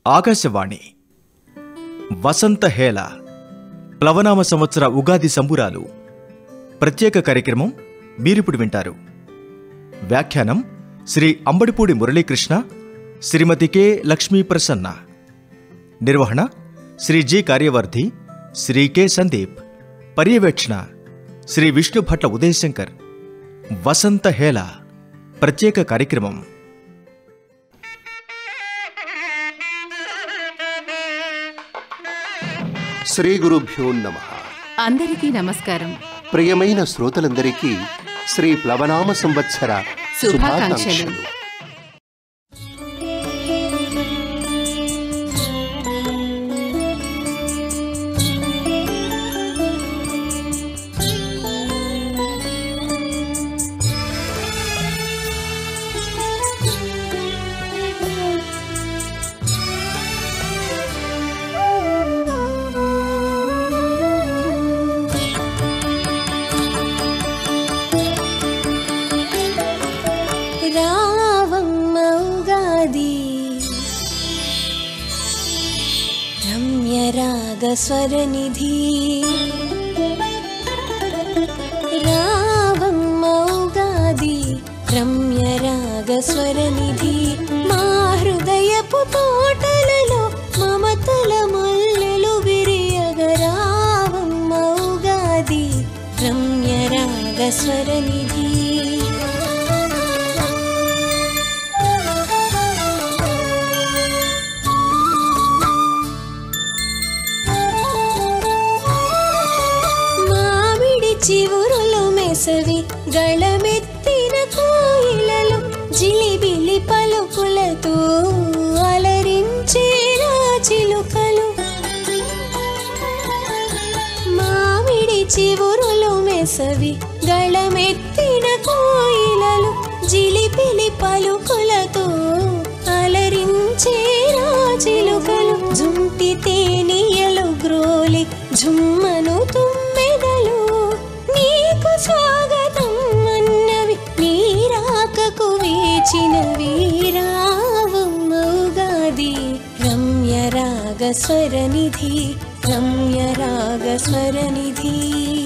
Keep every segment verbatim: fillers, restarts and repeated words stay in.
ఆకాశవాణి వసంత హేళ ప్లవనామ సంవత్సర ఉగాది సంబురాలు ప్రత్యేక కార్యక్రమం మీరిప్పుడు వింటారు. వ్యాఖ్యానం శ్రీ అంబడిపూడి మురళీకృష్ణ, శ్రీమతి కె లక్ష్మీ ప్రసన్న. నిర్వహణ శ్రీ జి కార్యవర్ధి, శ్రీ కె సందీప్. పర్యవేక్షణ శ్రీ విష్ణుభట్ల ఉదయశంకర్. వసంత హేళ ప్రత్యేక కార్యక్రమం. శ్రీ గురుభ్యో నమః. అందరికీ నమస్కారం. ప్రియమైన శ్రోతలందరికీ శ్రీ ప్లవనామ సంవత్సర శుభాకాంక్షలు. స్వరనిధి రావమ్మ ఉగాది రమ్య రాగ స్వరనిధి. మా హృదయపు తోటలలో మమతల మల్లెలు విరియగ రావమ్మ ఉగాది రమ్య రాగ స్వరనిధి. చివురులు మెసవి గళమెత్తిన కోయిలలు జిలిబిలి పలుకులతో అలరించే చిలుకలు. మామిడి చివురులు మెసవి గళమెత్తిన కోయిలలు జిలిబిలి పలుకులతో అలరించే చిలుకలు. జుంటి తేనియలు గ్రోలి జుమ్మను తుమ్మెదలు నీకు స్వాగతం అన్నవి నీరాకకు వేచినవి. రావమ్మ ఉగాది రమ్య రాగ స్వరనిధి రమ్య రాగ స్వరనిధి.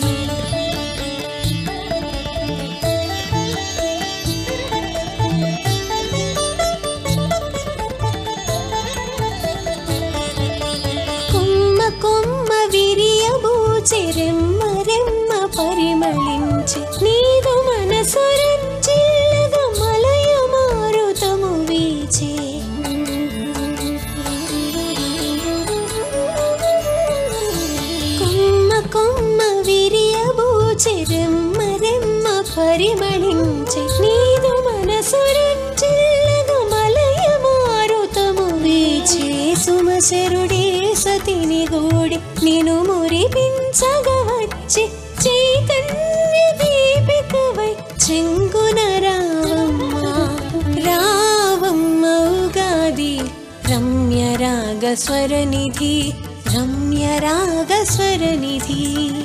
కొమ్మ కొమ్మ విరియబూచె రెమ్మ రెమ్మ పరిమళించి నీదు మనసు రంజిల్లగా మలయ మారుతము వీచే. కొమ్మ కొమ్మ విరియబూచె రెమ్మ రెమ్మ పరిమళించి నీదు మనసు రంజిల్లగా మలయ మారుతము వీచే. సుమశరుడే సతిని గూడి నిను మురిపించగా వచ్చి చైతన్య దీపికవై చెంగున రావమ్మ రావమ్మ ఉగాది రమ్య రాగ స్వరనిధి రమ్య రాగ స్వరనిధి.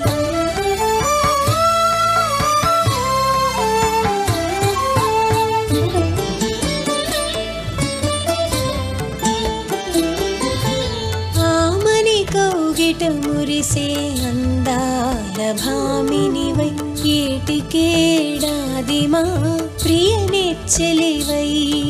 కౌగిట మురిసే అందాల భామినివై ఏటికేడాది మా ప్రియ నెచ్చెలివై.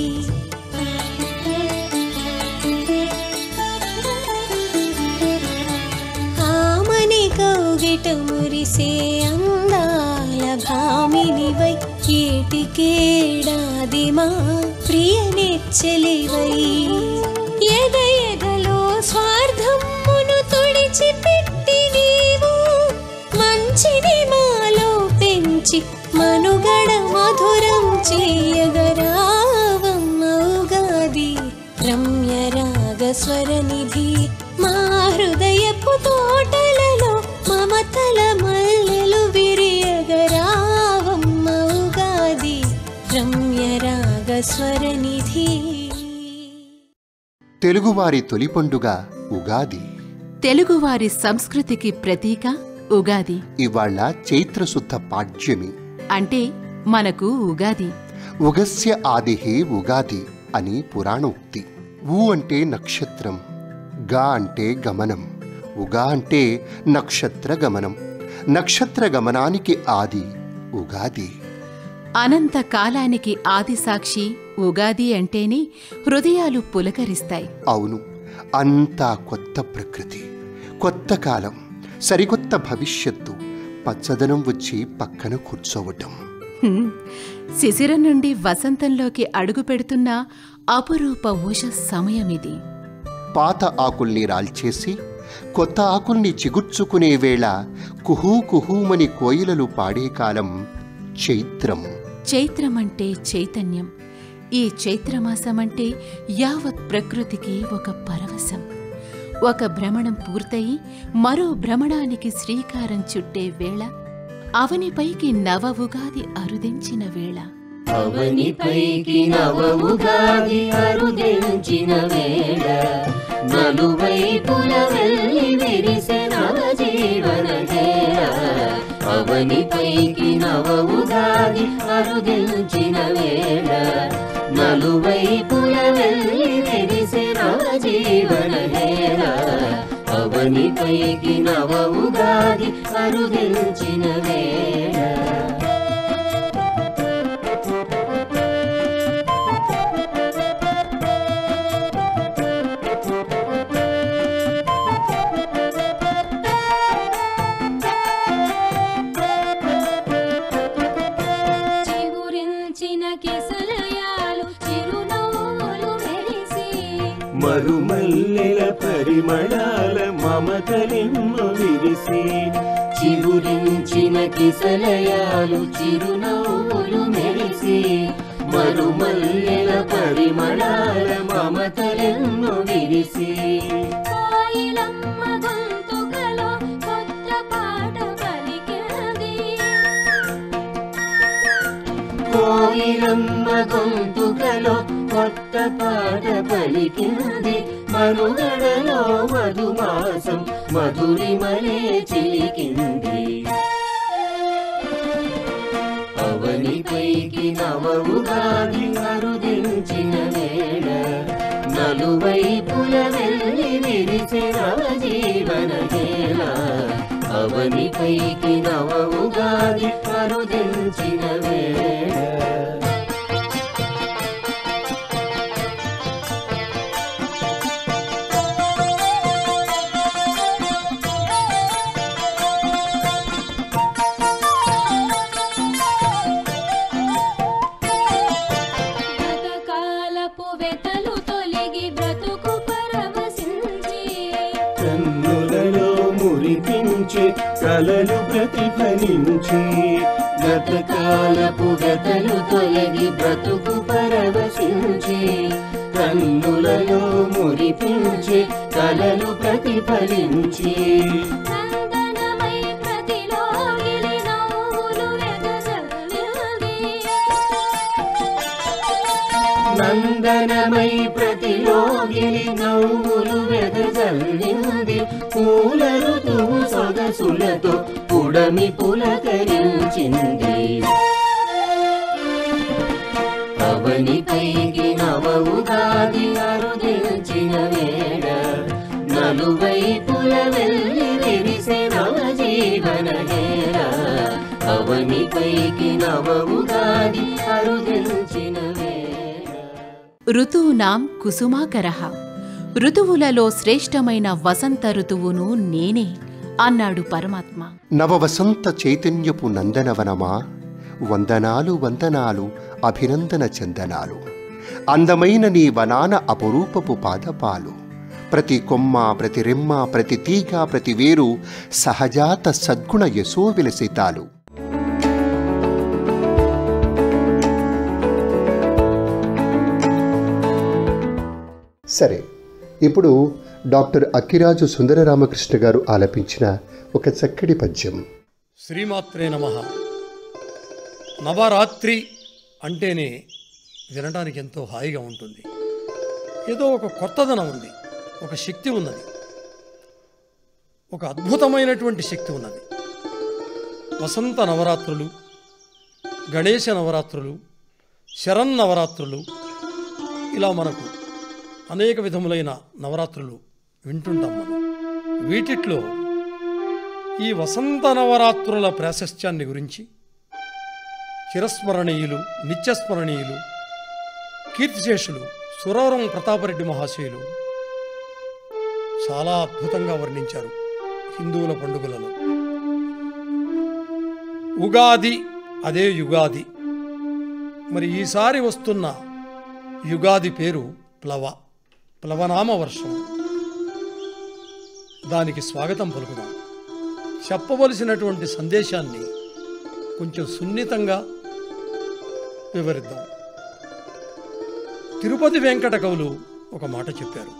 ఆమని కౌగిట మురిసే అందాల భామినివై ఏటికేడాది మా ప్రియ నెచ్చెలివై. ఎద ఎదలో స్వార్థమును తుడిచిపెట్టి నీవు మంచిని మాలో పెంచి మనుగడ మధురం చేయగరావమ్మ ఉగాది రమ్య రాగ స్వరనిధి. మా హృదయపు తోటలలో మమతల మల్లెలు విరియగరావమ్మ ఉగాది రమ్య రాగ స్వరనిధి. తెలుగువారి తొలి పండుగ ఉగాది. తెలుగువారి సంస్కృతికి ప్రతీక ఉగాది. ఇవాళ చైత్రశుద్ధ పాడ్యమి అంటే మనకు ఉగాది. ఉగస్య ఆదిహే ఉగాది అని పురాణోక్తి. ఊ అంటే నక్షత్రం, గా అంటే గమనం, ఉగా అంటే నక్షత్ర గమనం. నక్షత్ర గమనానికి ఆది ఉగాది. అనంత కాలానికి ఆది సాక్షి ఉగాది అంటేనే హృదయాలు పులకరిస్తాయి. అవును, అంతా కొత్త ప్రకృతి, కొత్త కాలం, సరికొత్త భవిష్యత్తు, పచ్చదనం వచ్చి పక్కన కూర్చోవటం. హ్మ్. శిశిరం నుండి వసంతంలోకి అడుగు పెడుతున్న అపురూప ఉష సమయమిది. పాత ఆకుల్ని రాల్చేసి కొత్త ఆకుల్ని చిగుర్చుకునే వేళ కుహూ కుహూమని కోయిలలు పాడే కాలం చైత్రం. చైత్రమంటే చైతన్యం. ఈ చైత్రమాసమంటే యావత్ ప్రకృతికి ఒక పరవశం. ఒక భ్రమణం పూర్తయి మరో భ్రమణానికి శ్రీకారం చుట్టే వేళ, అవనిపైకి నవ ఉగాది అరుదించిన వేళ. అవనిపైకి నవ ఉగాది అరుదించిన వేళ, నలువైపుల వెల్లి విరిసె నవ జీవన హేళ. అవనిపైకి నవ ఉగాది అరుదించిన వేళ, నలువైపుల వెల్లి విరిసె నవ జీవన హేళ. అవనిపైకి నవ ఉగాది అరుదించిన వేళ. మరుమల్లెల పరిమళాల మమతలెన్నో విరిసి, చిగురించిన కిసలయాలు చిరునవ్వులు మెరిసి. మరుమల్లెల పరిమళాల మమతలెన్నో విరిసి, కోయిలమ్మ గొంతుకలో కొత్త పాట పలికినది. కోయిలమ్మ గొంతుకలో కొత్త పాట పలికినది. మనుగడలో మధుమాసం మధురిమలే చిలికింది. అవనిపైకి నవ ఉగాది అరుదించిన వేళ, నలువైపుల వెల్లి విరిసె నవ జీవన హేళ. అవనిపైకి నవ ఉగాది అరుదించిన వేళ. కలలు ప్రతిఫలించి, గతకాలపు గతలు తొలగి బ్రతుకు పరవశించి. కన్నులలో మురిపించి కలలు ప్రతిఫలించి. నందనమై ప్రతిలోగిలి నవ్వులు వెదజల్లినది. నందనమై ప్రతిలోగిలి నవ్వులు వెదజల్లింది. పూల ఋతువు సొగసులతో పుడమి పులకరించింది. అవనిపైకి నవ ఉగాది అరుదించిన వేళ, నలువైపుల వెల్లి విరిసె నవ జీవన హేళ. అవనిపైకి నవ ఉగాది అరుదించిన వేళ. ఋతూనాం కుసుమాకరః. ఋతువులలో శ్రేష్టమైన వసంత ఋతువును నేనే అన్నాడు పరమాత్మ. నవవసంత చైతన్యపు నందనవనమా, వందనాలు వందనాలు అభినందన చందనాలు. అందమైన నీ వనాన అపురూపపు పాదపాలు. ప్రతి కొమ్మ, ప్రతి రెమ్మ, ప్రతి తీగ, ప్రతి వేరు సహజాత సద్గుణ యశో విలసితాలు. సరే, ఇప్పుడు డాక్టర్ అక్కిరాజు సుందర రామకృష్ణ గారు ఆలపించిన ఒక చక్కటి పద్యం. శ్రీమాత్రే నమః. నవరాత్రి అంటేనే వినడానికి ఎంతో హాయిగా ఉంటుంది. ఏదో ఒక కొత్తదనం ఉంది, ఒక శక్తి ఉన్నది, ఒక అద్భుతమైనటువంటి శక్తి ఉన్నది. వసంత నవరాత్రులు, గణేశ నవరాత్రులు, శరన్నవరాత్రులు, ఇలా మనకు అనేక విధములైన నవరాత్రులు వింటుంటాం మనం. వీటిట్లో ఈ వసంత నవరాత్రుల ప్రాశస్త్యాన్ని గురించి చిరస్మరణీయులు, నిత్యస్మరణీయులు, కీర్తిశేషులు సురవరం ప్రతాపరెడ్డి మహాశయులు చాలా అద్భుతంగా వర్ణించారు హిందువుల పండుగలలో. ఉగాది అదే యుగాది. మరి ఈసారి వస్తున్న యుగాది పేరు ప్లవ, ప్లవనామ వర్షం. దానికి స్వాగతం పలుకుదాం. చెప్పవలసినటువంటి సందేశాన్ని కొంచెం సున్నితంగా వివరిద్దాం. తిరుపతి వెంకట కవులు ఒక మాట చెప్పారు.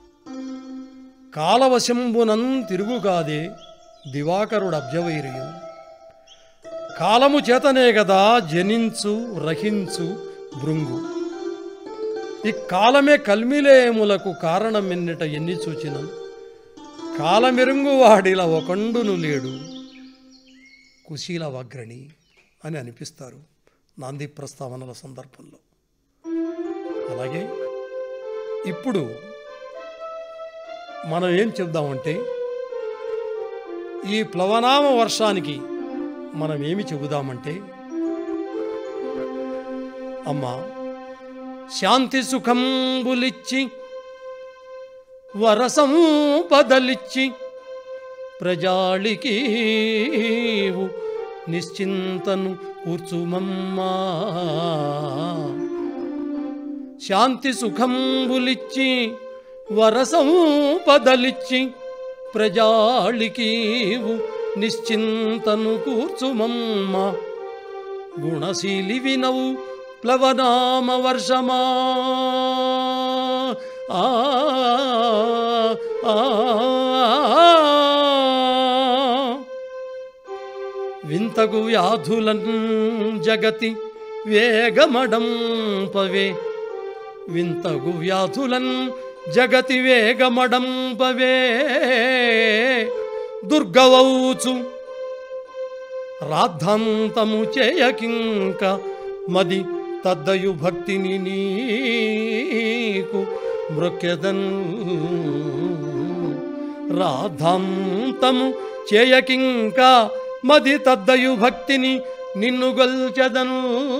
కాలవశంబునం తిరుగుగాదే దివాకరుడు అబ్జవైరియు. కాలము చేతనే గదా జనించు రహించు భృంగు. ఈ కాలమే కల్మిలేములకు కారణమెన్నిట ఎన్ని చూచిన కాలమెరుంగు వాడిలా ఒకండును లేడు కుశీల వాగ్రణి అని అనిపిస్తారు నాంది ప్రస్తావనల సందర్భంలో. అలాగే ఇప్పుడు మనం ఏం చెప్దామంటే, ఈ ప్లవనామ వర్షానికి మనం ఏమి చెబుదామంటే, అమ్మా శాంతి సుఖంబులిచ్చి వరసంపదలిచ్చి ప్రజాళికి నిశ్చింతను కూర్చుమమ్మా. శాంతి సుఖంబులిచ్చి వరసంపదలిచ్చి ప్రజాళికి నిశ్చింతను కూర్చుమమ్మ. గుణశీలి వినవు ప్లవనామ వర్షమా. ఆ వింతగు వ్యాధులన్ జగతి వేగమడంపవే. వింతగు వ్యాధులన్ జగతి వేగమడంపవే. దుర్గవౌచు రాద్ధాంతము చేయకింక మది తద్దయు భక్తిని నీకు మృక్యదన్. రాద్ధాంతము చేయకింక మది తద్దయు భక్తిని నిన్ను గొల్చెదను.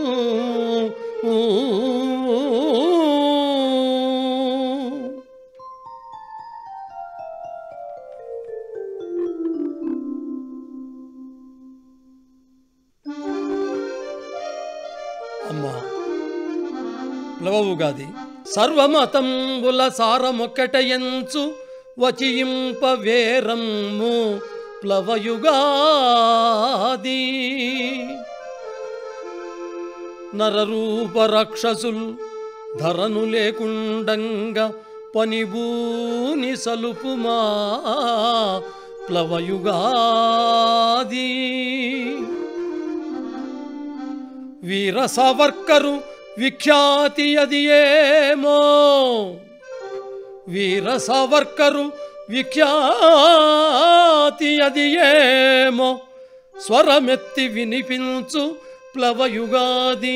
అమ్మా ప్లవ ఉగాది సర్వమతంబుల సారమొక్కటయంచు వచియింప వేరమ్ము ప్లవయుగాది. నరరూప రాక్షసుల్ ధరను లేకుండంగా పనిబూని సలుపుమా ప్లవయుగాది. వీర సావర్కరు విఖ్యాతి అది ఏమో. వీర సావర్కరు విఖ్యాతి అది ఏమో. స్వరమెత్తి వినిపించు ప్లవయుగాది.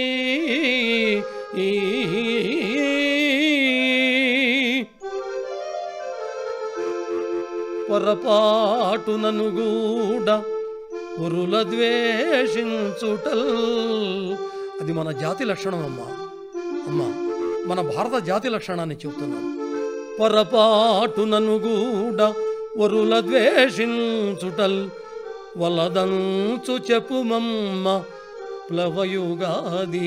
పొరపాటునను గూడ పురుల ద్వేషించుటల్. అది మన జాతి లక్షణం అమ్మా. అమ్మా మన భారత జాతి లక్షణాన్ని చెబుతున్నాను. పొరపాటునను గూడ వరుల ద్వేషించుటల్ వలదంచు చెప్పుమమ్మ ప్లవయుగాది.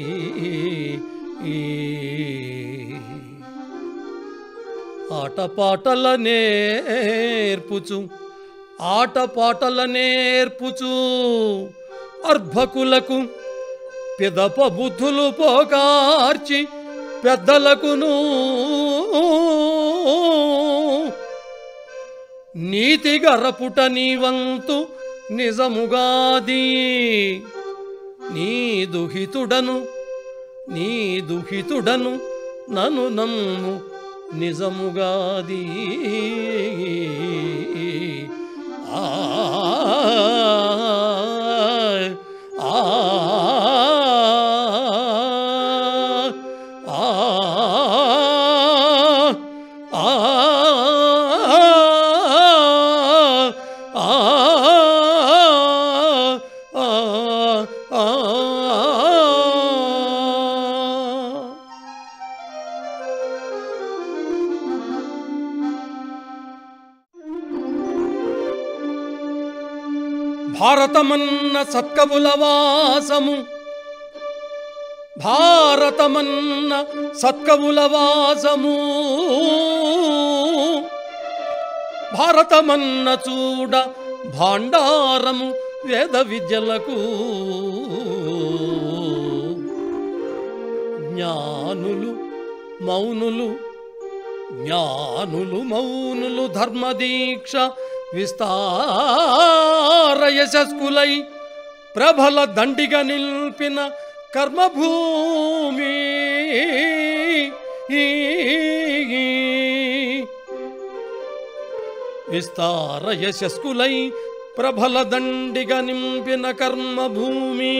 ఆటపాటల నేర్పుచు ఆటపాటల నేర్పుచు అర్భకులకు పిదప బుద్ధులు పోకార్చి పెద్దలకును నీతి గరపుట నీవంతు నిజముగాది. నీ దుహితుడను నీ దుహితుడను నను నమ్ము నిజముగాది. ఆ ఆ ఆ భారతమన్న సత్కవుల వాసము భారతమన్న సత్కవుల వాసము భారతమన్న చూడ భాండారము వేద విద్యలకు జ్ఞానులు మౌనులు జ్ఞానులు మౌనులు ధర్మదీక్ష విస్తార యశస్కులై ప్రబల దండిగా నిల్పిన కర్మభూమి విస్తార యశస్కులై ప్రబల దండిగా నింపిన కర్మభూమి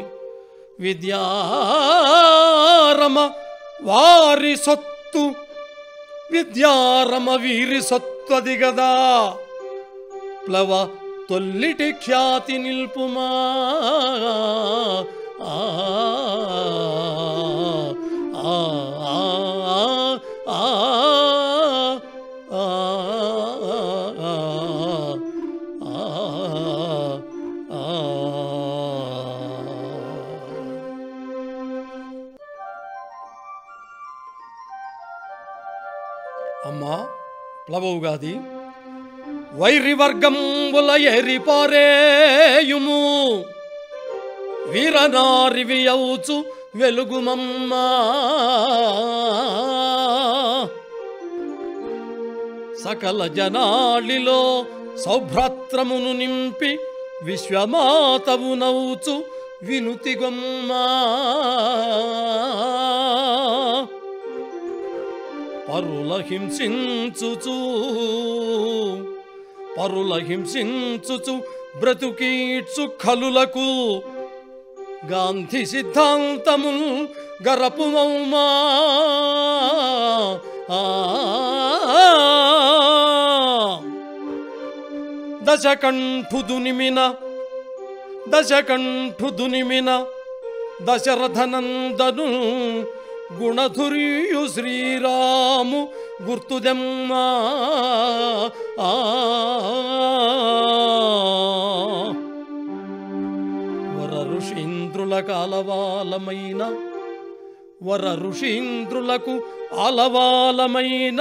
విద్యారమ వారి సొత్తు విద్యారమ వీరి సొత్తది గదా ప్లవ తొల్లిటి ఖ్యాతి నిల్పుమా ఆ ఆ ఆ అమ్మా ప్లవవుగాది వైరి వర్గంబుల ఎరిపారేయుము వీరనారివి అవుచు వెలుగుమమ్మా సకల జనాళిలో సౌభ్రాత్రమును నింపి విశ్వమాతవు నౌచు వినుతిగొమ్మా పరుల హింసించుచు పరుల హింసించుచు బ్రతుకీడ్చు ఖలులకు గాంధీ సిద్ధాంతము గరపుమౌమా దశకంఠుదు నిమిన దశకంఠుదు నిమిన దశరథనందను గుణధురియు శ్రీరాము గుర్తుదెమ్మా వర ఋషీంద్రులకు అలవాలమైన వర ఋషీంద్రులకు అలవాలమైన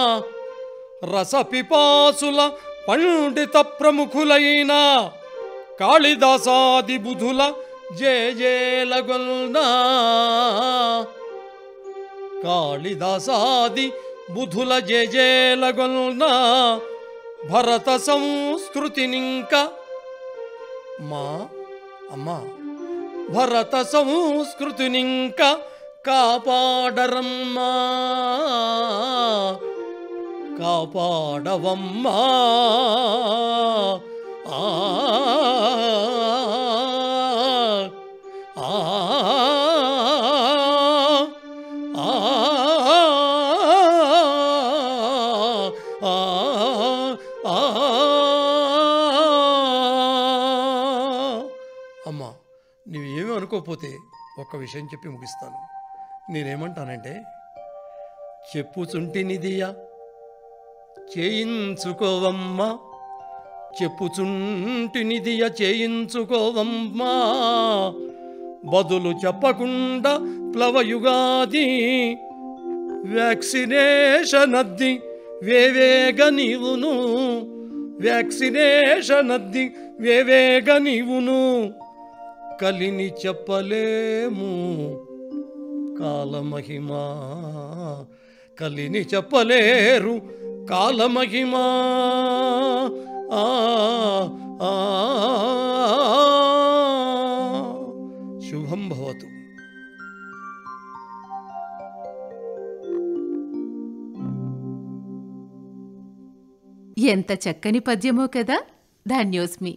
రసపిపాసుల పండిత ప్రముఖులైన కాళిదాసాది బుధుల జేజేలగొల్నా కాళిదాసాది బుధుల జేజేలగొల్నా భరత సంస్కృతినింక మా అమ్మా భరత సంస్కృతినింక కాపాడరమ్మా కాపాడవమ్మా ఆ ఆ అమ్మా నువ్వేమీ అనుకోకపోతే ఒక్క విషయం చెప్పి ముగిస్తాను. నేనేమంటానంటే, చెప్పుచుంటినిదియా చేయించుకోవమ్మా చెప్పుచుంటినిదియా చేయించుకోవమ్మా బదులు చెప్పకుండా ప్లవయుగాది వ్యాక్సినేషన్ అద్ది వేవేగ నీవును వ్యాక్సినేషన్ అద్ది వేవేగ నీవును కలిని చెప్పలేము కాలమహిమా కలిని చెప్పలేరు కాలమహిమా ఆ ఆ శుభం భవతు. ఎంత చక్కని పద్యమో కదా. ధన్యోస్మి.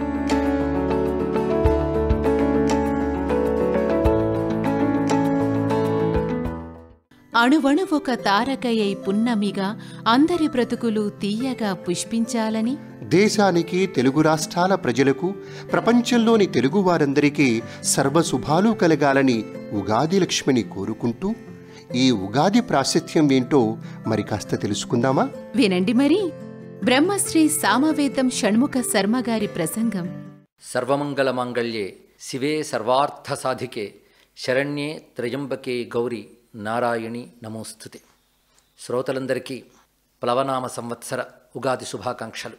అణువణువొక తారకయై పున్నమిగా అందరి బ్రతుకులు తీయగా పుష్పించాలని, దేశానికి, తెలుగు రాష్ట్రాల ప్రజలకు, ప్రపంచంలోని తెలుగు వారందరికీ సర్వశుభాలు కలగాలని ఉగాది లక్ష్మిని కోరుకుంటూ, ఈ ఉగాది ప్రాశస్త్యం ఏంటో మరి కాస్త తెలుసుకుందామా? వినండి మరి. బ్రహ్మశ్రీ సామవేదం షణ్ముఖ శర్మ గారి ప్రసంగం సర్వమంగళమాంగళ్యే శివే సర్వార్థసాధికే శరణ్యే త్రయంబకే గౌరీ నారాయణి నమోస్తుతే. శ్రోతలందరికీ ప్లవనామ సంవత్సర ఉగాది శుభాకాంక్షలు.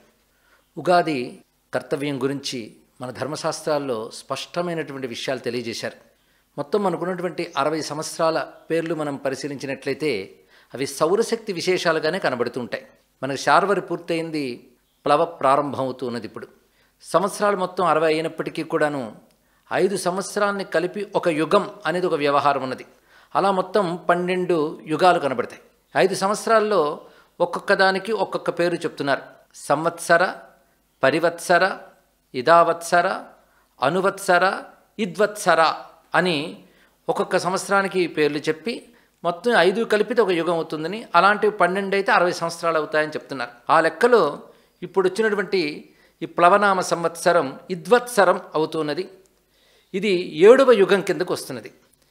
ఉగాది కర్తవ్యం గురించి మన ధర్మశాస్త్రాల్లో స్పష్టమైనటువంటి విషయాలు తెలియజేశారు. మొత్తం మనకున్నటువంటి అరవై సంవత్సరాల పేర్లు మనం పరిశీలించినట్లయితే అవి సౌరశక్తి విశేషాలుగానే కనబడుతూ ఉంటాయి. మనకు శార్వరి పూర్తయింది, ప్లవ ప్రారంభం అవుతూ ఉన్నది. ఇప్పుడు సంవత్సరాలు మొత్తం అరవై అయినప్పటికీ కూడాను ఐదు సంవత్సరాలని కలిపి ఒక యుగం అనేది ఒక వ్యవహారం ఉన్నది. అలా మొత్తం పన్నెండు యుగాలు కనబడతాయి. ఐదు సంవత్సరాల్లో ఒక్కొక్క దానికి ఒక్కొక్క పేరు చెప్తున్నారు. సంవత్సర, పరివత్సర, ఇదావత్సర, అనువత్సర, ఇద్వత్సర అని ఒక్కొక్క సంవత్సరానికి పేర్లు చెప్పి మొత్తం ఐదు కలిపితే ఒక యుగం అవుతుందని, అలాంటివి పన్నెండు అయితే అరవై సంవత్సరాలు అవుతాయని చెప్తున్నారు. ఆ లెక్కలో ఇప్పుడు వచ్చినటువంటి ఈ ప్లవనామ సంవత్సరం ఇద్వత్సరం అవుతున్నది. ఇది ఏడవ యుగం కిందకు వస్తున్నది.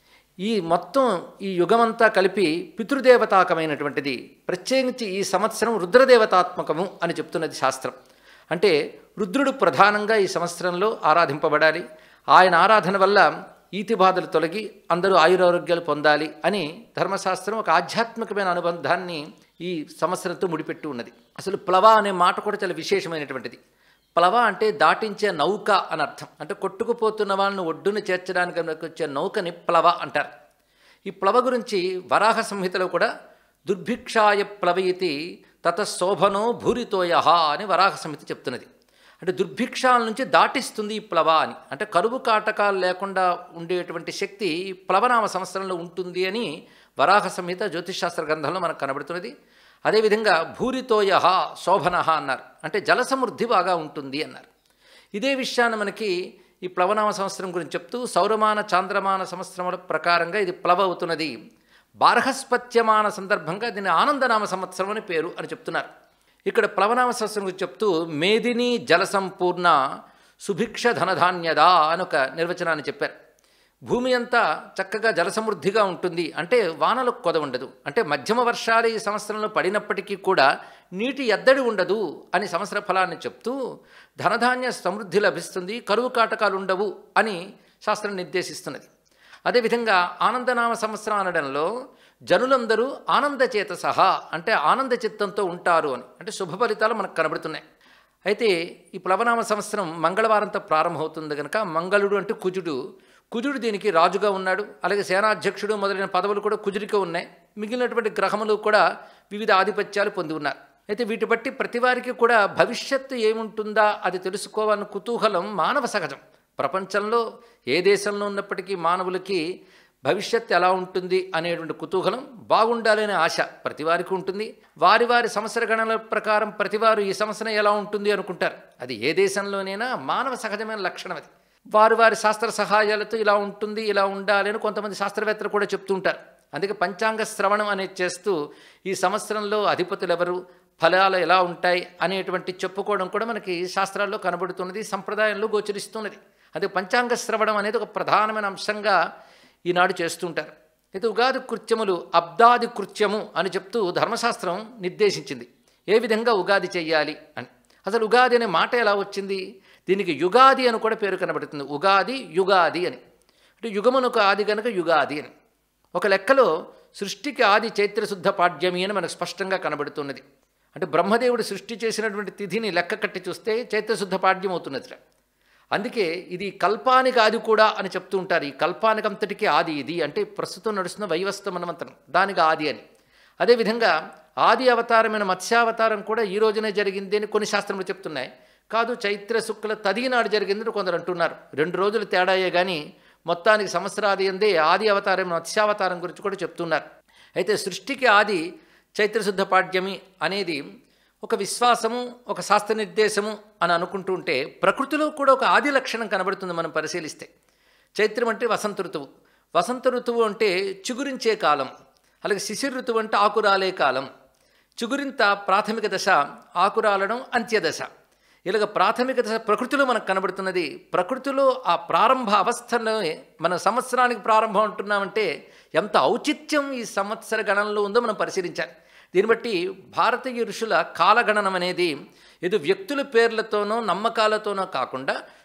ఈ మొత్తం ఈ యుగమంతా కలిపి పితృదేవతాకమైనటువంటిది. ప్రత్యేకించి ఈ సంవత్సరం రుద్రదేవతాత్మకము అని చెప్తున్నది శాస్త్రం. అంటే రుద్రుడు ప్రధానంగా ఈ సంవత్సరంలో ఆరాధింపబడాలి. ఆయన ఆరాధన వల్ల ఈతి బాధలు తొలగి అందరూ ఆయురారోగ్యాలు పొందాలి అని ధర్మశాస్త్రం ఒక ఆధ్యాత్మికమైన అనుబంధాన్ని ఈ సంవత్సరంతో ముడిపెట్టి ఉన్నది. అసలు ప్లవ అనే మాట కూడా చాలా విశేషమైనటువంటిది. ప్లవ అంటే దాటించే నౌక అని అర్థం. అంటే కొట్టుకుపోతున్న వాళ్ళని ఒడ్డును చేర్చడానికి వచ్చే నౌకని ప్లవ అంటారు. ఈ ప్లవ గురించి వరాహ సంహితలో కూడా దుర్భిక్షాయ ప్లవయితి తత శోభనో భూరితోయ అని వరాహ సంహిత చెప్తున్నది. అంటే దుర్భిక్షాల నుంచి దాటిస్తుంది ఈ ప్లవ అని. అంటే కరువు కాటకాలు లేకుండా ఉండేటువంటి శక్తి ప్లవనామ సంవత్సరంలో ఉంటుంది అని వరాహ సంహిత జ్యోతిషాస్త్ర గ్రంథంలో మనకు కనబడుతున్నది. అదేవిధంగా భూరితోయ శోభన అన్నారు. అంటే జల సమృద్ధి బాగా ఉంటుంది అన్నారు. ఇదే విషయాన్ని మనకి ఈ ప్లవనామ సంవత్సరం గురించి చెప్తూ సౌరమాన చాంద్రమాన సంవత్సరముల ప్రకారంగా ఇది ప్లవ అవుతున్నది. బార్హస్పత్యమాన సందర్భంగా దీన్ని ఆనందనామ సంవత్సరం అని పేరు అని చెప్తున్నారు. ఇక్కడ ప్లవనామ సంవత్సరం గురించి చెప్తూ మేదిని జల సంపూర్ణ సుభిక్ష ధనధాన్యదా అని ఒక నిర్వచనాన్ని చెప్పారు. భూమి అంతా చక్కగా జలసమృద్ధిగా ఉంటుంది. అంటే వానలకు కొద ఉండదు. అంటే మధ్యమ వర్షాలు ఈ సంవత్సరంలో పడినప్పటికీ కూడా నీటి ఎద్దడి ఉండదు అని సంవత్సర ఫలాన్ని చెప్తూ ధనధాన్య సమృద్ధి లభిస్తుంది, కరువు కాటకాలు ఉండవు అని శాస్త్రం నిర్దేశిస్తున్నది. అదేవిధంగా ఆనందనామ సంవత్సరం అనడంలో జనులందరూ ఆనందచేత సహా అంటే ఆనంద చిత్తంతో ఉంటారు అని, అంటే శుభ ఫలితాలు మనకు కనబడుతున్నాయి. అయితే ఈ ప్లవనామ సంవత్సరం మంగళవారంతో ప్రారంభమవుతుంది కనుక మంగళుడు అంటే కుజుడు, కుజుడు దీనికి రాజుగా ఉన్నాడు. అలాగే సేనాధ్యక్షుడు మొదలైన పదవులు కూడా కుజుడికే ఉన్నాయి. మిగిలినటువంటి గ్రహములు కూడా వివిధ ఆధిపత్యాలు పొంది ఉన్నారు. అయితే వీటి బట్టి ప్రతి వారికి కూడా భవిష్యత్తు ఏముంటుందా అది తెలుసుకోవాలన్న కుతూహలం మానవ సహజం. ప్రపంచంలో ఏ దేశంలో ఉన్నప్పటికీ మానవులకి భవిష్యత్తు ఎలా ఉంటుంది అనేటువంటి కుతూహలం, బాగుండాలి అనే ఆశ ప్రతి వారికి ఉంటుంది. వారి వారి సంవత్సర గణనల ప్రకారం ప్రతివారు ఈ సంవత్సరం ఎలా ఉంటుంది అనుకుంటారు. అది ఏ దేశంలోనైనా మానవ సహజమైన లక్షణం. అది వారి వారి శాస్త్ర సహాయాలతో ఇలా ఉంటుంది ఇలా ఉండాలి అని కొంతమంది శాస్త్రవేత్తలు కూడా చెప్తూ ఉంటారు. అందుకే పంచాంగ శ్రవణం అనేది చేస్తూ ఈ సంవత్సరంలో అధిపతులు ఎవరు, ఫలాలు ఎలా ఉంటాయి అనేటువంటి చెప్పుకోవడం కూడా మనకి శాస్త్రాల్లో కనబడుతున్నది, సంప్రదాయంలో గోచరిస్తున్నది. అదే పంచాంగ శ్రవణం అనేది ఒక ప్రధానమైన అంశంగా ఈనాడు చేస్తుంటారు. అయితే ఉగాది కృత్యములు అబ్దాది కృత్యము అని చెప్తూ ధర్మశాస్త్రం నిర్దేశించింది ఏ విధంగా ఉగాది చెయ్యాలి అని. అసలు ఉగాది అనే మాట ఎలా వచ్చింది? దీనికి యుగాది అని కూడా పేరు కనబడుతుంది. ఉగాది యుగాది అని, అంటే యుగమునకు ఆది కనుక యుగాది అని. ఒక లెక్కలో సృష్టికి ఆది చైత్రశుద్ధ పాడ్యమి అని మనకు స్పష్టంగా కనబడుతున్నది. అంటే బ్రహ్మదేవుడు సృష్టి చేసినటువంటి తిథిని లెక్క కట్టి చూస్తే చైత్రశుద్ధ పాడ్యం అవుతున్నది. అందుకే ఇది కల్పానికి ఆది కూడా అని చెప్తూ ఉంటారు. ఈ కల్పానికంతటికీ ఆది ఇది, అంటే ప్రస్తుతం నడుస్తున్న వైవస్త మన్వంతరం దానికి ఆది అని. అదేవిధంగా ఆది అవతారమైన మత్స్యావతారం కూడా ఈ రోజునే జరిగింది అని కొన్ని శాస్త్రములు చెప్తున్నాయి. కాదు, చైత్ర శుక్ల తది నాడు జరిగిందని కొందరు అంటున్నారు. రెండు రోజులు తేడాయే కానీ మొత్తానికి సంవత్సరాది అందే ఆది అవతారం మత్స్యావతారం గురించి కూడా చెప్తున్నారు. అయితే సృష్టికి ఆది చైత్రశుద్ధ పాడ్యమి అనేది ఒక విశ్వాసము, ఒక శాస్త్ర నిర్దేశము అని అనుకుంటూ ఉంటే ప్రకృతిలో కూడా ఒక ఆది లక్షణం కనబడుతుంది మనం పరిశీలిస్తే. చైత్రం అంటే వసంత ఋతువు, వసంత ఋతువు అంటే చిగురించే కాలం, అలాగే శిశిర ఋతువు అంటే ఆకురాలే కాలం. చిగురింత ప్రాథమిక దశ, ఆకురాలడం అంత్యదశ. ఇలాగ ప్రాథమిక దశ ప్రకృతిలో మనకు కనబడుతున్నది. ప్రకృతిలో ఆ ప్రారంభ అవస్థలో మన సంవత్సరానికి ప్రారంభం అంటున్నామంటే ఎంత ఔచిత్యం ఈ సంవత్సర గణనలో ఉందో మనం పరిశీలించాలి. దీన్ని బట్టి భారతీయ ఋషుల కాలగణనం అనేది ఏదో వ్యక్తుల పేర్లతోనో నమ్మకాలతోనో కాకుండా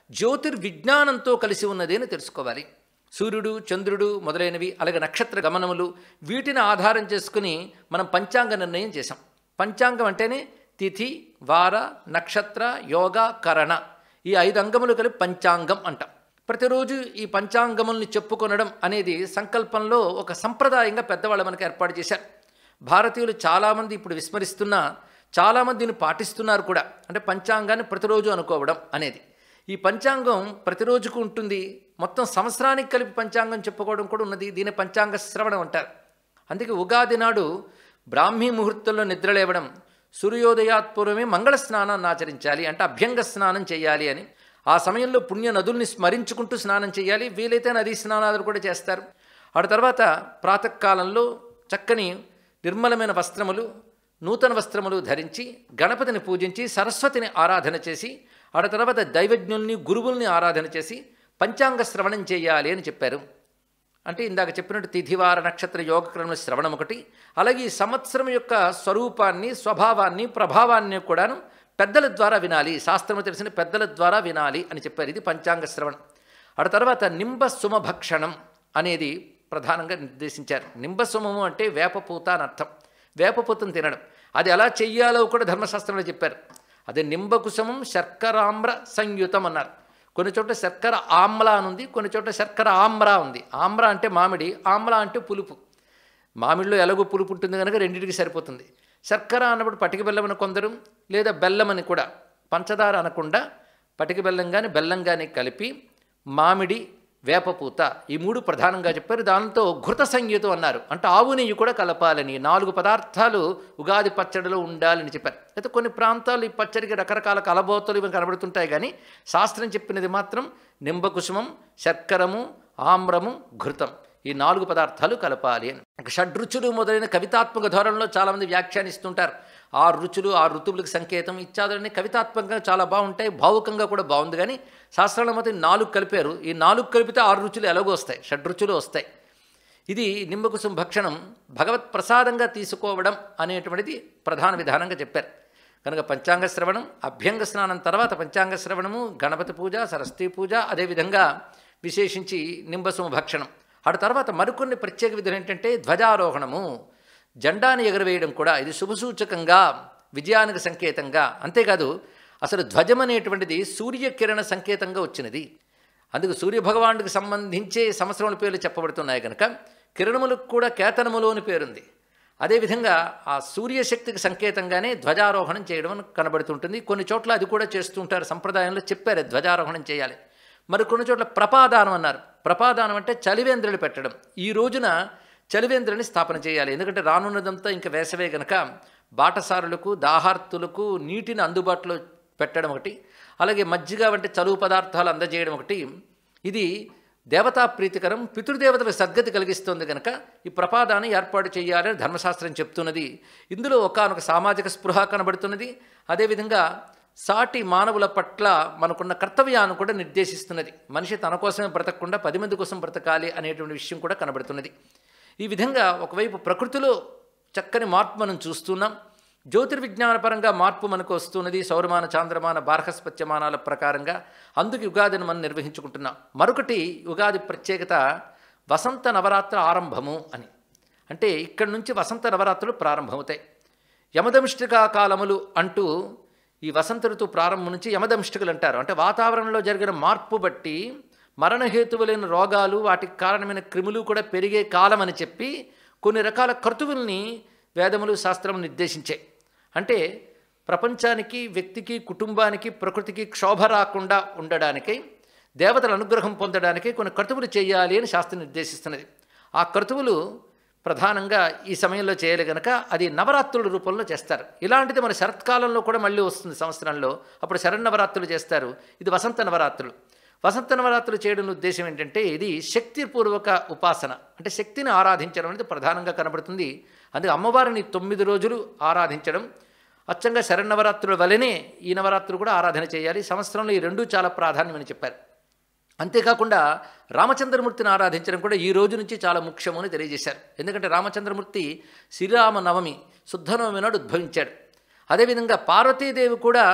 జ్యోతిర్విజ్ఞానంతో కలిసి ఉన్నది అని తెలుసుకోవాలి. సూర్యుడు, చంద్రుడు మొదలైనవి, అలాగే నక్షత్ర గమనములు, వీటిని ఆధారం చేసుకుని మనం పంచాంగ నిర్ణయం చేశాం. పంచాంగం అంటేనే తిథి, వార, నక్షత్ర, యోగ, కరణ, ఈ ఐదు అంగములు కలిపి పంచాంగం అంటాం. ప్రతిరోజు ఈ పంచాంగముల్ని చెప్పుకొనడం అనేది సంకల్పంలో ఒక సంప్రదాయంగా పెద్దవాళ్ళు మనకు ఏర్పాటు చేశారు. భారతీయులు చాలామంది ఇప్పుడు విస్మరిస్తున్నా చాలామంది దీన్ని పాటిస్తున్నారు కూడా. అంటే పంచాంగాన్ని ప్రతిరోజు అనుకోవడం అనేది. ఈ పంచాంగం ప్రతిరోజుకు ఉంటుంది. మొత్తం సంవత్సరానికి కలిపి పంచాంగం చెప్పుకోవడం కూడా ఉన్నది. దీని పంచాంగ శ్రవణం అంటారు. అందుకే ఉగాది నాడు బ్రాహ్మీ ముహూర్తంలో నిద్రలేవడం, సూర్యోదయాత్పూర్వమే మంగళ స్నానాన్ని ఆచరించాలి, అంటే అభ్యంగ స్నానం చేయాలి అని. ఆ సమయంలో పుణ్య నదుల్ని స్మరించుకుంటూ స్నానం చేయాలి. వీలైతే నదీ స్నానాలు కూడా చేస్తారు. ఆ తర్వాత ప్రాతకాలంలో చక్కని నిర్మలమైన వస్త్రములు, నూతన వస్త్రములు ధరించి గణపతిని పూజించి సరస్వతిని ఆరాధన చేసి, ఆ తర్వాత దైవజ్ఞుల్ని, గురువుల్ని ఆరాధన చేసి పంచాంగ శ్రవణం చేయాలి అని చెప్పారు. అంటే ఇందాక చెప్పినట్టు తిథివార నక్షత్ర యోగక్రమ శ్రవణం ఒకటి, అలాగే ఈ సంవత్సరం యొక్క స్వరూపాన్ని, స్వభావాన్ని, ప్రభావాన్ని కూడాను పెద్దల ద్వారా వినాలి, శాస్త్రము తెలిసిన పెద్దల ద్వారా వినాలి అని చెప్పారు. ఇది పంచాంగ శ్రవణం. ఆ తర్వాత నింబసుమభక్షణం అనేది ప్రధానంగా నిర్దేశించారు. నింబసుమము అంటే వేపపూత అని అర్థం. వేపపూతను తినడం, అది ఎలా చెయ్యాలో కూడా ధర్మశాస్త్రంలో చెప్పారు. అదే నింబకుశమం శర్కరామ్ర సంయుతం అన్నారు. కొన్ని చోట్ల శర్కర ఆమ్ల అని ఉంది, కొన్ని చోట్ల శర్కర ఆమ్రా ఉంది. ఆమ్ర అంటే మామిడి, ఆమ్ల అంటే పులుపు. మామిడిలో ఎలాగో పులుపు ఉంటుంది కనుక రెండింటికి సరిపోతుంది. శర్కర అన్నప్పుడు పటిక బెల్లం అని కొందరు, లేదా బెల్లం అని కూడా, పంచదార అనకుండా పటిక బెల్లం కానీ బెల్లం కానీ కలిపి మామిడి, వేపపూత, ఈ మూడు ప్రధానంగా చెప్పారు. దాంతో ఘృత సంయుతం అన్నారు, అంటే ఆవు నెయ్యి కూడా కలపాలని. నాలుగు పదార్థాలు ఉగాది పచ్చడిలో ఉండాలని చెప్పారు. అయితే కొన్ని ప్రాంతాలు ఈ పచ్చడికి రకరకాల కలబోతలు ఇవి కనబడుతుంటాయి, కానీ శాస్త్రం చెప్పినది మాత్రం నింబకుసుమం, శర్కరము, ఆమ్రము, ఘృతం, ఈ నాలుగు పదార్థాలు కలపాలి అని. షడ్రుచులు మొదలైన కవితాత్మక ధోరణిలో చాలామంది వ్యాఖ్యానిస్తుంటారు. ఆరు రుచులు, ఆరు ఋతువులకు సంకేతం ఇత్యాదులన్నీ కవితాత్మకంగా చాలా బాగుంటాయి, భావుకంగా కూడా బాగుంది. కానీ శాస్త్రాల మొత్తం నాలుగు కలిపారు. ఈ నాలుగు కలిపితే ఆరు రుచులు ఎలాగో వస్తాయి, షడ్రుచులు వస్తాయి. ఇది నింబకుసుమ భక్షణం భగవత్ ప్రసాదంగా తీసుకోవడం అనేటువంటిది ప్రధాన విధానంగా చెప్పారు. కనుక పంచాంగ శ్రవణం, అభ్యంగ స్నానం తర్వాత పంచాంగ శ్రవణము, గణపతి పూజ, సరస్వతీ పూజ, అదేవిధంగా విశేషించి నింబసుమ భక్షణం. ఆ తర్వాత మరికొన్ని ప్రత్యేక విధులు ఏంటంటే ధ్వజారోహణము, జెండాని ఎగరవేయడం కూడా. ఇది శుభసూచకంగా, విజయానికి సంకేతంగా. అంతేకాదు అసలు ధ్వజం అనేటువంటిది సూర్యకిరణ సంకేతంగా వచ్చినది. అందుకు సూర్యభగవానుడికి సంబంధించే సంవత్సరముల పేర్లు చెప్పబడుతున్నాయి కనుక కిరణములకు కూడా కేతనములు అని పేరుంది. అదేవిధంగా ఆ సూర్యశక్తికి సంకేతంగానే ధ్వజారోహణం చేయడం కనబడుతుంటుంది. కొన్ని చోట్ల అది కూడా చేస్తుంటారు, సంప్రదాయంలో చెప్పారు ధ్వజారోహణం చేయాలి. మరి కొన్ని చోట్ల ప్రపాదానం అన్నారు. ప్రపాదానం అంటే చలివేంద్రులు పెట్టడం. ఈ రోజున చలివేంద్రుని స్థాపన చేయాలి. ఎందుకంటే రానున్నదంతా ఇంకా వేసవే గనక బాటసారులకు, దాహార్తులకు నీటిని అందుబాటులో పెట్టడం ఒకటి, అలాగే మజ్జిగ వంటి చలువు పదార్థాలు అందజేయడం ఒకటి. ఇది దేవతా ప్రీతికరం, పితృదేవతలకు సద్గతి కలిగిస్తుంది కనుక ఈ ప్రపాదాన్ని ఏర్పాటు చేయాలని ధర్మశాస్త్రం చెప్తున్నది. ఇందులో ఒకానొక సామాజిక స్పృహ కనబడుతున్నది. అదేవిధంగా సాటి మానవుల పట్ల మనకున్న కర్తవ్యాన్ని కూడా నిర్దేశిస్తున్నది. మనిషి తన కోసమే బ్రతకకుండా పది మంది కోసం బ్రతకాలి అనేటువంటి విషయం కూడా కనబడుతున్నది. ఈ విధంగా ఒకవైపు ప్రకృతిలో చక్కని మార్పు మనం చూస్తున్నాం, జ్యోతిర్విజ్ఞానపరంగా మార్పు మనకు వస్తున్నది. సౌరమాన, చాంద్రమాన, బార్హస్పత్యమానాల ప్రకారంగా. అందుకు యుగాదిని మనం నిర్వహించుకుంటున్నాం. మరొకటి ఉగాది ప్రత్యేకత వసంత నవరాత్ర ఆరంభము అని. అంటే ఇక్కడి నుంచి వసంత నవరాత్రులు ప్రారంభమవుతాయి. యమదంష్టికా కాలములు అంటూ ఈ వసంత ఋతువు ప్రారంభం నుంచి యమదంష్టికలు అంటారు. అంటే వాతావరణంలో జరిగిన మార్పు బట్టి మరణహేతువులైన రోగాలు, వాటికి కారణమైన క్రిములు కూడా పెరిగే కాలం అని చెప్పి కొన్ని రకాల కర్తువుల్ని వేదములు, శాస్త్రము నిర్దేశించాయి. అంటే ప్రపంచానికి, వ్యక్తికి, కుటుంబానికి, ప్రకృతికి క్షోభ రాకుండా ఉండడానికై, దేవతల అనుగ్రహం పొందడానికి కొన్ని కర్తువులు చేయాలి అని శాస్త్రం నిర్దేశిస్తున్నది. ఆ కర్తువులు ప్రధానంగా ఈ సమయంలో చేయాలి కనుక అది నవరాత్రుల రూపంలో చేస్తారు. ఇలాంటిది మన శరత్కాలంలో కూడా మళ్ళీ వస్తుంది సంవత్సరంలో, అప్పుడు శరన్నవరాత్రులు చేస్తారు. ఇది వసంత నవరాత్రులు. వసంత నవరాత్రులు చేయడం ఉద్దేశం ఏంటంటే ఇది శక్తిపూర్వక ఉపాసన, అంటే శక్తిని ఆరాధించడం అనేది ప్రధానంగా కనబడుతుంది. అందుకే అమ్మవారిని తొమ్మిది రోజులు ఆరాధించడం, అచ్చంగా శరన్నవరాత్రుల వలనే ఈ నవరాత్రులు కూడా ఆరాధన చేయాలి. సంవత్సరంలో ఈ రెండూ చాలా ప్రాధాన్యమని చెప్పారు. అంతేకాకుండా రామచంద్రమూర్తిని ఆరాధించడం కూడా ఈ రోజు నుంచి చాలా ముఖ్యము అని తెలియజేశారు. ఎందుకంటే రామచంద్రమూర్తి శ్రీరామ నవమి శుద్ధనవమి నాడు ఉద్భవించాడు. అదేవిధంగా పార్వతీదేవి కూడా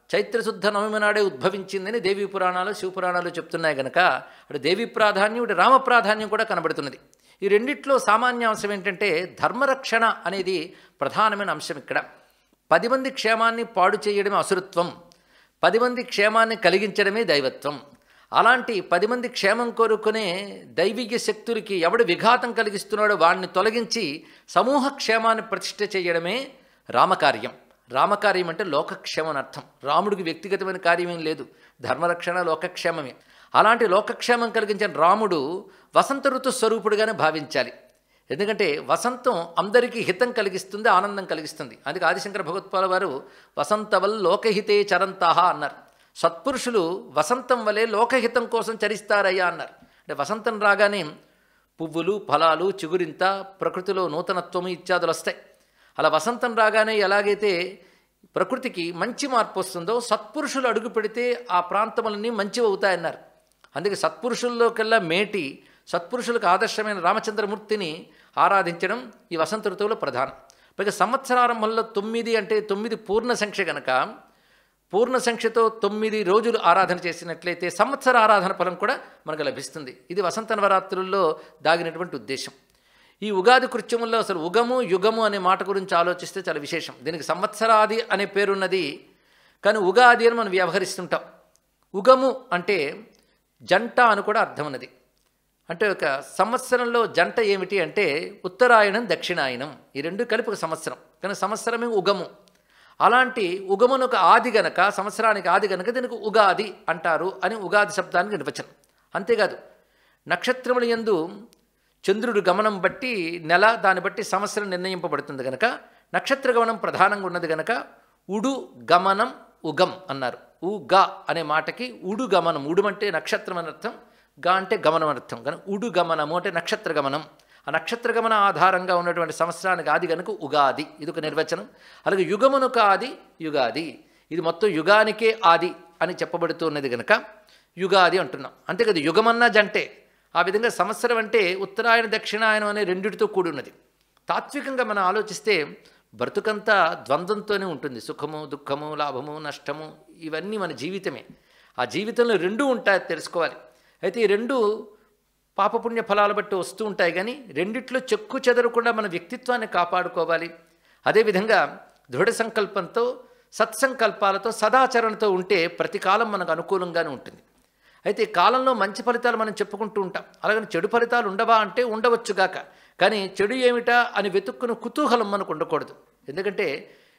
చైత్రశుద్ధ నవమి నాడే ఉద్భవించిందని దేవీ పురాణాలు శివపురాణాలు చెప్తున్నాయి కనుక అటు దేవీ ప్రాధాన్యం ఇటు రామ ప్రాధాన్యం కూడా కనబడుతున్నది. ఈ రెండిట్లో సామాన్య అంశం ఏంటంటే ధర్మరక్షణ అనేది ప్రధానమైన అంశం. ఇక్కడ పది మంది క్షేమాన్ని పాడు చేయడమే అసురత్వం, పది మంది క్షేమాన్ని కలిగించడమే దైవత్వం. అలాంటి పది మంది క్షేమం కోరుకునే దైవిక శక్తులకి ఎవడు విఘాతం కలిగిస్తున్నాడో వాడిని తొలగించి సమూహ క్షేమాన్ని ప్రతిష్ఠ చేయడమే రామకార్యం. రామకార్యం అంటే లోకక్షేమం అని అర్థం. రాముడికి వ్యక్తిగతమైన కార్యమేం లేదు, ధర్మరక్షణ లోకక్షేమమే. అలాంటి లోకక్షేమం కలిగించిన రాముడు వసంత ఋతు స్వరూపుడుగానే భావించాలి. ఎందుకంటే వసంతం అందరికీ హితం కలిగిస్తుంది, ఆనందం కలిగిస్తుంది. అందుకే ఆదిశంకర భగవత్పాల వారు వసంతవల్ లోకహితే చరంతాహ అన్నారు. సత్పురుషులు వసంతం వలె లోకహితం కోసం చరిస్తారయ్యా అన్నారు. అంటే వసంతం రాగానే పువ్వులు, ఫలాలు, చిగురింత, ప్రకృతిలో నూతనత్వము ఇత్యాదులు వస్తాయి. అలా వసంతం రాగానే ఎలాగైతే ప్రకృతికి మంచి మార్పు వస్తుందో సత్పురుషులు అడుగు పెడితే ఆ ప్రాంతములన్నీ మంచివి అవుతాయన్నారు. అందుకే సత్పురుషుల్లోకెల్లా మేటి సత్పురుషులకు ఆదర్శమైన రామచంద్రమూర్తిని ఆరాధించడం ఈ వసంత ఋతువులో ప్రధానం. పైగా సంవత్సరారంభంలో తొమ్మిది అంటే తొమ్మిది పూర్ణ సంఖ్య కనుక పూర్ణ సంఖ్యతో తొమ్మిది రోజులు ఆరాధన చేసినట్లయితే సంవత్సర ఆరాధన ఫలం కూడా మనకు లభిస్తుంది. ఇది వసంత నవరాత్రుల్లో దాగినటువంటి ఉద్దేశం. ఈ ఉగాది కృత్యముల్లో అసలు ఉగము యుగము అనే మాట గురించి ఆలోచిస్తే చాలా విశేషం. దీనికి సంవత్సరాది అనే పేరున్నది, కానీ ఉగాది అని మనం వ్యవహరిస్తుంటాం. ఉగము అంటే జంట అని కూడా అర్థం ఉన్నది. అంటే ఒక సంవత్సరంలో జంట ఏమిటి అంటే ఉత్తరాయణం దక్షిణాయనం, ఈ రెండు కలిపి ఒక సంవత్సరం, కానీ సంవత్సరమే ఉగము. అలాంటి ఉగమునొక ఆది గనక, సంవత్సరానికి ఆది గనక దీనికి ఉగాది అంటారు అని ఉగాది శబ్దానికి నిర్వచనం. అంతేకాదు నక్షత్రముల యందు చంద్రుడు గమనం బట్టి నెల, దాన్ని బట్టి సంవత్సరం నిర్ణయింపబడుతుంది కనుక నక్షత్ర గమనం ప్రధానంగా ఉన్నది కనుక ఉడు గమనం ఉగం అన్నారు. ఉ గా అనే మాటకి ఉడు గమనం, ఉడు అంటే నక్షత్రం అని అర్థం, గా అంటే గమనం అని అర్థం. కానీ ఉడు గమనము అంటే నక్షత్ర గమనం. ఆ నక్షత్ర గమన ఆధారంగా ఉన్నటువంటి సంవత్సరానికి ఆది కనుక ఉగాది, ఇది ఒక నిర్వచనం. అలాగే యుగమునొక ఆది యుగాది, ఇది మొత్తం యుగానికే ఆది అని చెప్పబడుతున్నది కనుక యుగాది అంటున్నాం. అంతేకాదు యుగమన్నా జంటే. ఆ విధంగా సంవత్సరం అంటే ఉత్తరాయణ దక్షిణాయనం అనే రెండిటితో కూడి ఉన్నది. తాత్వికంగా మనం ఆలోచిస్తే బ్రతుకంతా ద్వంద్వంతోనే ఉంటుంది. సుఖము, దుఃఖము, లాభము, నష్టము, ఇవన్నీ మన జీవితమే. ఆ జీవితంలో రెండూ ఉంటాయి తెలుసుకోవాలి. అయితే ఈ రెండు పాపపుణ్య ఫలాలు బట్టి వస్తూ ఉంటాయి, కానీ రెండిట్లో చెక్కు చెదరకుండా మన వ్యక్తిత్వాన్ని కాపాడుకోవాలి. అదేవిధంగా దృఢ సంకల్పంతో, సత్సంకల్పాలతో, సదాచరణతో ఉంటే ప్రతి కాలం మనకు అనుకూలంగానే ఉంటుంది. అయితే కాలంలో మంచి ఫలితాలు మనం చెప్పుకుంటూ ఉంటాం, అలాగని చెడు ఫలితాలు ఉండవా అంటే ఉండవచ్చుగాక, కానీ చెడు ఏమిటా అని వెతుక్కున్న కుతూహలం మనకు ఉండకూడదు. ఎందుకంటే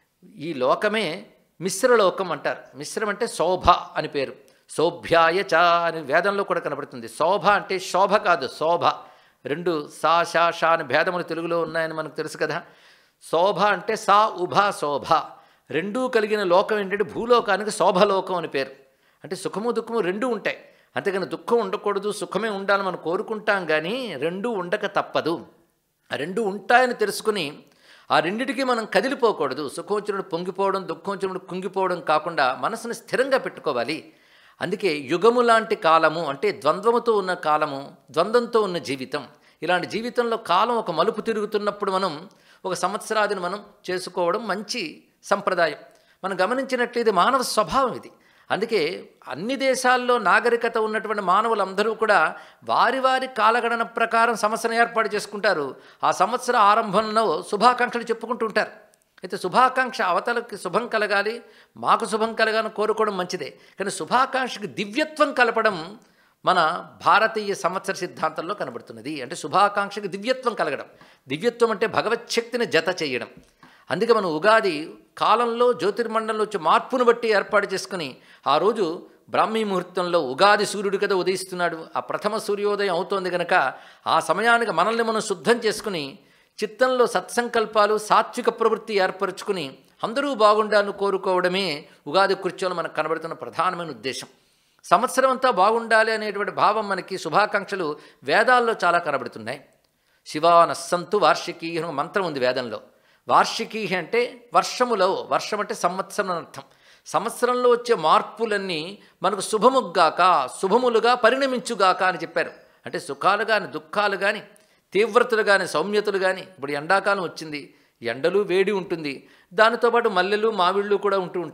ఈ లోకమే మిశ్రలోకం అంటారు. మిశ్రం అంటే శోభ అని పేరు. శోభ్యాయ చ అని వేదంలో కూడా కనబడుతుంది. శోభ అంటే శోభ కాదు, శోభ. రెండు సా షా షా అని భేదములు తెలుగులో ఉన్నాయని మనకు తెలుసు కదా. శోభ అంటే సా ఉభ శోభ, రెండూ కలిగిన లోకం ఏంటంటే భూలోకానికి శోభలోకం అని పేరు. అంటే సుఖము దుఃఖము రెండూ ఉంటాయి, అంతేగాని దుఃఖం ఉండకూడదు సుఖమే ఉండాలని మనం కోరుకుంటాం, కానీ రెండూ ఉండక తప్పదు. ఆ రెండు ఉంటాయని తెలుసుకుని ఆ రెండిటికి మనం కదిలిపోకూడదు. సుఖం వచ్చినప్పుడు పొంగిపోవడం, దుఃఖం వచ్చినప్పుడు కుంగిపోవడం కాకుండా మనసుని స్థిరంగా పెట్టుకోవాలి. అందుకే యుగము లాంటి కాలము అంటే ద్వంద్వముతో ఉన్న కాలము, ద్వంద్వంతో ఉన్న జీవితం. ఇలాంటి జీవితంలో కాలం ఒక మలుపు తిరుగుతున్నప్పుడు మనం ఒక సంవత్సరాదిని మనం చేసుకోవడం మంచి సంప్రదాయం. మనం గమనించినట్లు ఇది మానవ స్వభావం ఇది. అందుకే అన్ని దేశాల్లో నాగరికత ఉన్నటువంటి మానవులందరూ కూడా వారి వారి కాలగణన ప్రకారం సంవత్సరం ఏర్పాటు చేసుకుంటారు. ఆ సంవత్సర ఆరంభంలో శుభాకాంక్షలు చెప్పుకుంటూ ఉంటారు. అయితే శుభాకాంక్ష అవతలకి శుభం కలగాలి, మాకు శుభం కలగాలని కోరుకోవడం మంచిదే, కానీ శుభాకాంక్షకి దివ్యత్వం కలపడం మన భారతీయ సంవత్సర సిద్ధాంతంలో కనబడుతున్నది. అంటే శుభాకాంక్షకి దివ్యత్వం కలగడం, దివ్యత్వం అంటే భగవచ్ఛక్తిని జత చేయడం. అందుకే మనం ఉగాది కాలంలో జ్యోతిర్మండలంలో వచ్చే మార్పును బట్టి ఏర్పాటు చేసుకుని ఆ రోజు బ్రాహ్మీ ముహూర్తంలో ఉగాది సూర్యుడు కదా ఉదయిస్తున్నాడు, ఆ ప్రథమ సూర్యోదయం అవుతోంది కనుక ఆ సమయానికి మనల్ని మనం శుద్ధం చేసుకుని చిత్తంలో సత్సంకల్పాలు, సాత్విక ప్రవృత్తి ఏర్పరచుకుని అందరూ బాగుండాలని కోరుకోవడమే ఉగాది కృత్యంలో మనకు కనబడుతున్న ప్రధానమైన ఉద్దేశం. సంవత్సరం అంతా బాగుండాలి అనేటువంటి భావం మనకి శుభాకాంక్షలు వేదాల్లో చాలా కనబడుతున్నాయి. శివానస్సంతు వార్షికీ అని మంత్రం ఉంది వేదంలో. వార్షికీ అంటే వర్షములో, వర్షం అంటే సంవత్సరం అని అర్థం. సంవత్సరంలో వచ్చే మార్పులన్నీ మనకు శుభముగాక, శుభములుగా పరిణమించుగాక అని చెప్పారు. అంటే సుఖాలు కానీ దుఃఖాలు కానీ తీవ్రతలు కానీ సౌమ్యతలు కానీ. ఇప్పుడు ఎండాకాలం వచ్చింది, ఎండలు వేడి ఉంటుంది, దానితో పాటు మల్లెలు మామిళ్ళు కూడా ఉంటూ ఉంటాయి.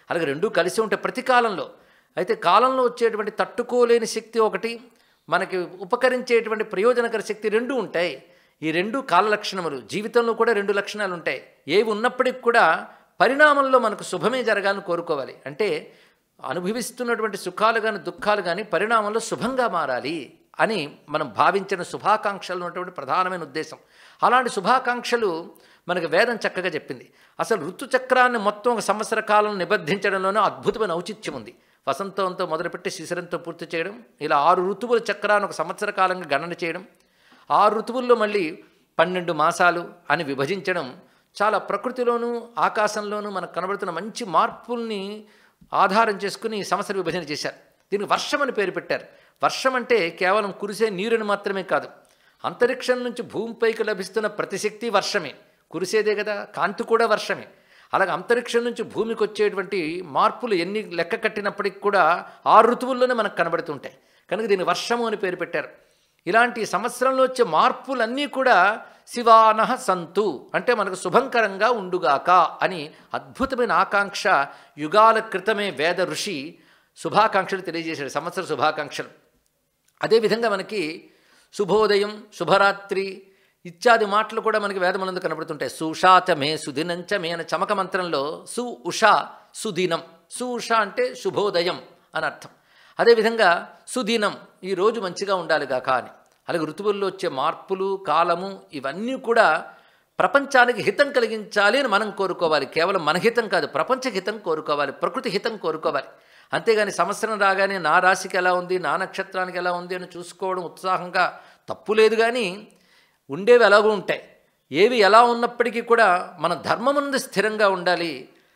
అలాగే రెండూ కలిసి ఉంటే ప్రతి కాలంలో. అయితే కాలంలో వచ్చేటువంటి తట్టుకోలేని శక్తి ఒకటి, మనకి ఉపకరించేటువంటి ప్రయోజనకర శక్తి రెండు ఉంటాయి. ఈ రెండు కాల లక్షణములు. జీవితంలో కూడా రెండు లక్షణాలు ఉంటాయి. ఏవి ఉన్నప్పటికి కూడా పరిణామంలో మనకు శుభమే జరగాలని కోరుకోవాలి. అంటే అనుభవిస్తున్నటువంటి సుఖాలు కానీ దుఃఖాలు కానీ పరిణామంలో శుభంగా మారాలి అని మనం భావించిన శుభాకాంక్షలు ఉన్నటువంటి ప్రధానమైన ఉద్దేశం. అలాంటి శుభాకాంక్షలు మనకు వేదం చక్కగా చెప్పింది. అసలు ఋతుచక్రాన్ని మొత్తం ఒక సంవత్సర కాలం నిబద్ధించడంలోనూ అద్భుతమైన ఔచిత్యం ఉంది. వసంతంతో మొదలుపెట్టి శిశిరంతో పూర్తి చేయడం, ఇలా ఆరు ఋతువుల చక్రాన్ని ఒక సంవత్సర కాలంగా గణన చేయడం, ఆరు ఋతువుల్లో మళ్ళీ పన్నెండు మాసాలు అని విభజించడం చాలా ప్రకృతిలోనూ ఆకాశంలోనూ మనకు కనబడుతున్న మంచి మార్పుల్ని ఆధారం చేసుకుని సంవత్సర విభజన చేశారు. దీనికి వర్షం అని పేరు పెట్టారు. వర్షం అంటే కేవలం కురిసే నీరుని మాత్రమే కాదు, అంతరిక్షం నుంచి భూమిపైకి లభిస్తున్న ప్రతి శక్తి వర్షమే. కురిసేదే కదా, కాంతి కూడా వర్షమే. అలాగే అంతరిక్షం నుంచి భూమికి వచ్చేటువంటి మార్పులు ఎన్ని లెక్క కట్టినప్పటికి కూడా ఆరు ఋతువుల్లోనే మనకు కనబడుతుంటాయి. కనుక దీన్ని వర్షము అని పేరు పెట్టారు. ఇలాంటి సంవత్సరంలో వచ్చే మార్పులన్నీ కూడా శివానః సంతు అంటే మనకు శుభంకరంగా ఉండుగాక అని అద్భుతమైన ఆకాంక్ష యుగాల క్రితమే వేద ఋషి శుభాకాంక్షలు తెలియజేశాడు, సంవత్సర శుభాకాంక్షలు. అదేవిధంగా మనకి శుభోదయం, శుభరాత్రి ఇత్యాది మాటలు కూడా మనకి వేదములందు కనబడుతుంటాయి. సుషాచ మే సుదినంచ మే అనే చమక మంత్రంలో సు ఉషా సుదినం, సు ఉష అంటే శుభోదయం అని అర్థం. అదేవిధంగా సుదినం ఈరోజు మంచిగా ఉండాలిగాక అని. అలాగే ఋతువుల్లో వచ్చే మార్పులు, కాలము ఇవన్నీ కూడా ప్రపంచానికి హితం కలిగించాలి అని మనం కోరుకోవాలి. కేవలం మన హితం కాదు, ప్రపంచ హితం కోరుకోవాలి, ప్రకృతి హితం కోరుకోవాలి. అంతేగాని సంవత్సరం రాగానే నా రాశికి ఎలా ఉంది, నా నక్షత్రానికి ఎలా ఉంది అని చూసుకోవడం ఉత్సాహంగా తప్పు లేదు. కానీ ఉండేవి ఎలాగూ ఉంటాయి. ఏవి ఎలా ఉన్నప్పటికీ కూడా మన ధర్మమునందు స్థిరంగా ఉండాలి,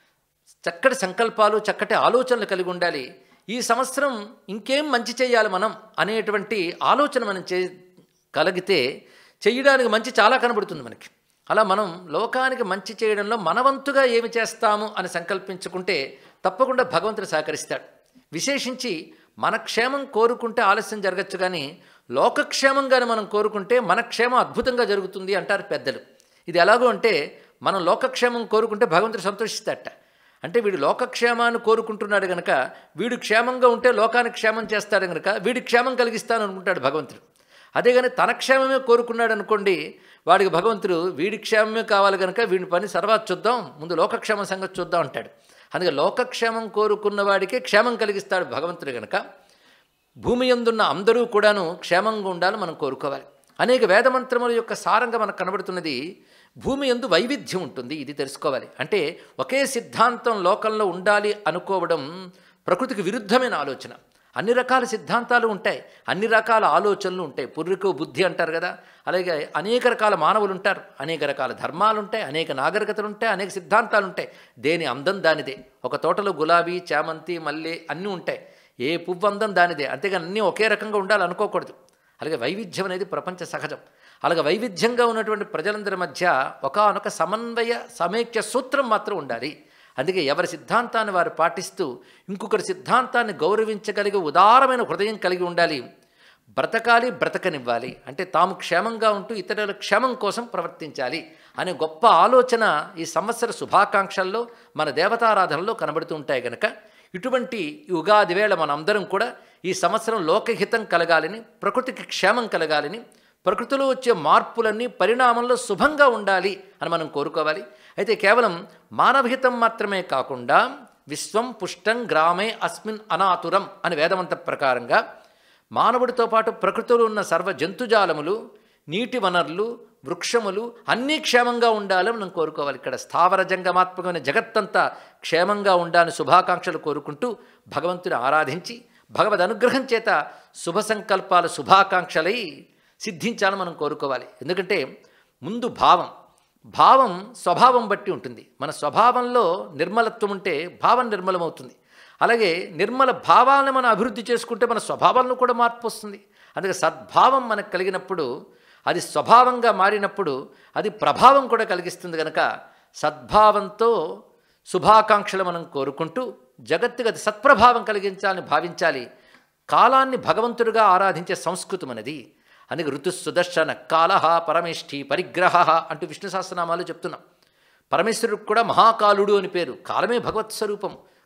చక్కటి సంకల్పాలు, చక్కటి ఆలోచనలు కలిగి ఉండాలి. ఈ సంవత్సరం ఇంకేం మంచి చేయాలి మనం అనేటువంటి ఆలోచన మనం చే కలిగితే చేయడానికి మంచి చాలా కనబడుతుంది మనకి. అలా మనం లోకానికి మంచి చేయడంలో మనవంతుగా ఏమి చేస్తాము అని సంకల్పించుకుంటే తప్పకుండా భగవంతుడు సహకరిస్తాడు. విశేషించి మన క్షేమం కోరుకుంటే ఆలస్యం జరగచ్చు, కానీ లోకక్షేమంగానే మనం కోరుకుంటే మన క్షేమం అద్భుతంగా జరుగుతుంది అంటారు పెద్దలు. ఇది ఎలాగో అంటే మనం లోకక్షేమం కోరుకుంటే భగవంతుడు సంతోషిస్తాడట. అంటే వీడు లోకక్షేమాన్ని కోరుకుంటున్నాడు కనుక వీడు క్షేమంగా ఉంటే లోకానికి క్షేమం చేస్తాడు కనుక వీడి క్షేమం కలిగిస్తాను అనుకుంటాడు భగవంతుడు. అదే కానీ తన క్షేమమే కోరుకున్నాడు అనుకోండి, వాడికి భగవంతుడు వీడి క్షేమమే కావాలి కనుక వీడి పని తర్వాత చూద్దాం, ముందు లోకక్షేమం సంగతి చూద్దాం అంటాడు. అందుకే లోకక్షేమం కోరుకున్న వాడికే క్షేమం కలిగిస్తాడు భగవంతుడు కనుక భూమి యందున్న అందరూ కూడాను క్షేమంగా ఉండాలని మనం కోరుకోవాలి. అనేక వేదమంత్రముల యొక్క సారంగా మనకు కనబడుతున్నది భూమి యందు వైవిధ్యం ఉంటుంది, ఇది తెలుసుకోవాలి. అంటే ఒకే సిద్ధాంతం లోకంలో ఉండాలి అనుకోవడం ప్రకృతికి విరుద్ధమైన ఆలోచన. అన్ని రకాల సిద్ధాంతాలు ఉంటాయి, అన్ని రకాల ఆలోచనలు ఉంటాయి. పూర్వీకు బుద్ధి అంటారు కదా, అలాగే అనేక రకాల మానవులు ఉంటారు, అనేక రకాల ధర్మాలు ఉంటాయి, అనేక నాగరికతలు ఉంటాయి, అనేక సిద్ధాంతాలు ఉంటాయి. దేని అందం దానిదే. ఒక తోటలో గులాబీ, చామంతి, మల్లె అన్నీ ఉంటాయి, ఏ పువ్వు అందం దానిదే. అంతేగాని అన్నీ ఒకే రకంగా ఉండాలి అనుకోకూడదు. అలాగే వైవిధ్యం అనేది ప్రపంచ సహజం. అలాగే వైవిధ్యంగా ఉన్నటువంటి ప్రజలందరి మధ్య ఒకానొక సమన్వయ సమైక్య సూత్రం మాత్రం ఉండాలి. అందుకే ఎవరి సిద్ధాంతాన్ని వారు పాటిస్తూ ఇంకొకరి సిద్ధాంతాన్ని గౌరవించగలిగే ఉదారమైన హృదయం కలిగి ఉండాలి. బ్రతకాలి, బ్రతకనివ్వాలి. అంటే తాము క్షేమంగా ఉంటూ ఇతరుల క్షేమం కోసం ప్రవర్తించాలి అనే గొప్ప ఆలోచన ఈ సంవత్సర శుభాకాంక్షల్లో మన దేవతారాధనలో కనబడుతూ ఉంటాయి కనుక ఇటువంటి ఉగాది వేళ మనందరం కూడా ఈ సంవత్సరం లోకహితం కలగాలని, ప్రకృతికి క్షేమం కలగాలని, ప్రకృతిలో వచ్చే మార్పులన్నీ పరిణామంలో శుభంగా ఉండాలి అని మనం కోరుకోవాలి. అయితే కేవలం మానవహితం మాత్రమే కాకుండా విశ్వం పుష్టం గ్రామే అస్మిన్ అనాతురం అని వేదమంత ప్రకారంగా మానవుడితో పాటు ప్రకృతిలో ఉన్న సర్వ జంతుజాలములు, నీటి వనరులు, వృక్షములు అన్నీ క్షేమంగా ఉండాలని మనం కోరుకోవాలి. ఇక్కడ స్థావర జంగమాత్మకమైన జగత్తంతా క్షేమంగా ఉండాలని శుభాకాంక్షలు కోరుకుంటూ భగవంతుని ఆరాధించి భగవద్ అనుగ్రహం చేత శుభ సంకల్పాలు శుభాకాంక్షలై సిద్ధించాలని మనం కోరుకోవాలి. ఎందుకంటే ముందు భావం భావం స్వభావం బట్టి ఉంటుంది. మన స్వభావంలో నిర్మలత్వం ఉంటే భావం నిర్మలమవుతుంది. అలాగే నిర్మల భావాలను మనం అభివృద్ధి చేసుకుంటే మన స్వభావంలో కూడా మార్పు వస్తుంది. అందుకే సద్భావం మనకు కలిగినప్పుడు, అది స్వభావంగా మారినప్పుడు అది ప్రభావం కూడా కలిగిస్తుంది. కనుక సద్భావంతో శుభాకాంక్షలు మనం కోరుకుంటూ జగత్తుకు అది సత్ప్రభావం కలిగించాలని భావించాలి. కాలాన్ని భగవంతుడిగా ఆరాధించే సంస్కృతం అనేది. అందుకే ఋతు సుదర్శన కాలహ పరమేష్ఠి పరిగ్రహ అంటూ విష్ణు సహస్రనామాలు చెప్తున్నాం. పరమేశ్వరుడికి కూడా మహాకాలుడు అని పేరు. కాలమే భగవత్ స్వరూపం.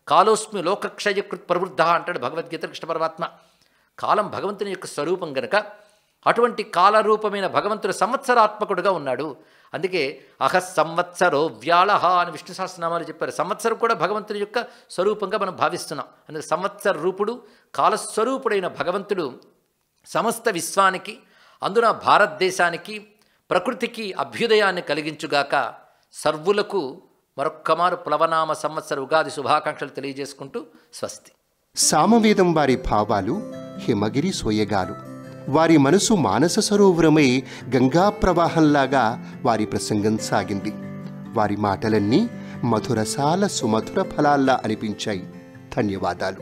కాలోస్మి లోకక్షయకృత్ ప్రవృద్ధ అంటాడు భగవద్గీత కృష్ణ పరమాత్మ. కాలం భగవంతుని యొక్క స్వరూపం గనక అటువంటి కాలరూపమైన భగవంతుడు సంవత్సరాత్మకుడుగా ఉన్నాడు. అందుకే అహ సంవత్సరో వ్యాళహ అని విష్ణు సహస్రనామాలు చెప్పారు. సంవత్సరం కూడా భగవంతుని యొక్క స్వరూపంగా మనం భావిస్తున్నాం. అందుకే సంవత్సర రూపుడు కాలస్వరూపుడైన భగవంతుడు సమస్త విశ్వానికి, అందున భారతదేశానికి, ప్రకృతికి అభ్యుదయాన్ని కలిగించుగాక. సర్వులకు మరొక్కమారు ప్లవనామ సంవత్సర ఉగాది శుభాకాంక్షలు తెలియజేసుకుంటూ స్వస్తి. సామవేదం వారి భావాలు హిమగిరి సోయగాలు. వారి మనసు మానస సరోవరమై గంగా ప్రవాహంలాగా వారి ప్రసంగం సాగింది. వారి మాటలన్నీ మధురసాల సుమధుర ఫలాల్లా అనిపించాయి. ధన్యవాదాలు.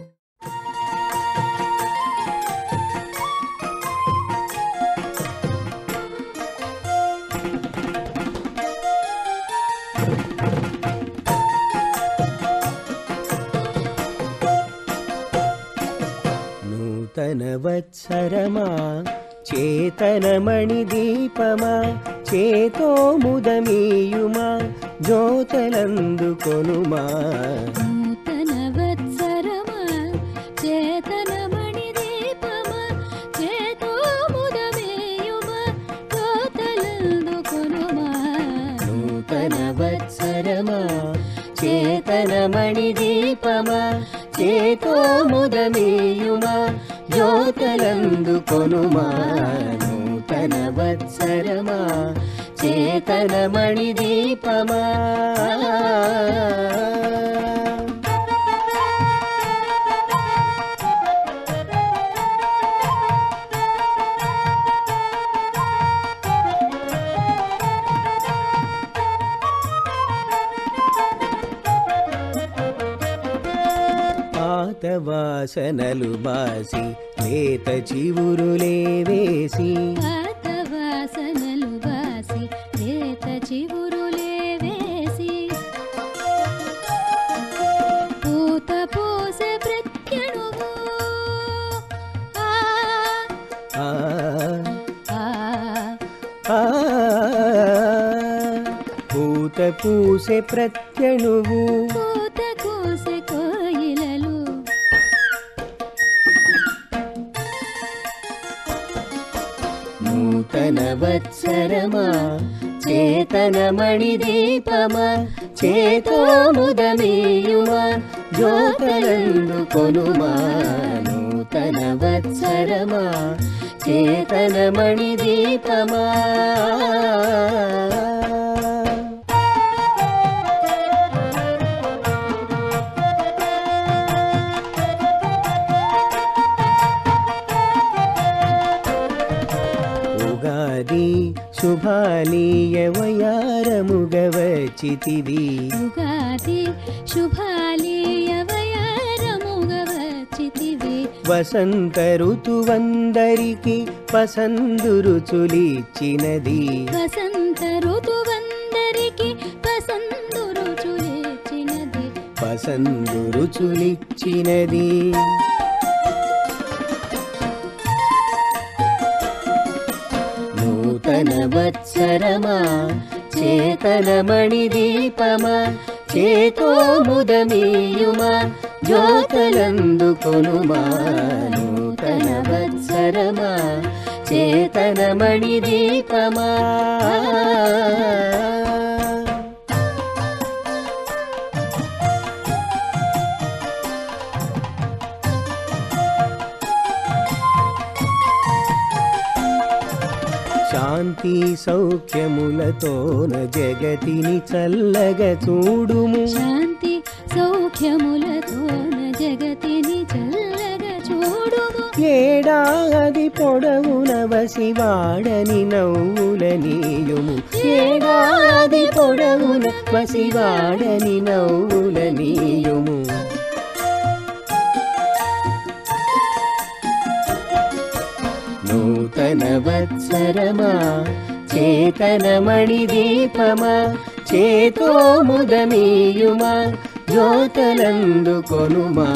నూతనవత్సరమా చేతనమణి దీపమా చేతో ముదమీయుమా జ్యోతలందుకొనుమా. నూతనవత్సరమా చేతనమణి దీపమా చేతో ముదమేయుమా జ్యోతలందుకొనుమా. నూతనవత్సరమా చేతనమణి దీపమా చేతో ముదమీయుమా జ్యోతలందుకొనుమా. నూతనవత్సరమా చేతనమణి దీపమా. వాసనలు బాసి లేత చివురులే వేసి పాత వాసనలు బాసి లేత చివురులే వేసి పూత పూసే ప్రత్యణువు ఆ ఆ ఆ ఆ పూత పూసే ప్రత్యణువు పూత కోసే కోయిలలు నూతనవత్సరమా చేతనమణి దీపమా చేతో ముదమీయుమా జ్యోతలందుకొనుమా. నూతనవత్సరమా చేతనమణి దీపమా. ఉగాది శుభాలీయ వయారముగవచితివి. ఉగాది శుభాలీయ వయారముగవచితివి. వసంత ఋతువందరికి పసందు రుచులిచ్చినది. వసంత ఋతువందరికి పసందు రుచులిచ్చినది. పసందు రుచులిచ్చినది. నూతనవత్సరమా చేతనమణి దీపమా చేతో ముదమీయుమా జ్యోతలందుకొనుమా. నూతనవత్సరమా చేతనమణి దీపమా. శాంతి సౌఖ్యములతోన జగతిని చల్లగా చూడుము. శాంతి సౌఖ్యములతోన జగతిని చల్లగా చూడుము. ఏడాది పొడవున వసివాడని నవ్వులనీయుము. ఏడాది పొడవున వసివాడని నవ్వులనీయుము. నూతనవత్సరమా చేతనమణి దీపమా చేతో ముదమీయుమా జ్యోతలందుకొనుమా.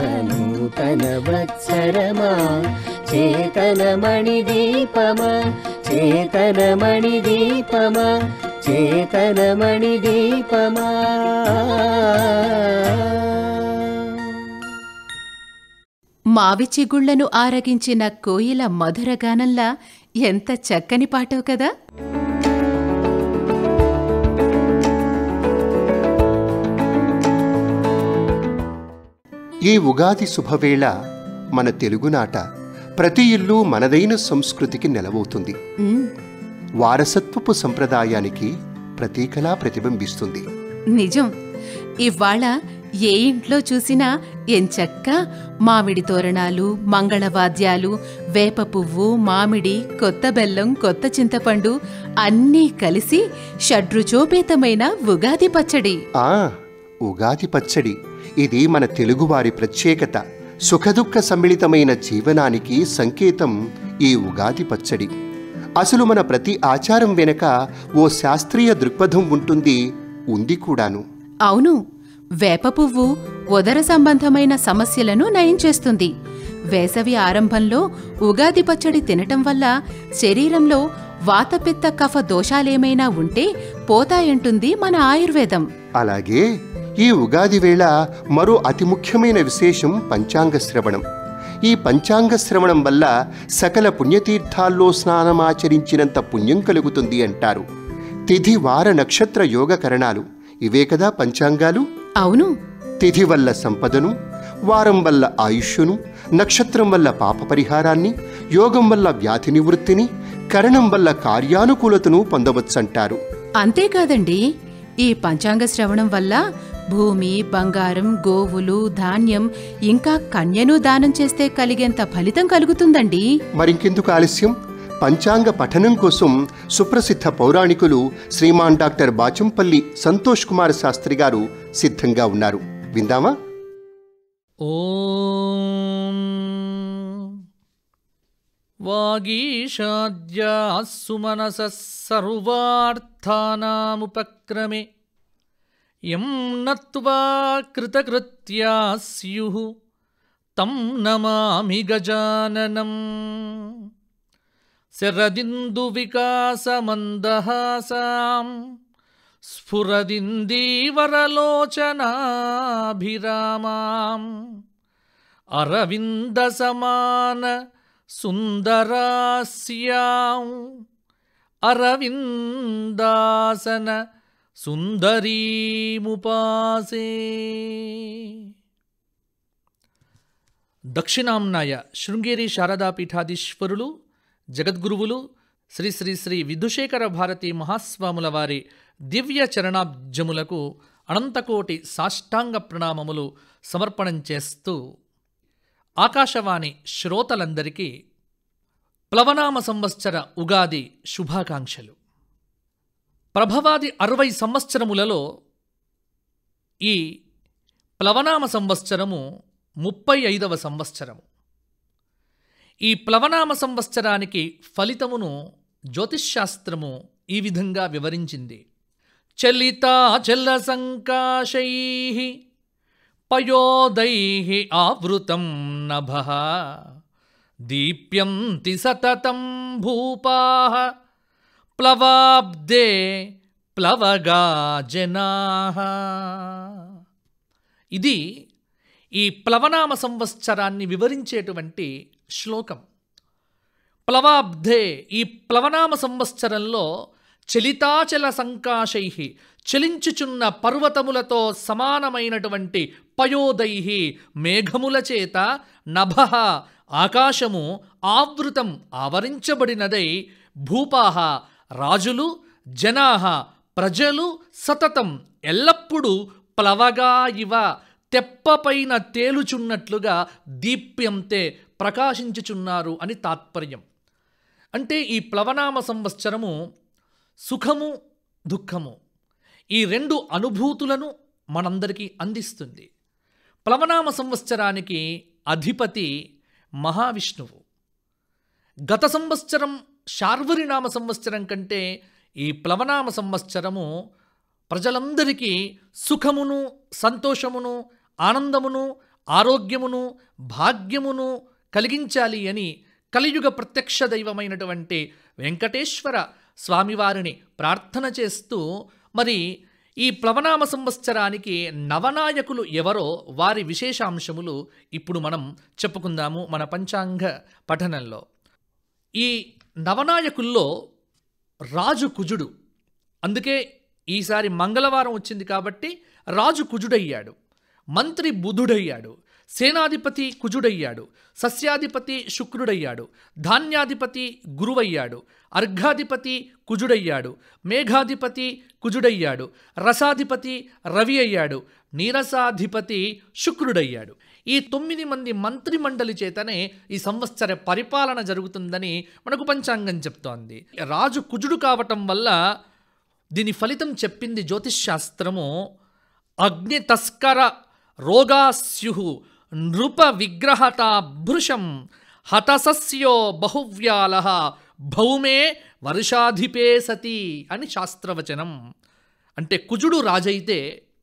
నూతనవత్సరమా చేతనమణి దీపమా చేతనమణి దీపమా చేతనమణి దీపమా. మావి చిగుళ్లను ఆరగించిన కోయిల మధురగానంలా ఎంత చక్కని పాటో కదా. ఈ ఉగాది శుభవేళ మన తెలుగునాట ప్రతి ఇల్లు మనదైన సంస్కృతికి నెలవవుతుంది. వారసత్వపు సంప్రదాయానికి ప్రతీకలా ప్రతిబింబిస్తుంది. నిజం. ఇవాళ ఏ ఇంట్లో చూసినా ఎంచక్కా మామిడి తోరణాలు, మంగళవాద్యాలు, వేప పువ్వు, మామిడి, కొత్త బెల్లం, కొత్త చింతపండు అన్నీ కలిసి షడ్రుచోపేతమైన ఉగాది పచ్చడి. ఆ ఉగాది పచ్చడి ఇది మన తెలుగువారి ప్రత్యేకత. సుఖదుఖ సమ్మిళితమైన జీవనానికి సంకేతం ఈ ఉగాది పచ్చడి. అసలు మన ప్రతి ఆచారం వెనక ఓ శాస్త్రీయ దృక్పథం ఉంటుంది, ఉంది కూడాను. అవును. వేప పువ్వు ఉదర సంబంధమైన సమస్యలను నయం చేస్తుంది. వేసవి ఆరంభంలో ఉగాది పచ్చడి తినటం వల్ల శరీరంలో వాతపిత్త కఫ దోషాలేమైనా ఉంటే పోతాయంటుంది మన ఆయుర్వేదం. అలాగే ఈ ఉగాది వేళ మరో అతి ముఖ్యమైన విశేషం పంచాంగ శ్రవణం. ఈ పంచాంగ శ్రవణం వల్ల సకల పుణ్యతీర్థాల్లో స్నానమాచరించినంత పుణ్యం కలుగుతుంది అంటారు. తిథి వార నక్షత్ర యోగకరణాలు ఇవే కదా పంచాంగాలు. అవును. తిథి వల్ల సంపదను, వారం వల్ల ఆయుష్ను, నక్షత్రం వల్ల పాప పరిహారాన్ని, యోగం వల్ల వ్యాధి నివృత్తిని, కరణం వల్ల కార్యానుకూలతను పొందవచ్చంటారు. అంతేకాదండి, ఈ పంచాంగ శ్రవణం వల్ల భూమి, బంగారం, గోవులు, ధాన్యం ఇంకా కన్యను దానం చేస్తే కలిగేంత ఫలితం కలుగుతుందండి. మరింకెందుకు ఆలస్యం? పంచాంగ పఠనం కోసం సుప్రసిద్ధ పౌరాణికులు శ్రీమాన్ డాక్టర్ బాచంపల్లి సంతోష్ కుమార్ శాస్త్రి గారు సిద్ధంగా ఉన్నారు. విందామా? ఓం వాగీషాద్యా సుమనసః సర్వార్థానాముపక్రమే యం నత్వా కృతకృత్యా స్యుః తం నమామి గజాననం. శరదిందు వికాసమందహాసాం స్ఫురదిందీవరలోచనాభిరామాం అరవింద సమాన సుందరాస్యాం అరవిందాసన సుందరీముపాసే. దక్షిణాంనాయ శృంగేరి శారదాపీఠాధీశ్వరులు జగద్గురువులు శ్రీ శ్రీ శ్రీ విధుశేఖర భారతీ మహాస్వాముల వారి దివ్య చరణాబ్జములకు అనంతకోటి సాష్టాంగ ప్రణామములు సమర్పణం చేస్తూ ఆకాశవాణి శ్రోతలందరికీ ప్లవనామ సంవత్సర ఉగాది శుభాకాంక్షలు. ప్రభవాది అరవై సంవత్సరములలో ఈ ప్లవనామ సంవత్సరము ముప్పై ఐదవ సంవత్సరము. ఈ ప్లవనామ సంవత్సరానికి ఫలితమును జ్యోతిష్శాస్త్రము ఈ విధంగా వివరించింది. చలితాచల సంకాశై పయోదై ఆవృతం నభః దీప్యంతి సతతం భూపాః ప్లవాబ్దే ప్లవగా జనాః. ఇది ఈ ప్లవనామ సంవత్సరాన్ని వివరించేటువంటి శ్లోకం. ప్లవాబ్ధే, ఈ ప్లవనామ సంవత్సరంలో చలితాచల సంకాశై, చలించుచున్న పర్వతములతో సమానమైనటువంటి పయోదై, మేఘముల చేత, నభః, ఆకాశము, ఆవృతం, ఆవరించబడినదై, భూపాః, రాజులు, జనాః, ప్రజలు, సతతం, ఎల్లప్పుడూ ప్లవగా ఇవ, తెప్పపైన తేలుచున్నట్లుగా దీప్యంతే, ప్రకాశించుచున్నారు అని తాత్పర్యం. అంటే ఈ ప్లవనామ సంవత్సరము సుఖము దుఃఖము ఈ రెండు అనుభూతులను మనందరికీ అందిస్తుంది. ప్లవనామ సంవత్సరానికి అధిపతి మహావిష్ణువు. గత సంవత్సరం శార్వరినామ సంవత్సరం కంటే ఈ ప్లవనామ సంవత్సరము ప్రజలందరికీ సుఖమును, సంతోషమును, ఆనందమును, ఆరోగ్యమును, భాగ్యమును కలిగించాలి అని కలియుగ ప్రత్యక్ష దైవమైనటువంటి వెంకటేశ్వర స్వామివారిని ప్రార్థన చేస్తూ మరి ఈ ప్లవనామ సంవత్సరానికి నవనాయకులు ఎవరో వారి విశేషాంశములు ఇప్పుడు మనం చెప్పుకుందాము మన పంచాంగ పఠనంలో. ఈ నవనాయకుల్లో రాజు కుజుడు, అందుకే ఈసారి మంగళవారం వచ్చింది కాబట్టి రాజు కుజుడయ్యాడు, మంత్రి బుధుడయ్యాడు, సేనాధిపతి కుజుడయ్యాడు, సస్యాధిపతి శుక్రుడయ్యాడు, ధాన్యాధిపతి గురువయ్యాడు, అర్ఘాధిపతి కుజుడయ్యాడు, మేఘాధిపతి కుజుడయ్యాడు, రసాధిపతి రవి అయ్యాడు, నీరసాధిపతి శుక్రుడయ్యాడు. ఈ తొమ్మిది మంది మంత్రిమండలి చేతనే ఈ సంవత్సర పరిపాలన జరుగుతుందని మనకు పంచాంగం చెప్తోంది. రాజు కుజుడు కావటం వల్ల దీని ఫలితం చెప్పింది జ్యోతిష్శాస్త్రము. అగ్ని తస్కర రోగాస్యు నృప విగ్రహత భృశం హతసస్యో బహువ్యాల భౌమే వర్షాధిపే సతి అని శాస్త్రవచనం. అంటే కుజుడు రాజైతే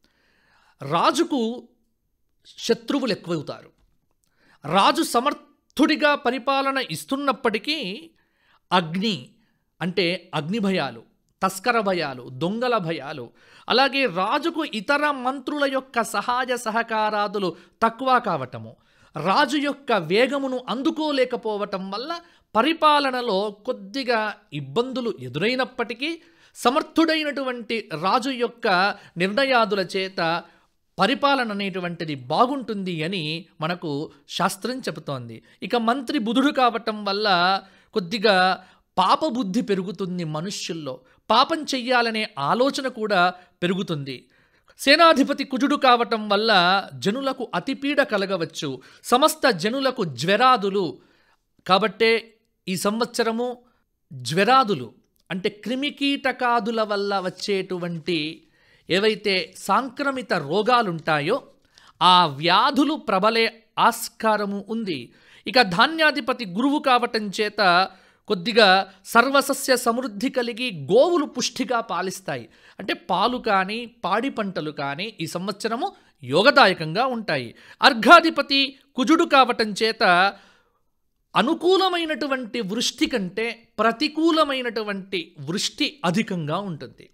రాజుకు శత్రువులు ఎక్కువవుతారు. రాజు సమర్థుడిగా పరిపాలన ఇస్తున్నప్పటికీ అగ్ని అంటే అగ్ని భయాలు, తస్కర భయాలు, దొంగల భయాలు, అలాగే రాజుకు ఇతర మంత్రుల యొక్క సహాయ సహకారాదులు తక్కువ కావటము, రాజు యొక్క వేగమును అందుకోలేకపోవటం వల్ల పరిపాలనలో కొద్దిగా ఇబ్బందులు ఎదురైనప్పటికీ సమర్థుడైనటువంటి రాజు యొక్క నిర్ణయాదుల చేత పరిపాలన అనేటువంటిది బాగుంటుంది అని మనకు శాస్త్రం చెబుతోంది. ఇక మంత్రి బుధుడు కావటం వల్ల కొద్దిగా పాపబుద్ధి పెరుగుతుంది మనుష్యుల్లో, పాపం చెయ్యాలనే ఆలోచన కూడా పెరుగుతుంది. సేనాధిపతి కుజుడు కావటం వల్ల జనులకు అతిపీడ కలగవచ్చు, సమస్త జనులకు జ్వరాదులు. కాబట్టే ఈ సంవత్సరము జ్వరాదులు అంటే క్రిమికీటకాదుల వల్ల వచ్చేటువంటి ఏవైతే సాంక్రమిత రోగాలుంటాయో ఆ వ్యాధులు ప్రబలే ఆస్కారము ఉంది. ఇక ధాన్యాధిపతి గురువు కావటం చేత కొద్దిగా సర్వసస్య సమృద్ధి కలిగి గోవులు పుష్టిగా పాలిస్తాయి. అంటే పాలు కానీ పాడి పంటలు కానీ ఈ సంవత్సరము యోగదాయకంగా ఉంటాయి. అర్ఘాధిపతి కుజుడు కావటం చేత అనుకూలమైనటువంటి వృష్టి కంటే ప్రతికూలమైనటువంటి వృష్టి అధికంగా ఉంటుంది.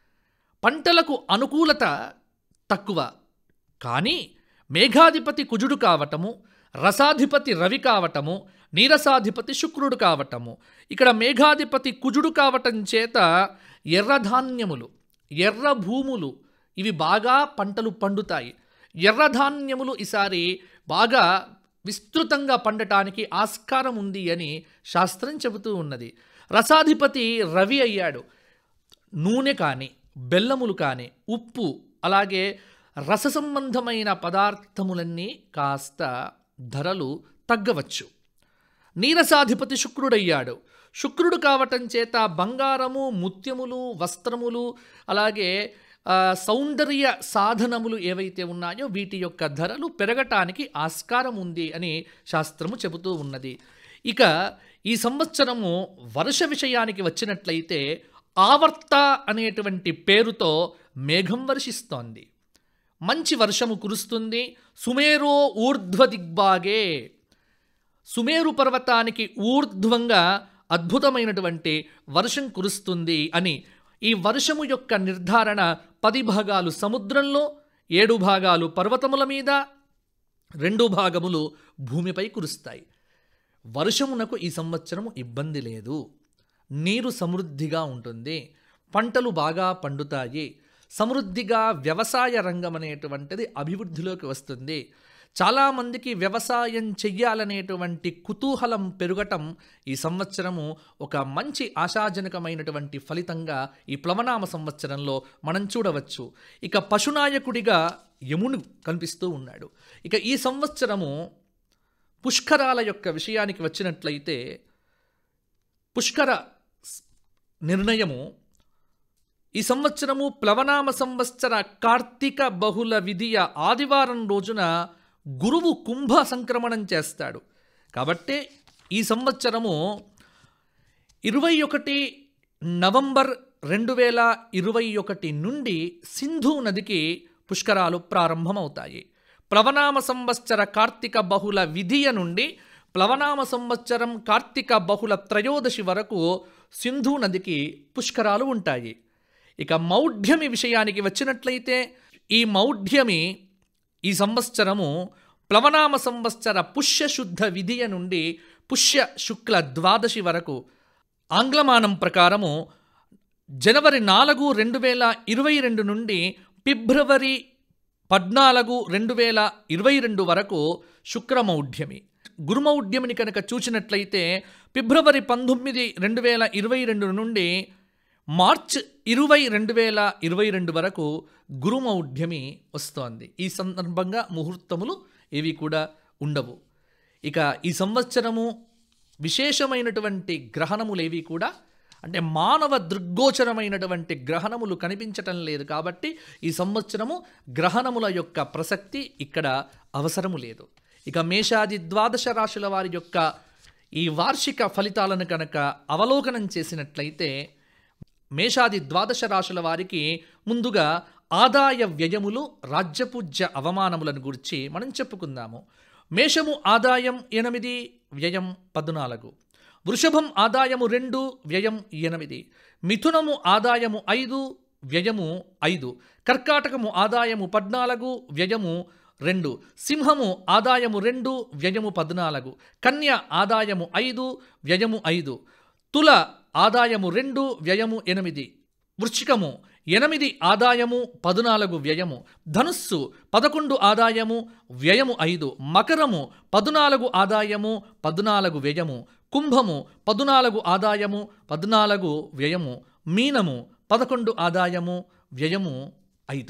పంటలకు అనుకూలత తక్కువ. కానీ మేఘాధిపతి కుజుడు కావటము, రసాధిపతి రవి కావటము, నీరసాధిపతి శుక్రుడు కావటము. ఇక్కడ మేఘాధిపతి కుజుడు కావటం చేత ఎర్రధాన్యములు, ఎర్ర భూములు ఇవి బాగా పంటలు పండుతాయి. ఎర్రధాన్యములు ఈసారి బాగా విస్తృతంగా పండటానికి ఆస్కారం ఉంది అని శాస్త్రం చెబుతూ ఉన్నది. రసాధిపతి రవి అయ్యాడు. నూనె కానీ, బెల్లములు కానీ, ఉప్పు, అలాగే రస సంబంధమైన పదార్థములన్నీ కాస్త ధరలు తగ్గవచ్చు. నీరసాధిపతి శుక్రుడయ్యాడు. శుక్రుడు కావటం చేత బంగారము, ముత్యములు, వస్త్రములు, అలాగే సౌందర్య సాధనములు ఏవైతే ఉన్నాయో వీటి యొక్క ధరలు పెరగటానికి ఆస్కారం ఉంది అని శాస్త్రము చెబుతూ ఉన్నది. ఇక ఈ సంవత్సరము వర్ష విషయానికి వచ్చినట్లయితే ఆవర్త అనేటువంటి పేరుతో మేఘం వర్షిస్తోంది. మంచి వర్షము కురుస్తుంది. సుమేరో ఊర్ధ్వ దిగ్భాగే, సుమేరు పర్వతానికి ఊర్ధ్వంగా అద్భుతమైనటువంటి వర్షం కురుస్తుంది అని. ఈ వర్షము యొక్క నిర్ధారణ పది భాగాలు సముద్రంలో, ఏడు భాగాలు పర్వతముల మీద, రెండు భాగములు భూమిపై కురుస్తాయి. వర్షమునకు ఈ సంవత్సరము ఇబ్బంది లేదు. నీరు సమృద్ధిగా ఉంటుంది, పంటలు బాగా పండుతాయి, సమృద్ధిగా వ్యవసాయ రంగం అనేటువంటిది అభివృద్ధిలోకి వస్తుంది. చాలామందికి వ్యవసాయం చెయ్యాలనేటువంటి కుతూహలం పెరగటం ఈ సంవత్సరము ఒక మంచి ఆశాజనకమైనటువంటి ఫలితంగా ఈ ప్లవనామ సంవత్సరంలో మనం చూడవచ్చు. ఇక పశునాయకుడిగా యముడు కనిపిస్తూ ఉన్నాడు. ఇక ఈ సంవత్సరము పుష్కరాల యొక్క విషయానికి వచ్చినట్లయితే పుష్కర నిర్ణయము ఈ సంవత్సరము ప్లవనామ సంవత్సర కార్తీక బహుళ విధియ ఆదివారం రోజున గురువు కుంభ సంక్రమణం చేస్తాడు. కాబట్టే ఈ సంవత్సరము ఇరవై ఒకటి నవంబర్ రెండు వేల ఇరవై ఒకటి నుండి సింధు నదికి పుష్కరాలు ప్రారంభమవుతాయి. ప్లవనామ సంవత్సర కార్తీక బహుళ విధియ నుండి ప్లవనామ సంవత్సరం కార్తీక బహుళ త్రయోదశి వరకు సింధు నదికి పుష్కరాలు ఉంటాయి. ఇక మౌఢ్యమి విషయానికి వచ్చినట్లయితే ఈ మౌఢ్యమి ఈ సంవత్సరము ప్లవనామ సంవత్సర పుష్యశుద్ధ విధియ నుండి పుష్య శుక్ల ద్వాదశి వరకు ఆంగ్లమానం ప్రకారము జనవరి నాలుగు రెండు వేల ఇరవై రెండు నుండి ఫిబ్రవరి పద్నాలుగు రెండు వేల ఇరవై రెండు వరకు శుక్రమౌఢ్యమి. గురుమౌఢ్యమిని కనుక చూసినట్లయితే ఫిబ్రవరి పంతొమ్మిది రెండు వేల ఇరవై రెండు నుండి మార్చ్ ఇరవై రెండు వేల ఇరవై రెండు వరకు గురుమౌఢ్యమి వస్తోంది. ఈ సందర్భంగా ముహూర్తములు ఏవి కూడా ఉండవు. ఇక ఈ సంవత్సరము విశేషమైనటువంటి గ్రహణములేవి కూడా అంటే మానవ దృగ్గోచరమైనటువంటి గ్రహణములు కనిపించటం లేదు కాబట్టి ఈ సంవత్సరము గ్రహణముల యొక్క ప్రసక్తి ఇక్కడ అవసరము లేదు. ఇక మేషాది ద్వాదశ రాశుల వారి యొక్క ఈ వార్షిక ఫలితాలను కనుక అవలోకనం చేసినట్లయితే మేషాది ద్వాదశ రాశుల వారికి ముందుగా ఆదాయ వ్యయములు రాజ్యపూజ్య అవమానములను గురించి మనం చెప్పుకుందాము. మేషము ఆదాయం ఎనిమిది, వ్యయం పద్నాలుగు. వృషభం ఆదాయము రెండు, వ్యయం ఎనిమిది. మిథునము ఆదాయము ఐదు, వ్యయము ఐదు. కర్కాటకము ఆదాయము పద్నాలుగు, వ్యయము రెండు. సింహము ఆదాయము రెండు, వ్యయము పద్నాలుగు. కన్య ఆదాయము ఐదు, వ్యయము ఐదు. తుల ఆదాయము రెండు, వ్యయము ఎనిమిది. వృశ్చికము ఎనిమిది ఆదాయము, పద్నాలుగు వ్యయము. ధనుస్సు పదకొండు ఆదాయము, వ్యయము ఐదు. మకరము పద్నాలుగు ఆదాయము, పద్నాలుగు వ్యయము. కుంభము పద్నాలుగు ఆదాయము, పద్నాలుగు వ్యయము. మీనము పదకొండు ఆదాయము, వ్యయము ఐదు.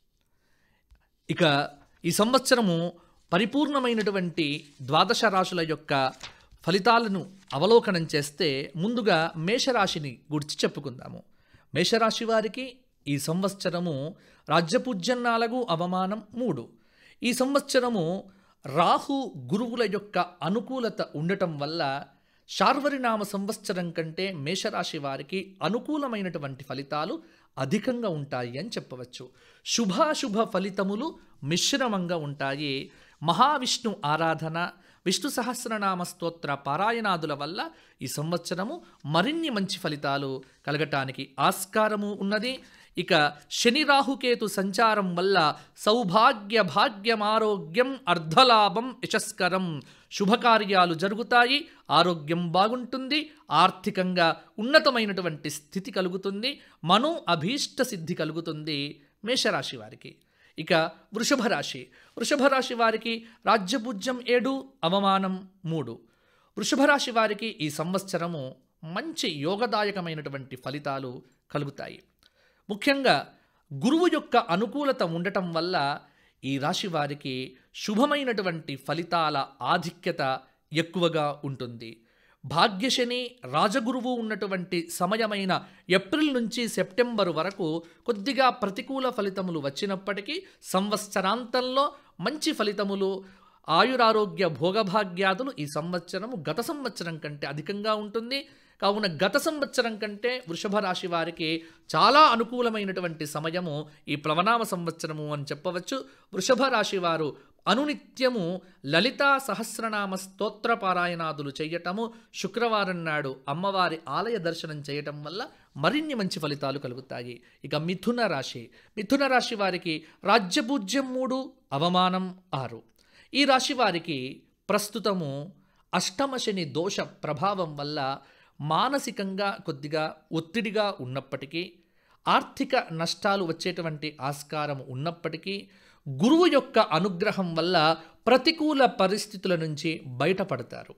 ఇక ఈ సంవత్సరము పరిపూర్ణమైనటువంటి ద్వాదశ రాశుల యొక్క ఫలితాలను అవలోకనం చేస్తే ముందుగా మేషరాశిని గురించి చెప్పుకుందాము. మేషరాశి వారికి ఈ సంవత్సరము రాజ్యపూజ్యం నాలుగు, అవమానం మూడు. ఈ సంవత్సరము రాహు గురువుల యొక్క అనుకూలత ఉండటం వల్ల శార్వరినామ సంవత్సరం కంటే మేషరాశి వారికి అనుకూలమైనటువంటి ఫలితాలు అధికంగా ఉంటాయి అని చెప్పవచ్చు. శుభాశుభ ఫలితములు మిశ్రమంగా ఉంటాయి. మహావిష్ణు ఆరాధన, విష్ణు సహస్రనామ స్తోత్ర పారాయణాదుల వల్ల ఈ సంవత్సరము మరిన్ని మంచి ఫలితాలు కలగటానికి ఆస్కారము ఉన్నది. ఇక శని రాహుకేతు సంచారం వల్ల సౌభాగ్య భాగ్యం ఆరోగ్యం అర్ధలాభం యశస్కరం శుభకార్యాలు జరుగుతాయి, ఆరోగ్యం బాగుంటుంది, ఆర్థికంగా ఉన్నతమైనటువంటి స్థితి కలుగుతుంది, మనో అభీష్ట సిద్ధి కలుగుతుంది మేషరాశి వారికి. ఇక వృషభ రాశి వృషభ రాశి వారికి రాజ్యపూజ్యం ఏడు, అవమానం మూడు. వృషభ రాశి వారికి ఈ సంవత్సరము మంచి యోగదాయకమైనటువంటి ఫలితాలు కలుగుతాయి. ముఖ్యంగా గురువు యొక్క అనుకూలత ఉండటం వల్ల ఈ రాశి వారికి శుభమైనటువంటి ఫలితాల ఆధిక్యత ఎక్కువగా ఉంటుంది. భాగ్యశని రాజగురువు ఉన్నటువంటి సమయమైన ఏప్రిల్ నుంచి సెప్టెంబర్ వరకు కొద్దిగా ప్రతికూల ఫలితములు వచ్చినప్పటికీ సంవత్సరాంతంలో మంచి ఫలితములు, ఆయురారోగ్య భోగభాగ్యాదులు ఈ సంవత్సరము గత సంవత్సరం కంటే అధికంగా ఉంటుంది. కావున గత సంవత్సరం కంటే వృషభ రాశి వారికి చాలా అనుకూలమైనటువంటి సమయము ఈ ప్లవనామ సంవత్సరము అని చెప్పవచ్చు. వృషభ రాశి వారు అనునిత్యము లలితా సహస్రనామ స్తోత్ర పారాయణాదులు చేయటము, శుక్రవారం నాడు అమ్మవారి ఆలయ దర్శనం చేయటం వల్ల మరిన్ని మంచి ఫలితాలు కలుగుతాయి. ఇక మిథున రాశి మిథున రాశి వారికి రాజ్యపూజ్యం మూడు, అవమానం ఆరు. ఈ రాశి వారికి ప్రస్తుతము అష్టమ శని దోష ప్రభావం వల్ల మానసికంగా కొద్దిగా ఒత్తిడిగా ఉన్నప్పటికీ, ఆర్థిక నష్టాలు వచ్చేటువంటి ఆస్కారం ఉన్నప్పటికీ, గురువు యొక్క అనుగ్రహం వల్ల ప్రతికూల పరిస్థితుల నుంచి బయటపడతారు.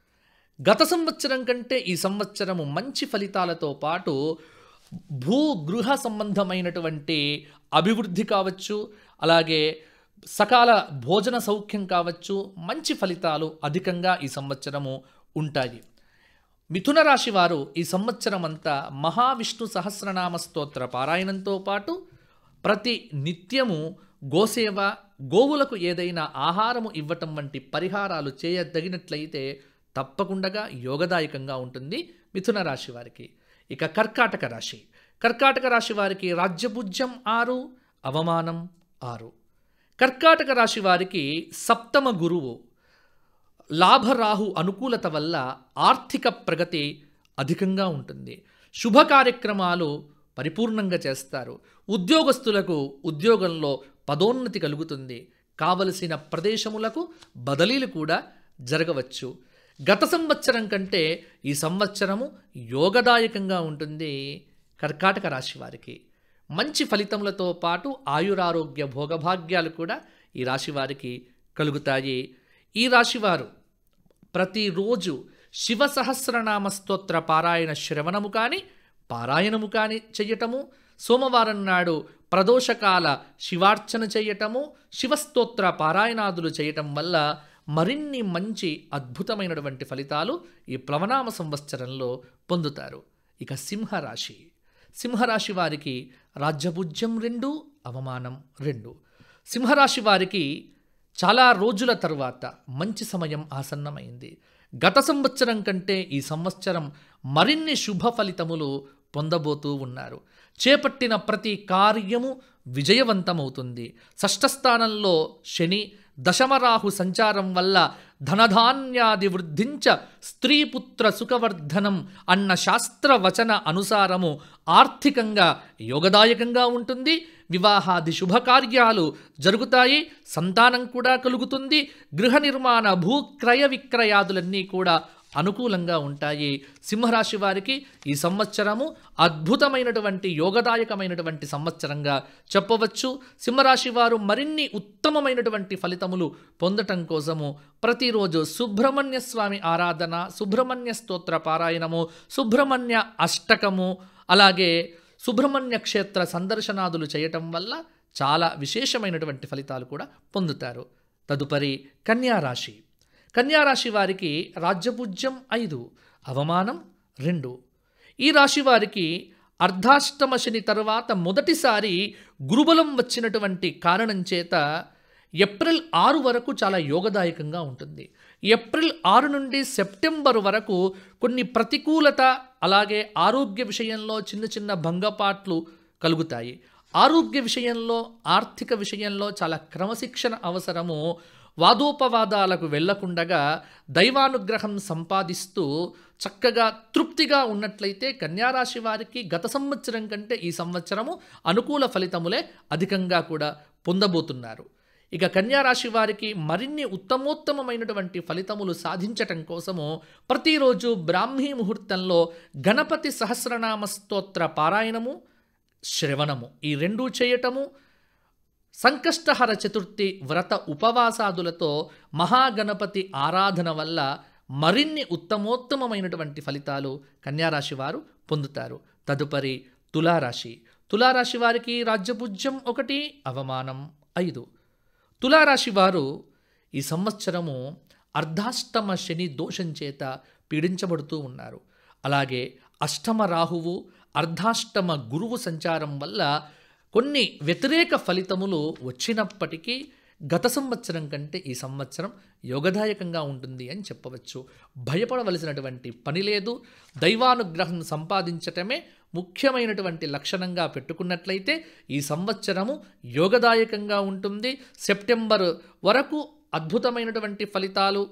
గత సంవత్సరం కంటే ఈ సంవత్సరము మంచి ఫలితాలతో పాటు భూ గృహ సంబంధమైనటువంటి అభివృద్ధి కావచ్చు, అలాగే సకాల భోజన సౌఖ్యం కావచ్చు, మంచి ఫలితాలు అధికంగా ఈ సంవత్సరము ఉంటాయి. మిథున రాశి వారు ఈ సంవత్సరం అంతా మహావిష్ణు సహస్రనామ స్తోత్ర పారాయణంతో పాటు ప్రతి నిత్యము గోసేవ, గోవులకు ఏదైనా ఆహారము ఇవ్వటం వంటి పరిహారాలు చేయదగినట్లయితే తప్పకుండా యోగదాయకంగా ఉంటుంది మిథున రాశి వారికి. ఇక కర్కాటక రాశి కర్కాటక రాశి వారికి రాజ్యపూజ్యం ఆరు, అవమానం ఆరు. కర్కాటక రాశి వారికి సప్తమ గురువు లాభరాహు అనుకూలత వల్ల ఆర్థిక ప్రగతి అధికంగా ఉంటుంది. శుభ కార్యక్రమాలు పరిపూర్ణంగా చేస్తారు. ఉద్యోగస్తులకు ఉద్యోగంలో పదోన్నతి కలుగుతుంది. కావలసిన ప్రదేశములకు బదిలీలు కూడా జరగవచ్చు. గత సంవత్సరం కంటే ఈ సంవత్సరము యోగదాయకంగా ఉంటుంది కర్కాటక రాశి వారికి. మంచి ఫలితములతో పాటు ఆయురారోగ్య భోగభాగ్యాలు కూడా ఈ రాశి వారికి కలుగుతాయి. ఈ రాశివారు ప్రతిరోజు శివ సహస్రనామ స్తోత్ర పారాయణ శ్రవణము కానీ పారాయణము కానీ చెయ్యటము, సోమవారం నాడు ప్రదోషకాల శివార్చన చేయటము, శివస్తోత్ర పారాయణాదులు చేయటం వల్ల మరిన్ని మంచి అద్భుతమైనటువంటి ఫలితాలు ఈ ప్లవనామ సంవత్సరంలో పొందుతారు. ఇక సింహరాశి. సింహరాశి వారికి రాజ్యభుజ్యం రెండు, అవమానం రెండు. సింహరాశి వారికి చాలా రోజుల తర్వాత మంచి సమయం ఆసన్నమైంది. గత సంవత్సరం కంటే ఈ సంవత్సరం మరిన్ని శుభ ఫలితములు పొందబోతూ ఉన్నారు. చేపట్టిన ప్రతి కార్యము విజయవంతమవుతుంది. షష్ఠస్థానంలో శని, దశమరాహు సంచారం వల్ల ధనధాన్యాది వృద్ధించ స్త్రీపుత్ర సుఖవర్ధనం అన్న శాస్త్రవచన అనుసారము ఆర్థికంగా యోగదాయకంగా ఉంటుంది. వివాహాది శుభకార్యాలు జరుగుతాయి. సంతానం కూడా కలుగుతుంది. గృహ నిర్మాణ భూక్రయ విక్రయాదులన్నీ కూడా అనుకూలంగా ఉంటాయి. సింహరాశి వారికి ఈ సంవత్సరము అద్భుతమైనటువంటి యోగదాయకమైనటువంటి సంవత్సరంగా చెప్పవచ్చు. సింహరాశి వారు మరిన్ని ఉత్తమమైనటువంటి ఫలితములు పొందటం కోసము ప్రతిరోజు సుబ్రహ్మణ్య స్వామి ఆరాధన, సుబ్రహ్మణ్య స్తోత్ర పారాయణము, సుబ్రహ్మణ్య అష్టకము, అలాగే సుబ్రహ్మణ్య క్షేత్ర సందర్శనాదులు చేయటం వల్ల చాలా విశేషమైనటువంటి ఫలితాలు కూడా పొందుతారు. తదుపరి కన్యారాశి. కన్యారాశి వారికి రాజ్యభుజ్యం ఐదు, అవమానం రెండు. ఈ రాశి వారికి అర్ధాష్టమ శని తర్వాత మొదటిసారి గురుబలం వచ్చినటువంటి కారణం చేత ఏప్రిల్ ఆరు వరకు చాలా యోగదాయకంగా ఉంటుంది. ఏప్రిల్ ఆరు నుండి సెప్టెంబర్ వరకు కొన్ని ప్రతికూలత, అలాగే ఆరోగ్య విషయంలో చిన్న చిన్న భంగపాట్లు కలుగుతాయి. ఆరోగ్య విషయంలో, ఆర్థిక విషయంలో చాలా క్రమశిక్షణ అవసరము. వాదోపవాదాలకు వెళ్లకుండగా దైవానుగ్రహం సంపాదిస్తూ చక్కగా తృప్తిగా ఉన్నట్లయితే కన్యారాశి వారికి గత సంవత్సరం కంటే ఈ సంవత్సరము అనుకూల ఫలితములే అధికంగా కూడా పొందబోతున్నారు. ఇక కన్యారాశి వారికి మరిన్ని ఉత్తమోత్తమమైనటువంటి ఫలితములు సాధించటం కోసము ప్రతిరోజు బ్రాహ్మీ ముహూర్తంలో గణపతి సహస్రనామ స్తోత్ర పారాయణము, శ్రవణము ఈ రెండూ చేయటము, సంకష్టహర చతుర్థి వ్రత ఉపవాసాదులతో మహాగణపతి ఆరాధన వల్ల మరిన్ని ఉత్తమోత్తమమైనటువంటి ఫలితాలు కన్యారాశి వారు పొందుతారు. తదుపరి తులారాశి. తులారాశి వారికి రాజ్యభుజ్యం ఒకటి, అవమానం ఐదు. తులారాశి వారు ఈ సంవత్సరము అర్ధాష్టమ శని దోషం చేత పీడించబడుతూ ఉన్నారు. అలాగే అష్టమ రాహువు, అర్ధాష్టమ గురువు సంచారం వల్ల కొన్ని వ్యతిరేక ఫలితములు వచ్చినప్పటికీ గత సంవత్సరం కంటే ఈ సంవత్సరం యోగదాయకంగా ఉంటుంది అని చెప్పవచ్చు. భయపడవలసినటువంటి పని లేదు. దైవానుగ్రహం సంపాదించటమే ముఖ్యమైనటువంటి లక్షణంగా పెట్టుకున్నట్లయితే ఈ సంవత్సరము యోగదాయకంగా ఉంటుంది. సెప్టెంబర్ వరకు అద్భుతమైనటువంటి ఫలితాలు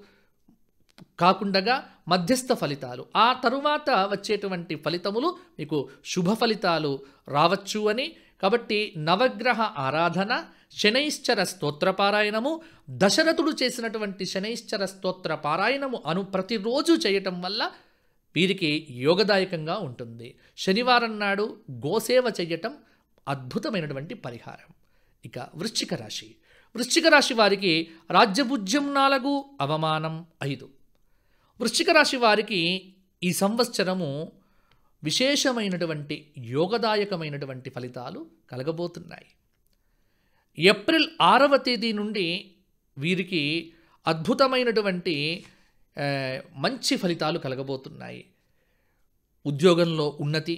కాకుండా మధ్యస్థ ఫలితాలు, ఆ తరువాత వచ్చేటువంటి ఫలితములు మీకు శుభ ఫలితాలు రావచ్చు అని. కాబట్టి నవగ్రహ ఆరాధన, శనైశ్చర స్తోత్ర పారాయణము, దశరథుడు చేసినటువంటి శనైశ్చర స్తోత్ర పారాయణము అను ప్రతిరోజు చేయటం వల్ల వీరికి యోగదాయకంగా ఉంటుంది. శనివారం నాడు గోసేవ చెయ్యటం అద్భుతమైనటువంటి పరిహారం. ఇక వృశ్చిక రాశి. వృశ్చిక రాశి వారికి రాజ్యభుజ్యం నాలుగు, అవమానం ఐదు. వృశ్చిక రాశి వారికి ఈ సంవత్సరము విశేషమైనటువంటి యోగదాయకమైనటువంటి ఫలితాలు కలగబోతున్నాయి. ఏప్రిల్ ఆరవ తేదీ నుండి వీరికి అద్భుతమైనటువంటి మంచి ఫలితాలు కలగబోతున్నాయి. ఉద్యోగంలో ఉన్నతి,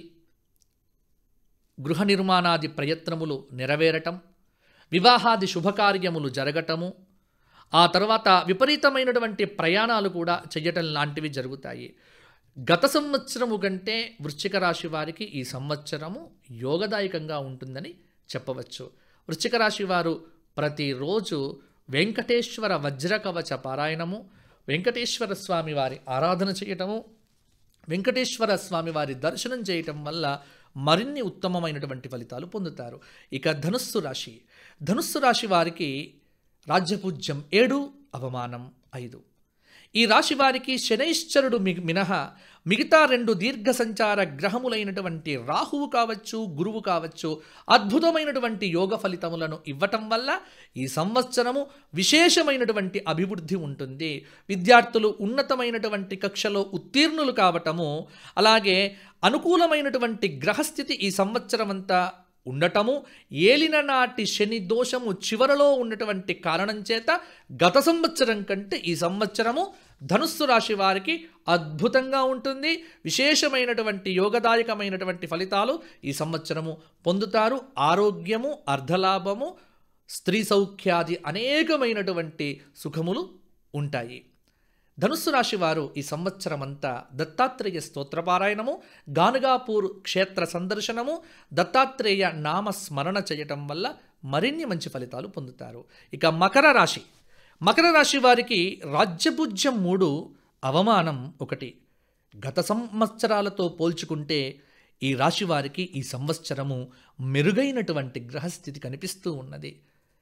గృహ నిర్మాణాది ప్రయత్నములు నెరవేరటం, వివాహాది శుభకార్యములు జరగటము, ఆ తర్వాత విపరీతమైనటువంటి ప్రయాణాలు కూడా చెయ్యటం లాంటివి జరుగుతాయి. గత సంవత్సరము కంటే వృశ్చిక రాశి వారికి ఈ సంవత్సరము యోగదాయకంగా ఉంటుందని చెప్పవచ్చు. వృశ్చిక రాశి వారు ప్రతిరోజు వెంకటేశ్వర వజ్రకవచ పారాయణము, వెంకటేశ్వర స్వామి వారి ఆరాధన చేయటము, వెంకటేశ్వర స్వామి వారి దర్శనం చేయటం వల్ల మరిన్ని ఉత్తమమైనటువంటి ఫలితాలు పొందుతారు. ఇక ధనుస్సు రాశి, ధనుస్సు రాశి వారికి రాజ్యపూజ్యం ఏడు, అవమానం ఐదు. ఈ రాశి వారికి శనైశ్చరుడు మి మినహా మిగతా రెండు దీర్ఘ సంచార గ్రహములైనటువంటి రాహువు కావచ్చు, గురువు కావచ్చు అద్భుతమైనటువంటి యోగ ఫలితములను ఇవ్వటం వల్ల ఈ సంవత్సరము విశేషమైనటువంటి అభివృద్ధి ఉంటుంది. విద్యార్థులు ఉన్నతమైనటువంటి కక్షలో ఉత్తీర్ణులు కావటము, అలాగే అనుకూలమైనటువంటి గ్రహస్థితి ఈ సంవత్సరం అంతా ఉండటము, ఏలిన నాటి శని దోషము చివరలో ఉన్నటువంటి కారణం చేత గత సంవత్సరం కంటే ఈ సంవత్సరము ధనుస్సు రాశి వారికి అద్భుతంగా ఉంటుంది. విశేషమైనటువంటి యోగదాయకమైనటువంటి ఫలితాలు ఈ సంవత్సరము పొందుతారు. ఆరోగ్యము, అర్ధలాభము, స్త్రీ సౌఖ్యాది అనేకమైనటువంటి సుఖములు ఉంటాయి. ధనుస్సు రాశి వారు ఈ సంవత్సరం అంతా దత్తాత్రేయ స్తోత్రపారాయణము, గానుగాపూర్ క్షేత్ర సందర్శనము, దత్తాత్రేయ నామ స్మరణ చేయటం వల్ల మరిన్ని మంచి ఫలితాలు పొందుతారు. ఇక మకర రాశి, మకర రాశి వారికి రాజ్యపూజ్యం మూడు, అవమానం ఒకటి. గత సంవత్సరాలతో పోల్చుకుంటే ఈ రాశి వారికి ఈ సంవత్సరము మెరుగైనటువంటి గ్రహస్థితి కనిపిస్తూ ఉన్నది.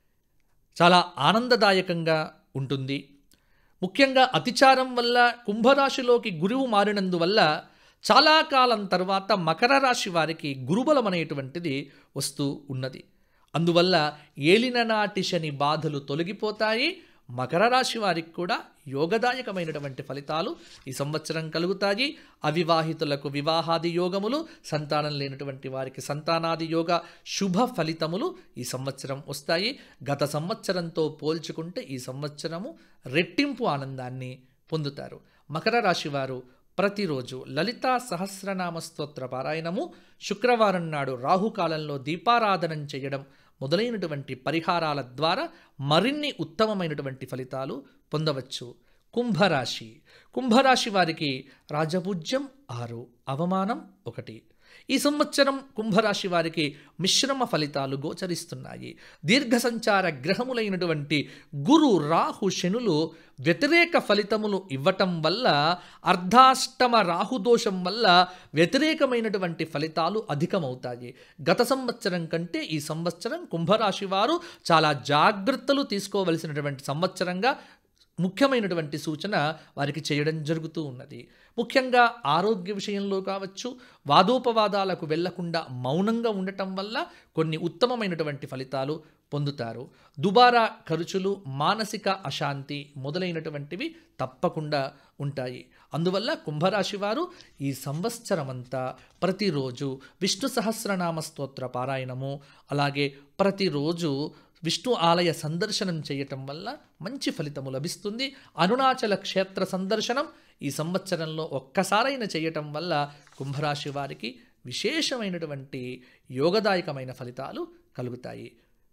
చాలా ఆనందదాయకంగా ఉంటుంది. ముఖ్యంగా అతిచారం వల్ల కుంభరాశిలోకి గురువు మారినందువల్ల చాలా కాలం తర్వాత మకర రాశి వారికి గురుబలం అనేటువంటిది వస్తూ ఉన్నది. అందువల్ల ఏలిన నాటి శని బాధలు తొలగిపోతాయి. మకర రాశి వారికి కూడా యోగదాయకమైనటువంటి ఫలితాలు ఈ సంవత్సరం కలుగుతాయి. అవివాహితులకు వివాహాది యోగములు, సంతానం లేనటువంటి వారికి సంతానాది యోగ శుభ ఫలితములు ఈ సంవత్సరం వస్తాయి. గత సంవత్సరంతో పోల్చుకుంటే ఈ సంవత్సరము రెట్టింపు ఆనందాన్ని పొందుతారు. మకర రాశి వారు ప్రతిరోజు లలితా సహస్రనామ స్తోత్ర పారాయణము, శుక్రవారం నాడు రాహుకాలంలో దీపారాధనం చేయడం మొదలైనటువంటి పరిహారాల ద్వారా మరిన్ని ఉత్తమమైనటువంటి ఫలితాలు పొందవచ్చు. కుంభరాశి, కుంభరాశి వారికి రాజపూజ్యం ఆరు, అవమానం ఒకటి. ఈ సంవత్సరం కుంభరాశి వారికి మిశ్రమ ఫలితాలు గోచరిస్తున్నాయి. దీర్ఘ సంచార గ్రహములైనటువంటి గురు, రాహు, శనులు వ్యతిరేక ఫలితములు ఇవ్వటం వల్ల, అర్ధాష్టమ రాహుదోషం వల్ల వ్యతిరేకమైనటువంటి ఫలితాలు అధికమవుతాయి. గత సంవత్సరం కంటే ఈ సంవత్సరం కుంభరాశి వారు చాలా జాగ్రత్తలు తీసుకోవలసినటువంటి సంవత్సరంగా ముఖ్యమైనటువంటి సూచన వారికి చేయడం జరుగుతూ ఉన్నది. ముఖ్యంగా ఆరోగ్య విషయంలో కావచ్చు, వాదోపవాదాలకు వెళ్లకుండా మౌనంగా ఉండటం వల్ల కొన్ని ఉత్తమమైనటువంటి ఫలితాలు పొందుతారు. దుబారా ఖర్చులు, మానసిక అశాంతి మొదలైనటువంటివి తప్పకుండా ఉంటాయి. అందువల్ల కుంభరాశి వారు ఈ సంవత్సరమంతా ప్రతిరోజు విష్ణు సహస్రనామ స్తోత్ర పారాయణము, అలాగే ప్రతిరోజు విష్ణు ఆలయ సందర్శనం చేయటం వల్ల మంచి ఫలితము లభిస్తుంది. అరుణాచల క్షేత్ర సందర్శనం ఈ సంవత్సరంలో ఒక్కసారైనా చేయటం వల్ల కుంభరాశి వారికి విశేషమైనటువంటి యోగదాయకమైన ఫలితాలు కలుగుతాయి.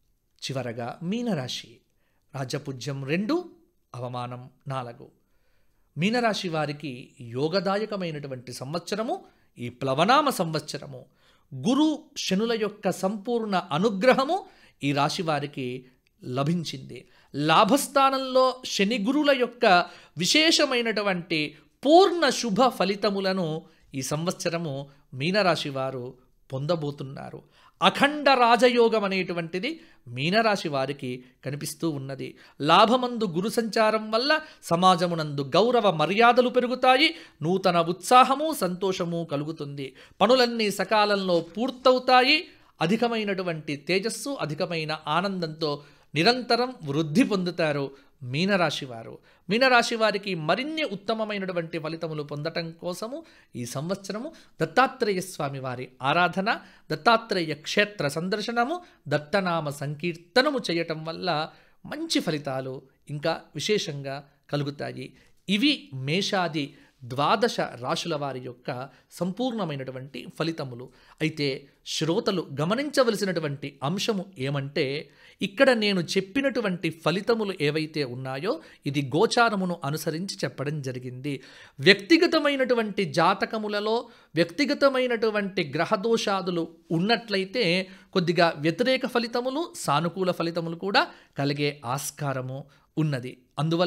చివరగా మీనరాశి, రాజపూజ్యం రెండు, అవమానం నాలుగు. మీనరాశి వారికి యోగదాయకమైనటువంటి సంవత్సరము ఈ ప్లవనామ సంవత్సరము. గురు శనుల యొక్క సంపూర్ణ అనుగ్రహము ఈ రాశి వారికి లభించింది. లాభస్థానంలో శని గురుల యొక్క విశేషమైనటువంటి పూర్ణ శుభ ఫలితములను ఈ సంవత్సరము మీనరాశి వారు పొందబోతున్నారు. అఖండ రాజయోగం అనేటువంటిది మీనరాశి వారికి కనిపిస్తూ ఉన్నది. లాభమందు గురు సంచారం వల్ల సమాజమునందు గౌరవ మర్యాదలు పెరుగుతాయి. నూతన ఉత్సాహము, సంతోషము కలుగుతుంది. పనులన్నీ సకాలంలో పూర్తవుతాయి. అధికమైనటువంటి తేజస్సు, అధికమైన ఆనందంతో నిరంతరం వృద్ధి పొందుతారు మీనరాశి వారు. మీనరాశి వారికి మరిన్ని ఉత్తమమైనటువంటి ఫలితములు పొందటం కోసము ఈ సంవత్సరము దత్తాత్రేయ స్వామి వారి ఆరాధన, దత్తాత్రేయ క్షేత్ర సందర్శనము, దత్తనామ సంకీర్తనము చేయటం వల్ల మంచి ఫలితాలు ఇంకా విశేషంగా కలుగుతాయి. ఇవి మేషాది ద్వాదశ రాశుల వారి యొక్క సంపూర్ణమైనటువంటి ఫలితములు. అయితే శ్రోతలు గమనించవలసినటువంటి అంశము ఏమంటే, ఇక్కడ నేను చెప్పినటువంటి ఫలితములు ఏవైతే ఉన్నాయో ఇది గోచారమును అనుసరించి చెప్పడం జరిగింది. వ్యక్తిగతమైనటువంటి జాతకములలో వ్యక్తిగతమైనటువంటి గ్రహదోషాదులు ఉన్నట్లయితే కొద్దిగా వ్యతిరేక ఫలితములు, సానుకూల ఫలితములు కూడా కలిగే ఆస్కారము ఉన్నది. అందువల్ల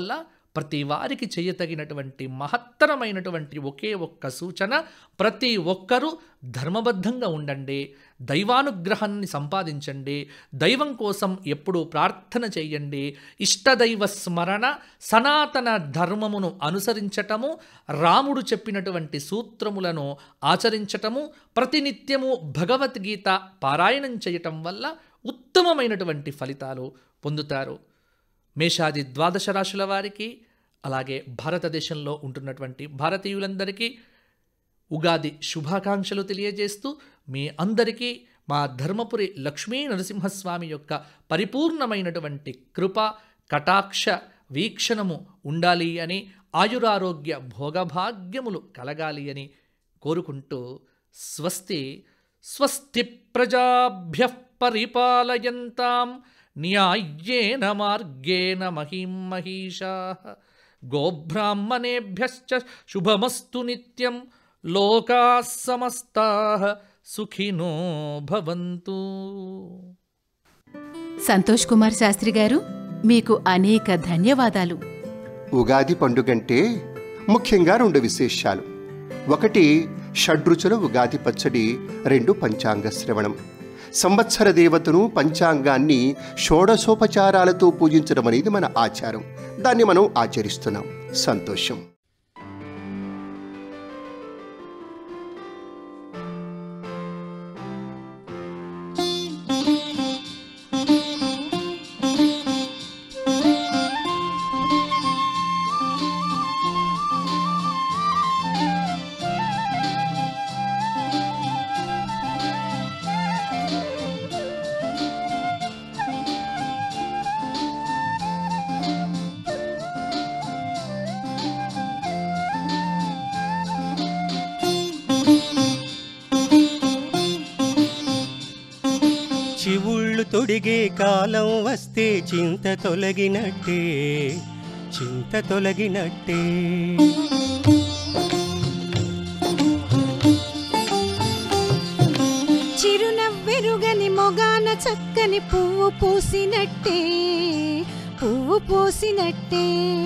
ప్రతి వారికి చేయతగినటువంటి మహత్తరమైనటువంటి ఒకే ఒక్క సూచన, ప్రతి ఒక్కరూ ధర్మబద్ధంగా ఉండండి, దైవానుగ్రహాన్ని సంపాదించండి, దైవం కోసం ఎప్పుడూ ప్రార్థన చేయండి, ఇష్టదైవ స్మరణ, సనాతన ధర్మమును అనుసరించటము, రాముడు చెప్పినటువంటి సూత్రములను ఆచరించటము, ప్రతినిత్యము భగవద్గీత పారాయణం చేయటం వల్ల ఉత్తమమైనటువంటి ఫలితాలు పొందుతారు. మేషాది ద్వాదశ రాశుల వారికి, అలాగే భారతదేశంలో ఉంటున్నటువంటి భారతీయులందరికీ ఉగాది శుభాకాంక్షలు తెలియజేస్తూ, మీ అందరికీ మా ధర్మపురి లక్ష్మీ నరసింహస్వామి యొక్క పరిపూర్ణమైనటువంటి కృప, కటాక్ష వీక్షణము ఉండాలి అని, ఆయురారోగ్య భోగభాగ్యములు కలగాలి అని కోరుకుంటూ, స్వస్తి స్వస్తి ప్రజాభ్యః పరిపాలయంతాం న్యాయ్యేన మార్గేణ మహిం మహిషాః గోబ్రాహ్మణేభ్యశ్చ శుభమస్తు నిత్యం లోకాః సమస్తాః సుఖినో భవంతు. సంతోష్ కుమార్ శాస్త్రి గారు, మీకు అనేక ధన్యవాదాలు. ఉగాది పండుగంటే ముఖ్యంగా రెండు విశేషాలు. ఒకటి షడ్రుచుల ఉగాది పచ్చడి, రెండు పంచాంగ శ్రవణం. సంవత్సర దేవతను, పంచాంగాన్ని షోడశోపచారాలతో పూజించడం అనేది మన ఆచారం. దాన్ని మనం ఆచరిస్తున్నాం. సంతోషం. చివుళ్ళు తొడిగే కాలం వస్తే చింత తొలగినట్టే, చింత తొలగినట్టే. చిరునవ్వెరుగని మొగాన చక్కని పువ్వు పూసినట్టే, పువ్వు పూసినట్టే.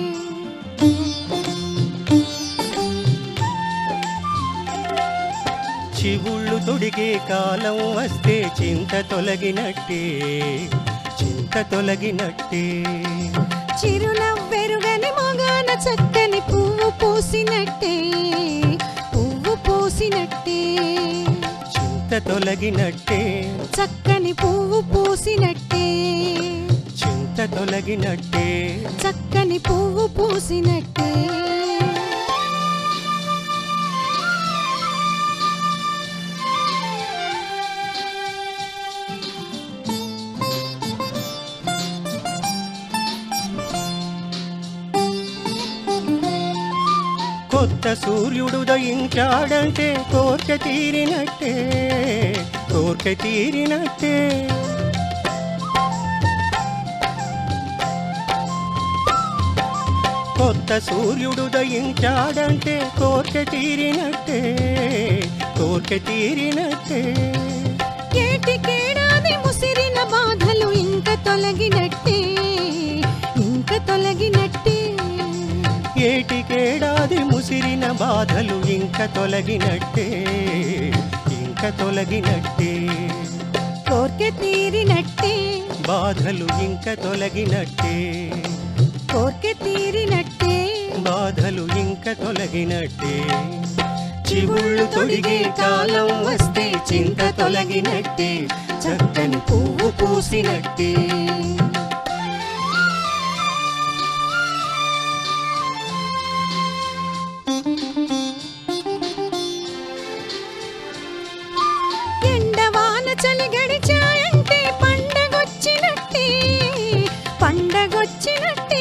చివుళ్ళు తొడిగే కాలం వస్తే చింత తొలగినట్టే, చింత తొలగినట్టే. చిరునవ్వెరుగని మొగాన చక్కని పువ్వు పూసినట్టే, పువ్వు పూసినట్టే. చింత తొలగినట్టే, చక్కని పువ్వు పూసినట్టే, చింత తొలగినట్టే. చక్కని పువ్వు పూసినట్టే. కొత్త సూర్యుడు ఉదయించాడంటే కోర్కె తీరినట్టే, కోర్కె తీరినట్టే. కొత్త సూర్యుడు ఉదయించాడంటే కోర్కె తీరినట్టే, కోర్కె తీరినట్టే. ఏటికేడాది ముసిరిన బాధలు ఇంక తొలగినట్టే, ఇంక తొలగినట్టే. ఏటికేడాది ముసిరిన బాధలు ఇంక తొలగినట్టే, ఇంక తొలగినట్టే. కోర్కె తీరినట్టే, బాధలు ఇంక తొలగినట్టే, కోర్కె తీరినట్టే. బాధలు ఇంక తొలగినట్టే. చివుళ్ళు తొడిగే కాలం వస్తే చింత తొలగినట్టే, చక్కని పువ్వు పూసినట్టే. ఎండవాన చలి గడిచాయంటే పండగొచ్చినట్టే, పండగొచ్చినట్టే.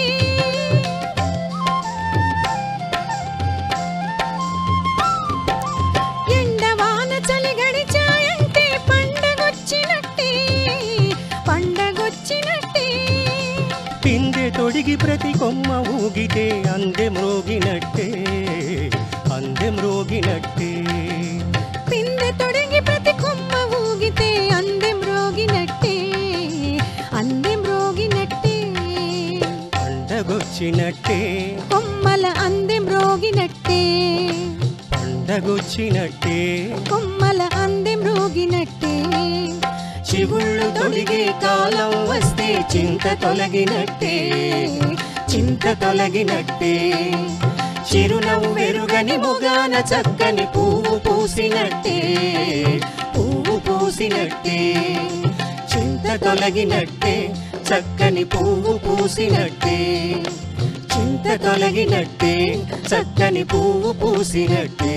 ఎండవాన చలి గడిచాయంటే పండగొచ్చినట్టే, పండగొచ్చినట్టే. పిందె తొడిగి ప్రతి కొమ్మ ఊగితే అందె మ్రోగినట్టే, అందె మ్రోగినట్టే. పిందె తొడిగి ప్రతి కొమ్మ ఊగితే అందెం రోగినట్టే, అందెం రోగినట్టే. పండగ పండగొచ్చినట్టే కొమ్మల అందె మ్రోగినట్టే పండగొచ్చినట్టే కొమ్మల అందె మ్రోగినట్టే చిగుళ్ళు తొడిగే కాలం వస్తే చింత తొలగినట్టే చింత తొలగినట్టే చిరునవ్వెరుగని ముగాన చక్కని పువ్వు పూసినట్టే పువ్వు పూసినట్టే చింత తొలగినట్టే చక్కని పువ్వు పూసినట్టే చింత తొలగినట్టే చక్కని పువ్వు పూసినట్టే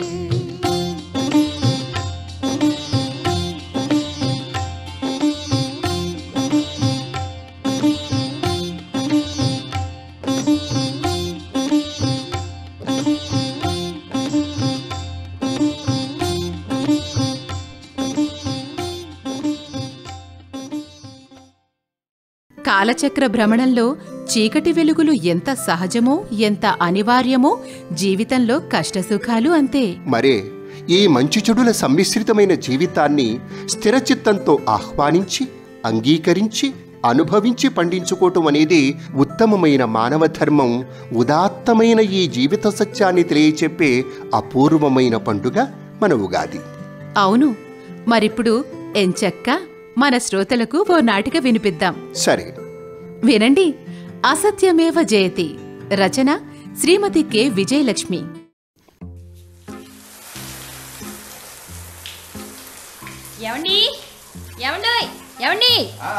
కాలచక్ర భ్రమణంలో చీకటి వెలుగులు ఎంత సహజమో ఎంత అనివార్యమో జీవితంలో కష్టసుఖాలు అంతే. మరే ఈ మంచి చెడుల సమ్మిశ్రితమైన జీవితాన్ని స్థిరచిత్తంతో ఆహ్వానించి అంగీకరించి అనుభవించి పండించుకోవటం అనేది ఉత్తమమైన మానవ ధర్మం. ఉదాత్తమైన ఈ జీవిత సత్యాన్ని తెలియచెప్పే అపూర్వమైన పండుగ మన ఉగాది. అవును, మరిప్పుడు ఎంచక్క మన శ్రోతలకు ఓ నాటిక వినిపిద్దాం. సరే వినండి. అసత్యమేవ జయతి. రచన శ్రీమతి కె విజయలక్ష్మి. ఏమండి ఏమండి ఏమండి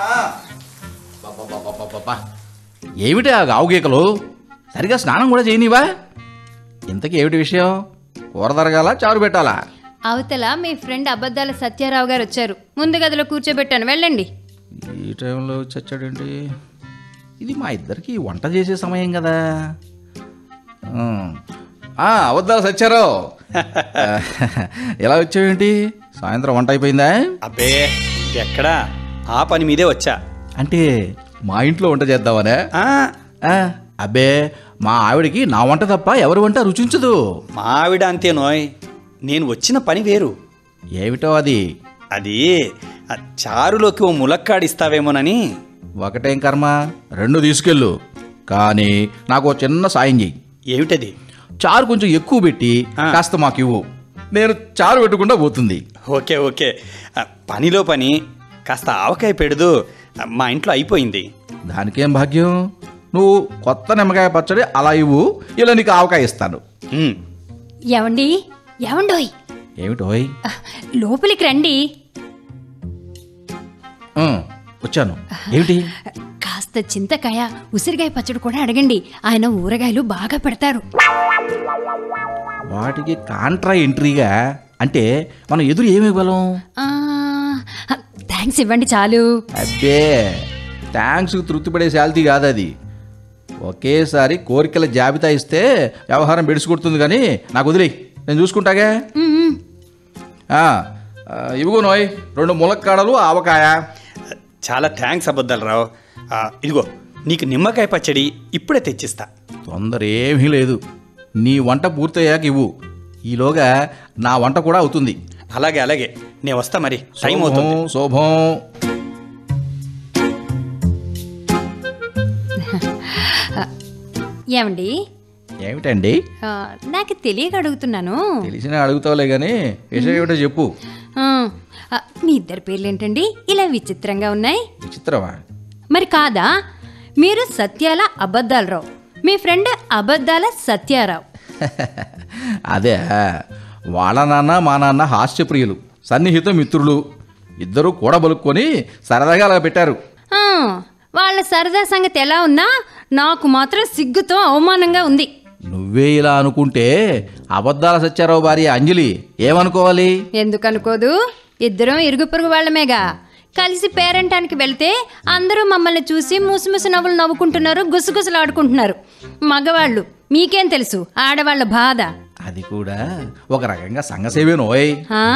ఏమిటి ఆ గావుగీకలు? సరిగా స్నానం కూడా చేయనివా? ఇంతకీ ఏమిటి విషయం? కూర తరగాల, చారు పెట్టాలా? అవతల మీ ఫ్రెండ్ అబద్ధాల సత్యారావు గారు వచ్చారు. ముందు గదిలో కూర్చోబెట్టాను, వెళ్ళండి. ఈ టైంలో చచ్చాడేంటి? ఇది మా ఇద్దరికి వంట చేసే సమయం కదా. అవద్దాలు సచ్చారావు, ఎలా వచ్చావేంటి? సాయంత్రం వంట అయిపోయిందా? అబ్బే ఎక్కడా, ఆ పని మీదే వచ్చా. అంటే మా ఇంట్లో వంట చేద్దామనే? అబ్బే, మా ఆవిడికి నా వంట తప్ప ఎవరి వంట రుచించదు. మా ఆవిడ అంతే నోయ్. నేను వచ్చిన పని వేరు. ఏమిటో అది? అది చారులోకి ఓ ములక్కాడిస్తావేమోనని. ఒకటేం కర్మ, రెండు తీసుకెళ్ళు. కానీ నాకు చిన్న సాయం చెయ్యి. ఏమిటది? చారు కొంచెం ఎక్కువ పెట్టి కాస్త మాకు ఇవ్వు. నేను చారు పెట్టకుండా పోతుంది. ఓకే ఓకే, పనిలో పని. కాస్త ఆవకాయ పెడదు, మా ఇంట్లో అయిపోయింది. దానికేం భాగ్యం. నువ్వు కొత్త నిమ్మకాయ పచ్చడి అలా ఇవ్వు, ఇలా నీకు ఆవకాయ ఇస్తాను. ఏమండి ఏమండోయ్? ఏమిటోయ్? లోపలికి రండి. వచ్చాను. ఏమిటి? కాస్త చింతకాయ ఉసిరికాయ పచ్చడి కూడా అడగండి. ఆయన ఊరగాయలు బాగా పెడతారు. వాటికి కాంట్రా ఎంట్రీగా అంటే మనం ఎదురు ఏమి ఇవ్వగలం? థ్యాంక్స్ ఇవ్వండి చాలు. అబ్బే, థ్యాంక్స్ తృప్తిపడే శాలిటీ కాదు అది. ఒకేసారి కోరికల జాబితా ఇస్తే వ్యవహారం బెడిసికొడుతుంది. కానీ నాకు వదిలేయి, నేను చూసుకుంటాగా. ఇవిగో నోయ్, రెండు ములక్కాడలు, ఆవకాయ. చాలా థ్యాంక్స్ అబద్ధాలు రావు. ఇదిగో నీకు నిమ్మకాయ పచ్చడి ఇప్పుడే తెచ్చిస్తా. తొందర ఏమీ లేదు. నీ వంట పూర్తయ్యాక ఇవ్వు. ఈలోగా నా వంట కూడా అవుతుంది. అలాగే అలాగే, నేను వస్తా మరి, టైం అవుతుంది. శోభం. ఏమండి? ఏమిటండి? నాకు తెలియక అడుగుతున్నాను. తెలిసిన అడుగుతావులే కానీ విషయం ఏమిటో చెప్పు. మీ ఇద్దరు పేర్లు ఏంటండి ఇలా విచిత్రంగా ఉన్నాయి? విచిత్రమా? మరి కాదా? మీరు సత్యాల అబద్ధాలరావు, మీ ఫ్రెండ్ అబద్ధాల సత్యారావు. అదే, వాళ్ళ నాన్న మా నాన్న హాస్యప్రియులు, సన్నిహిత మిత్రులు. ఇద్దరు కూడబలుక్కొని సరదాగా అలా పెట్టారు. వాళ్ళ సరదా సంగతి ఎలా ఉన్నా నాకు మాత్రం సిగ్గుతో అవమానంగా ఉంది. నువ్వే ఇలా అనుకుంటే అబద్ధాల సత్యారావు భార్య అంజలి ఏమనుకోవాలి? ఎందుకు అనుకోదు? ఇద్దరం ఇరుగు పొరుగు వాళ్ళమేగా. కలిసి పేరంటానికి వెళ్తే అందరూ మమ్మల్ని చూసి ముసిముసి నవ్వులు నవ్వుకుంటున్నారు, గుసగుసలు ఆడుకుంటున్నారు. మగవాళ్ళు మీకేం తెలుసు ఆడవాళ్ళ బాధ. అది కూడా ఒక రకంగా సంఘసేవేనోయ్.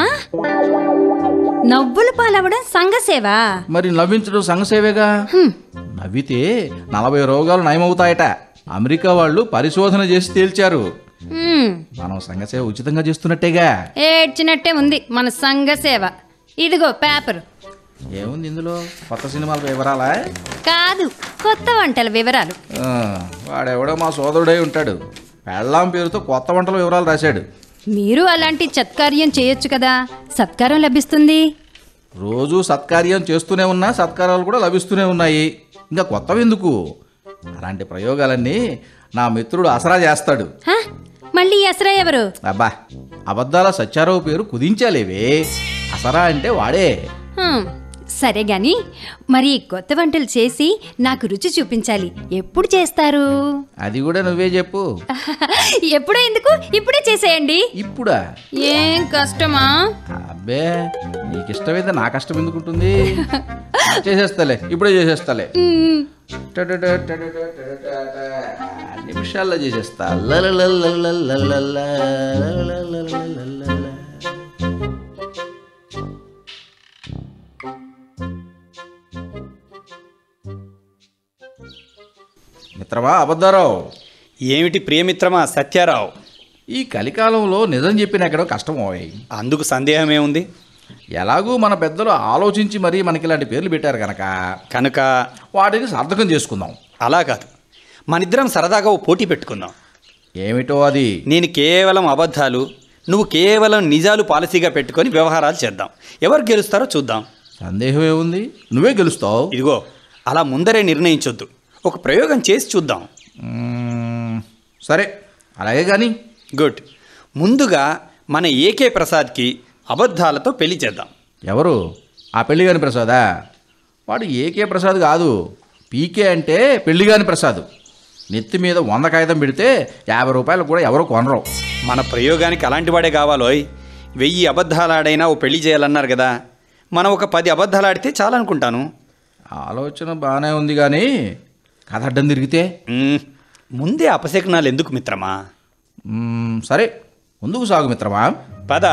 నవ్వుల పాలవడం సంఘసేవ. మరి నవ్వించడం సంఘసేవేగా. నవ్వితే నలభై రోగాలు నయమవుతాయట. అమెరికా వాళ్ళు పరిశోధన చేసి తేల్చారు. మనం సంఘసేవ ఉచితంగా చేస్తున్నట్టేగా. ఏడ్చినట్టే ఉంది మన సంఘసేవ. ఇదిగో పేపర్. ఏముంది ఇందులో? కొత్త సినిమాల వివరాలా? కాదు, కొత్త వంటల వివరాలు. ఆ, వాడెవడో మా సోదరుడై ఉంటాడు. పెళ్ళాం పేరుతో కొత్త వంటల వివరాలు రాశాడు. మీరు అలాంటి సత్కార్యం చేయొచ్చు కదా, సత్కారం లభిస్తుంది. రోజు సత్కార్యం చేస్తూనే ఉన్నా సత్కారాలు కూడా లభిస్తూనే ఉన్నాయి. ఇంకా కొత్తవి ఎందుకు? అలాంటి ప్రయోగాలన్నీ నా మిత్రుడు అసరా చేస్తాడు. హ? మళ్ళీ అసరా ఎవరు? అబ్బా, అబద్ధాల సత్యారావు పేరు కుదించాలేవే. అసరా అంటే వాడే. హ్మ్, సరే గాని మరి కొత్త వంటలు చేసి నాకు రుచి చూపించాలి. ఎప్పుడు చేస్తారు? అది కూడా నువ్వే చెప్పు. ఎప్పుడో ఎందుకు, ఇప్పుడే చేసేయండి. ఇప్పుడా? ఏం కష్టమా? అబ్బే, నీకు ఇష్టమైతే నా కష్టం ఎందుకుంటుంది? చేసేస్తాలే, ఇప్పుడే చేసేస్తాలే. నిమిషాల్లో చేసేస్తా. మిత్రమా అబద్ధారావు. ఏమిటి ప్రియమిత్రమా సత్యారావు? ఈ కలికాలంలో నిజం చెప్పిన ఎక్కడో కష్టం అయ్యాయి. అందుకు సందేహమే ఉంది. ఎలాగూ మన పెద్దలు ఆలోచించి మరీ మనకి ఇలాంటి పేర్లు పెట్టారు కనుక కనుక వాటిని సార్థకం చేసుకుందాం. అలా కాదు, మనిద్దరం సరదాగా ఓ పోటీ పెట్టుకుందాం. ఏమిటో అది? నేను కేవలం అబద్ధాలు, నువ్వు కేవలం నిజాలు పాలసీగా పెట్టుకొని వ్యవహారాలు చేద్దాం. ఎవరు గెలుస్తారో చూద్దాం. సందేహం ఏముంది, నువ్వే గెలుస్తావు. ఇదిగో, అలా ముందరే నిర్ణయించొద్దు, ఒక ప్రయోగం చేసి చూద్దాం. సరే, అలాగే కానీ. గుడ్. ముందుగా మన ఏకే ప్రసాద్కి అబద్ధాలతో పెళ్లి చేద్దాం. ఎవరు? ఆ పెళ్లిగాని ప్రసాదా? వాడు ఏకే ప్రసాద్ కాదు, పీకే అంటే పెళ్లిగాని ప్రసాద్. నెత్తి మీద వంద కాగితం పెడితే యాభై రూపాయలు కూడా ఎవరు కొనరు. మన ప్రయోగానికి అలాంటి వాడే కావాలోయ్. వెయ్యి అబద్ధాలాడైనా ఓ పెళ్లి చేయాలన్నారు కదా, మనం ఒక పది అబద్ధాలాడితే చాలనుకుంటాను. ఆలోచన బాగానే ఉంది కానీ కథ అడ్డం తిరిగితే? ముందే అపశకునాలు ఎందుకు మిత్రమా? సరే, ముందుకు సాగు మిత్రమా. పద.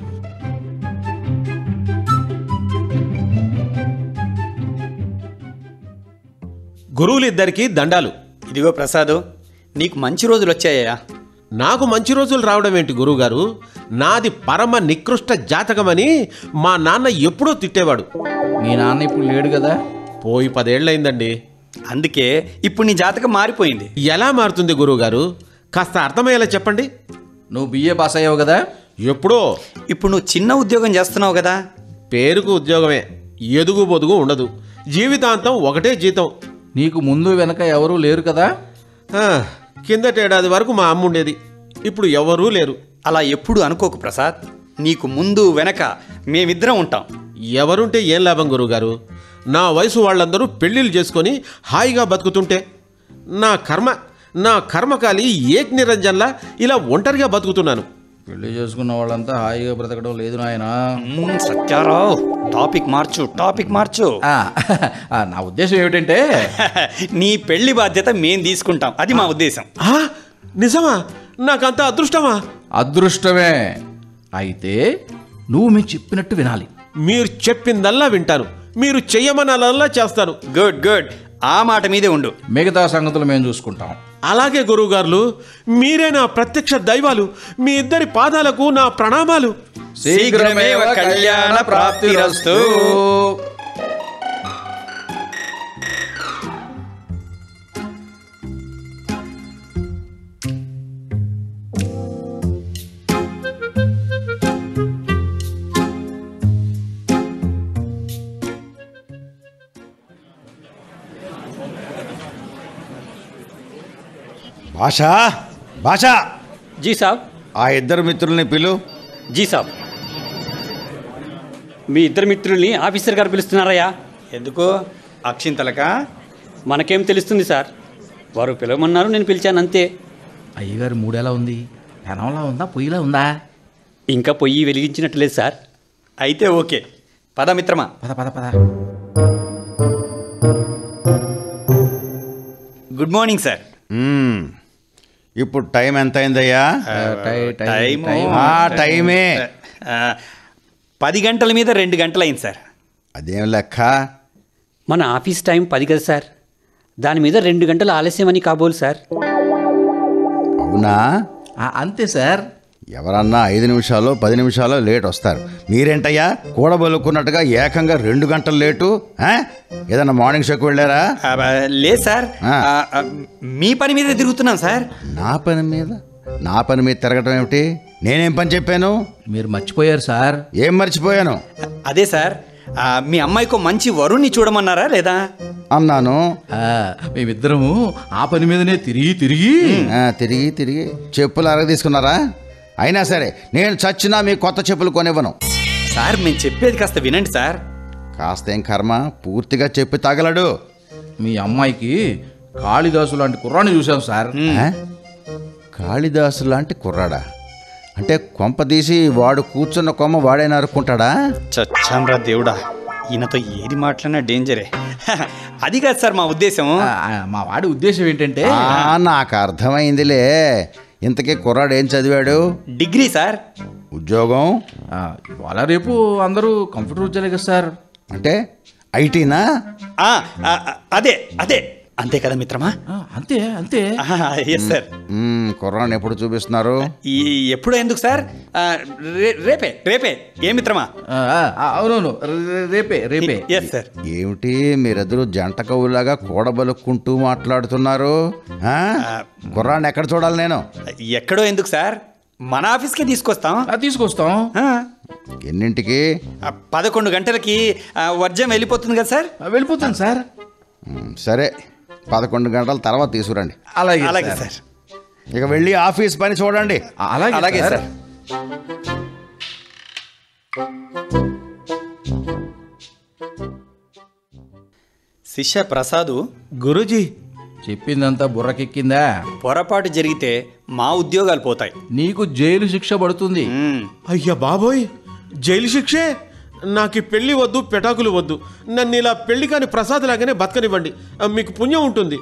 గురువులిద్దరికీ దండాలు. ఇదిగో ప్రసాదు, నీకు మంచి రోజులు వచ్చాయా? నాకు మంచి రోజులు రావడం ఏంటి గురువుగారు? నాది పరమ నికృష్ట జాతకమని మా నాన్న ఎప్పుడో తిట్టేవాడు. మీ నాన్న ఇప్పుడు లేడు కదా? పోయి పదేళ్లయిందండి. అందుకే ఇప్పుడు నీ జాతకం మారిపోయింది. ఎలా మారుతుంది గురువుగారు? కాస్త అర్థమయ్యేలా చెప్పండి. నువ్వు బిఏ పాస్ అయ్యావు కదా? ఎప్పుడో. ఇప్పుడు నువ్వు చిన్న ఉద్యోగం చేస్తున్నావు కదా? పేరుకు ఉద్యోగమే, ఎదుగు బొదుగు ఉండదు. జీవితాంతం ఒకటే జీతం. నీకు ముందు వెనక ఎవరూ లేరు కదా? కిందటేడాది వరకు మా అమ్మ ఉండేది, ఇప్పుడు ఎవరూ లేరు. అలా ఎప్పుడు అనుకోకు ప్రసాద్. నీకు ముందు వెనక మేమిద్దరం ఉంటాం. ఎవరుంటే ఏం లాభం గురువుగారు? నా వయసు వాళ్ళందరూ పెళ్ళిళ్ళు చేసుకొని హాయిగా బతుకుతుంటే నా కర్మ నా కర్మకాలి ఏక్ నిరంజన్లా ఇలా ఒంటరిగా బతుకుతున్నాను. పెళ్లి చేసుకున్న వాళ్ళంతా హాయిగా బ్రతకడం లేదు నాయన. సత్యారావు, టాపిక్ మార్చు టాపిక్ మార్చు. నా ఉద్దేశం ఏమిటంటే నీ పెళ్లి బాధ్యత మేం తీసుకుంటాం, అది మా ఉద్దేశం. నిజమా? నాకంత అదృష్టమా? అదృష్టమే. అయితే నువ్వు మేము చెప్పినట్టు వినాలి. మీరు చెప్పిందల్లా వింటాను, మీరు చెయ్యమనాలల్లా చేస్తాను. గుడ్ గుడ్, ఆ మాట మీదే ఉండు. మిగతా సంగతులు మేము చూసుకుంటాం. అలాగే గురువుగారులు, మీరే నా ప్రత్యక్ష దైవాలు. మీ ఇద్దరి పాదాలకు నా ప్రణామాలు. శీఘ్రమేవ కళ్యాణ ప్రాప్తిరస్తు. భాషా భాషా జీ సాబ్. ఆ ఇద్దరు మిత్రుల్ని పిలు. జీ సాబ్. మీ ఇద్దరు మిత్రుల్ని ఆఫీసర్ గారు పిలుస్తున్నారయ్యా. ఎందుకు? అక్షింతలకా? మనకేం తెలుస్తుంది సార్, వారు పిలవమన్నారు, నేను పిలిచాను అంతే. అయ్యగారు మూడేలా ఉంది? పెనంలా ఉందా, పొయ్యిలా ఉందా? ఇంకా పొయ్యి వెలిగించినట్టు లేదు సార్. అయితే ఓకే, పద మిత్రమా. పద పద పద. Good morning sir. ఇప్పుడు టైం ఎంత అయిందయ్యా? టైమే పది గంటల మీద రెండు గంటలు అయింది సార్. అదేం లెక్క? మన ఆఫీస్ టైం పది కదా సార్, దాని మీద రెండు గంటలు ఆలస్యమని కాబోలు సార్. అవునా? అంతే సార్. ఎవరన్నా ఐదు నిమిషాలు పది నిమిషాలు లేట్ వస్తారు. మీరేంటయ్యా కూడబలుకున్నట్టుగా ఏకంగా రెండు గంటలు లేటు? ఆ? ఏదన్నా మార్నింగ్ షోకి వెళ్ళారా? లేదు సార్, మీ పని మీద తిరుగుతున్నాం సార్. నా పని మీద? నా పని మీద తిరగటం ఏమిటి? నేనేం పని చెప్పాను? మీరు మర్చిపోయారు సార్. ఏం మర్చిపోయాను? అదే సార్, మీ అమ్మాయికో మంచి వరుణ్ణి చూడమన్నారా లేదా అన్నాను. మేమిద్దరము ఆ పని మీదనే తిరిగి తిరిగి తిరిగి తిరిగి చెప్పులు అరగ తీసుకున్నారా? అయినా సరే నేను చచ్చినా మీ కొత్త చెప్పులు కొనివ్వను. సార్ మేము చెప్పేది కాస్త వినండి సార్. కాస్త ఏం కర్మ, పూర్తిగా చెప్పి తగలడు. మీ అమ్మాయికి కాళిదాసు లాంటి కుర్రాన్ని చూసాం సార్. కాళిదాసు లాంటి కుర్రాడా? అంటే కొంప తీసి వాడు కూర్చున్న కొమ్మ వాడైనా అరుక్కుంటాడా? చచ్చాంరా దేవుడా, ఈయనతో ఏది మాట్లాడినా డేంజరే. అది కాదు సార్ మా ఉద్దేశం. మా వాడి ఉద్దేశం ఏంటంటే, నాకు అర్థమైందిలే. ఇంతకీ కుర్రాడు ఏం చదివాడు? Degree sir. ఉద్యోగం? వాళ్ళ రేపు అందరూ కంప్యూటర్ ఉద్యోగాలే కదా సార్. అంటే ఐటీనా? అదే అదే అంతే కదా మిత్రమా? అంతే అంతే. Yes sir. కుర్రాన్ని ఎప్పుడు చూపిస్తున్నారు? ఎప్పుడు ఎందుకు సార్? రేపే రేపే. ఏ మిత్రమా? అవునవును, రేపే రేపే. Yes sir. ఏమిటి మీరిద్దరు జంట కవులాగా కూడబలుక్కుంటూ మాట్లాడుతున్నారు? కుర్రాన్ని ఎక్కడ చూడాలి నేను? ఎక్కడో ఎందుకు సార్, మన ఆఫీస్కే తీసుకొస్తాం. తీసుకొస్తాం. ఎన్నింటికి? పదకొండు గంటలకి వర్జం వెళ్ళిపోతుంది కదా సార్? వెళ్ళిపోతుంది సార్. సరే, పదకొండు గంటల తర్వాత తీసుకురండి. అలాగే అలాగే సార్. ఇక వెళ్ళి ఆఫీస్ పని చూడండి. అలాగే అలాగే సార్. శిష్య ప్రసాదు. గురూజీ చెప్పిందంతా బుర్రకెక్కిందా? పొరపాటు జరిగితే మా ఉద్యోగాలు పోతాయి. నీకు జైలు శిక్ష పడుతుంది. అయ్యా బాబోయ్, జైలు శిక్షే? నాకు పెళ్లి వద్దు, పెటాకులు వద్దు. నన్ను ఇలా పెళ్లి కాని ప్రసాద్ లాగానే బతకనివ్వండి, మీకు పుణ్యం ఉంటుంది.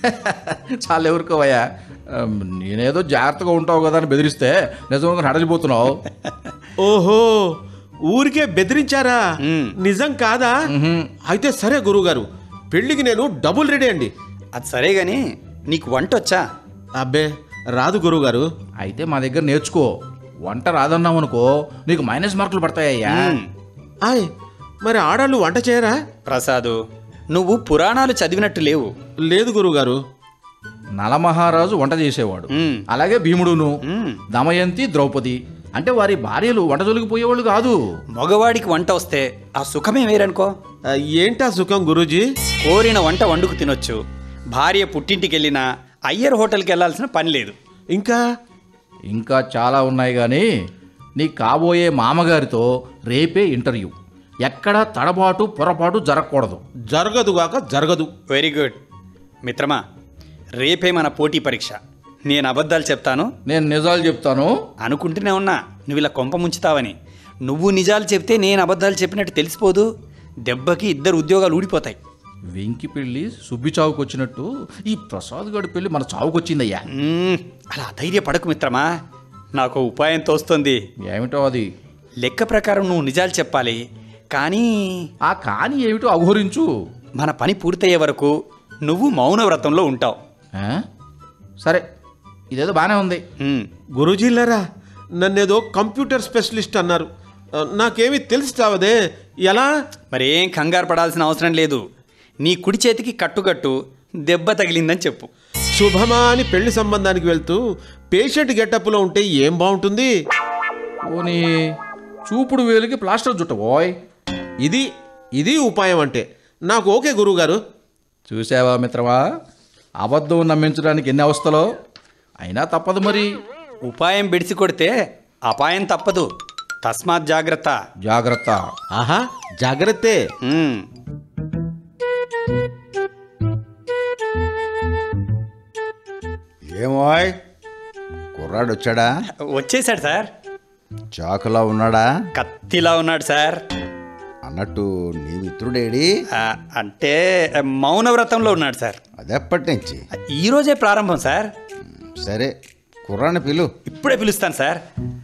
చాలా ఎవరుకోవయ్యా, నేనేదో జాగ్రత్తగా ఉంటావు కదా అని బెదిరిస్తే నిజంగా హడలిపోతున్నావు. ఓహో, ఊరికే బెదిరించారా? నిజం కాదా? అయితే సరే గురువుగారు, పెళ్లికి నేను డబుల్ రెడీ అండి. అది సరే గాని నీకు వంట వచ్చా? అబ్బే రాదు గురువుగారు. అయితే మా దగ్గర నేర్చుకో. వంట రాదన్నావు అనుకో నీకు మైనస్ మార్కులు పడతాయ్యా. ఆయ్, మరి ఆడాళ్ళు వంట చేయరా? ప్రసాదు, నువ్వు పురాణాలు చదివినట్టు లేవు. లేదు గురువుగారు. నలమహారాజు వంట చేసేవాడు, అలాగే భీముడును, దమయంతి, ద్రౌపది. అంటే వారి భార్యలు వంట జొలిగిపోయేవాళ్ళు కాదు. మగవాడికి వంట వస్తే ఆ సుఖమే వేరనుకో. ఏంటా సుఖం గురూజీ? కోరిన వంట వండుకు తినొచ్చు. భార్య పుట్టింటికి వెళ్ళినా అయ్యర్ హోటల్కి వెళ్ళాల్సిన పని లేదు. ఇంకా ఇంకా చాలా ఉన్నాయి. కానీ నీ కాబోయే మామగారితో రేపే ఇంటర్వ్యూ. ఎక్కడ తడబాటు పొరపాటు జరగకూడదు. జరగదుగాక జరగదు. వెరీ గుడ్ మిత్రమా, రేపే మన పోటీ పరీక్ష. నేను అబద్ధాలు చెప్తాను, నేను నిజాలు చెప్తాను అనుకుంటూనే ఉన్నా నువ్వు ఇలా కొంప ముంచుతావని. నువ్వు నిజాలు చెప్తే నేను అబద్ధాలు చెప్పినట్టు తెలిసిపోదు. దెబ్బకి ఇద్దరు ఉద్యోగాలు ఊడిపోతాయి. వెంకి పెళ్ళి సుబ్బి చావుకు వచ్చినట్టు ఈ ప్రసాద్ గడి పెళ్ళి మన చావుకు వచ్చిందయ్యా. అలా ధైర్యపడకు మిత్రమా, నాకు ఉపాయం తోస్తుంది. ఏమిటో అది? లెక్క ప్రకారం నువ్వు నిజాలు చెప్పాలి, కానీ ఆ కానీ ఏమిటో అఘోరించు. మన పని పూర్తయ్యే వరకు నువ్వు మౌనవ్రతంలో ఉంటావు. సరే, ఇదేదో బాగానే ఉంది. గురూజీలరా, నన్నేదో కంప్యూటర్ స్పెషలిస్ట్ అన్నారు. నాకేమీ తెలిసి చావదే, ఎలా? మరేం కంగారు పడాల్సిన అవసరం లేదు. నీ కుడి చేతికి కట్టుకట్టు దెబ్బ తగిలిందని చెప్పు. శుభమా అని పెళ్లి సంబంధానికి వెళ్తూ పేషెంట్ గెటప్లో ఉంటే ఏం బాగుంటుంది? ఓనీ చూపుడు వేలికి ప్లాస్టర్ జుట్ట ఓయ్. ఇది ఇది ఉపాయం అంటే నాకు ఓకే గురువుగారు. చూసావా మిత్రమా, అబద్ధం నమ్మించడానికి ఎన్ని అవస్థలో. అయినా తప్పదు మరి. ఉపాయం బిడిసి కొడితే అపాయం తప్పదు. తస్మాత్ జాగ్రత్త. జాగ్రత్త. ఆహా, జాగ్రత్తే. ఏమోయ్, కుర్రాడు వచ్చాడా? వచ్చేసాడు సార్. చాకులా ఉన్నాడా? కత్తిలా ఉన్నాడు సార్. అన్నట్టు నీ మిత్రుడేడి? అంటే మౌనవ్రతంలో ఉన్నాడు సార్. అదెప్పటి నుంచి? ఈరోజే ప్రారంభం సార్. సరే, కుర్రాన్ని పిలు. ఇప్పుడే పిలుస్తాను సార్.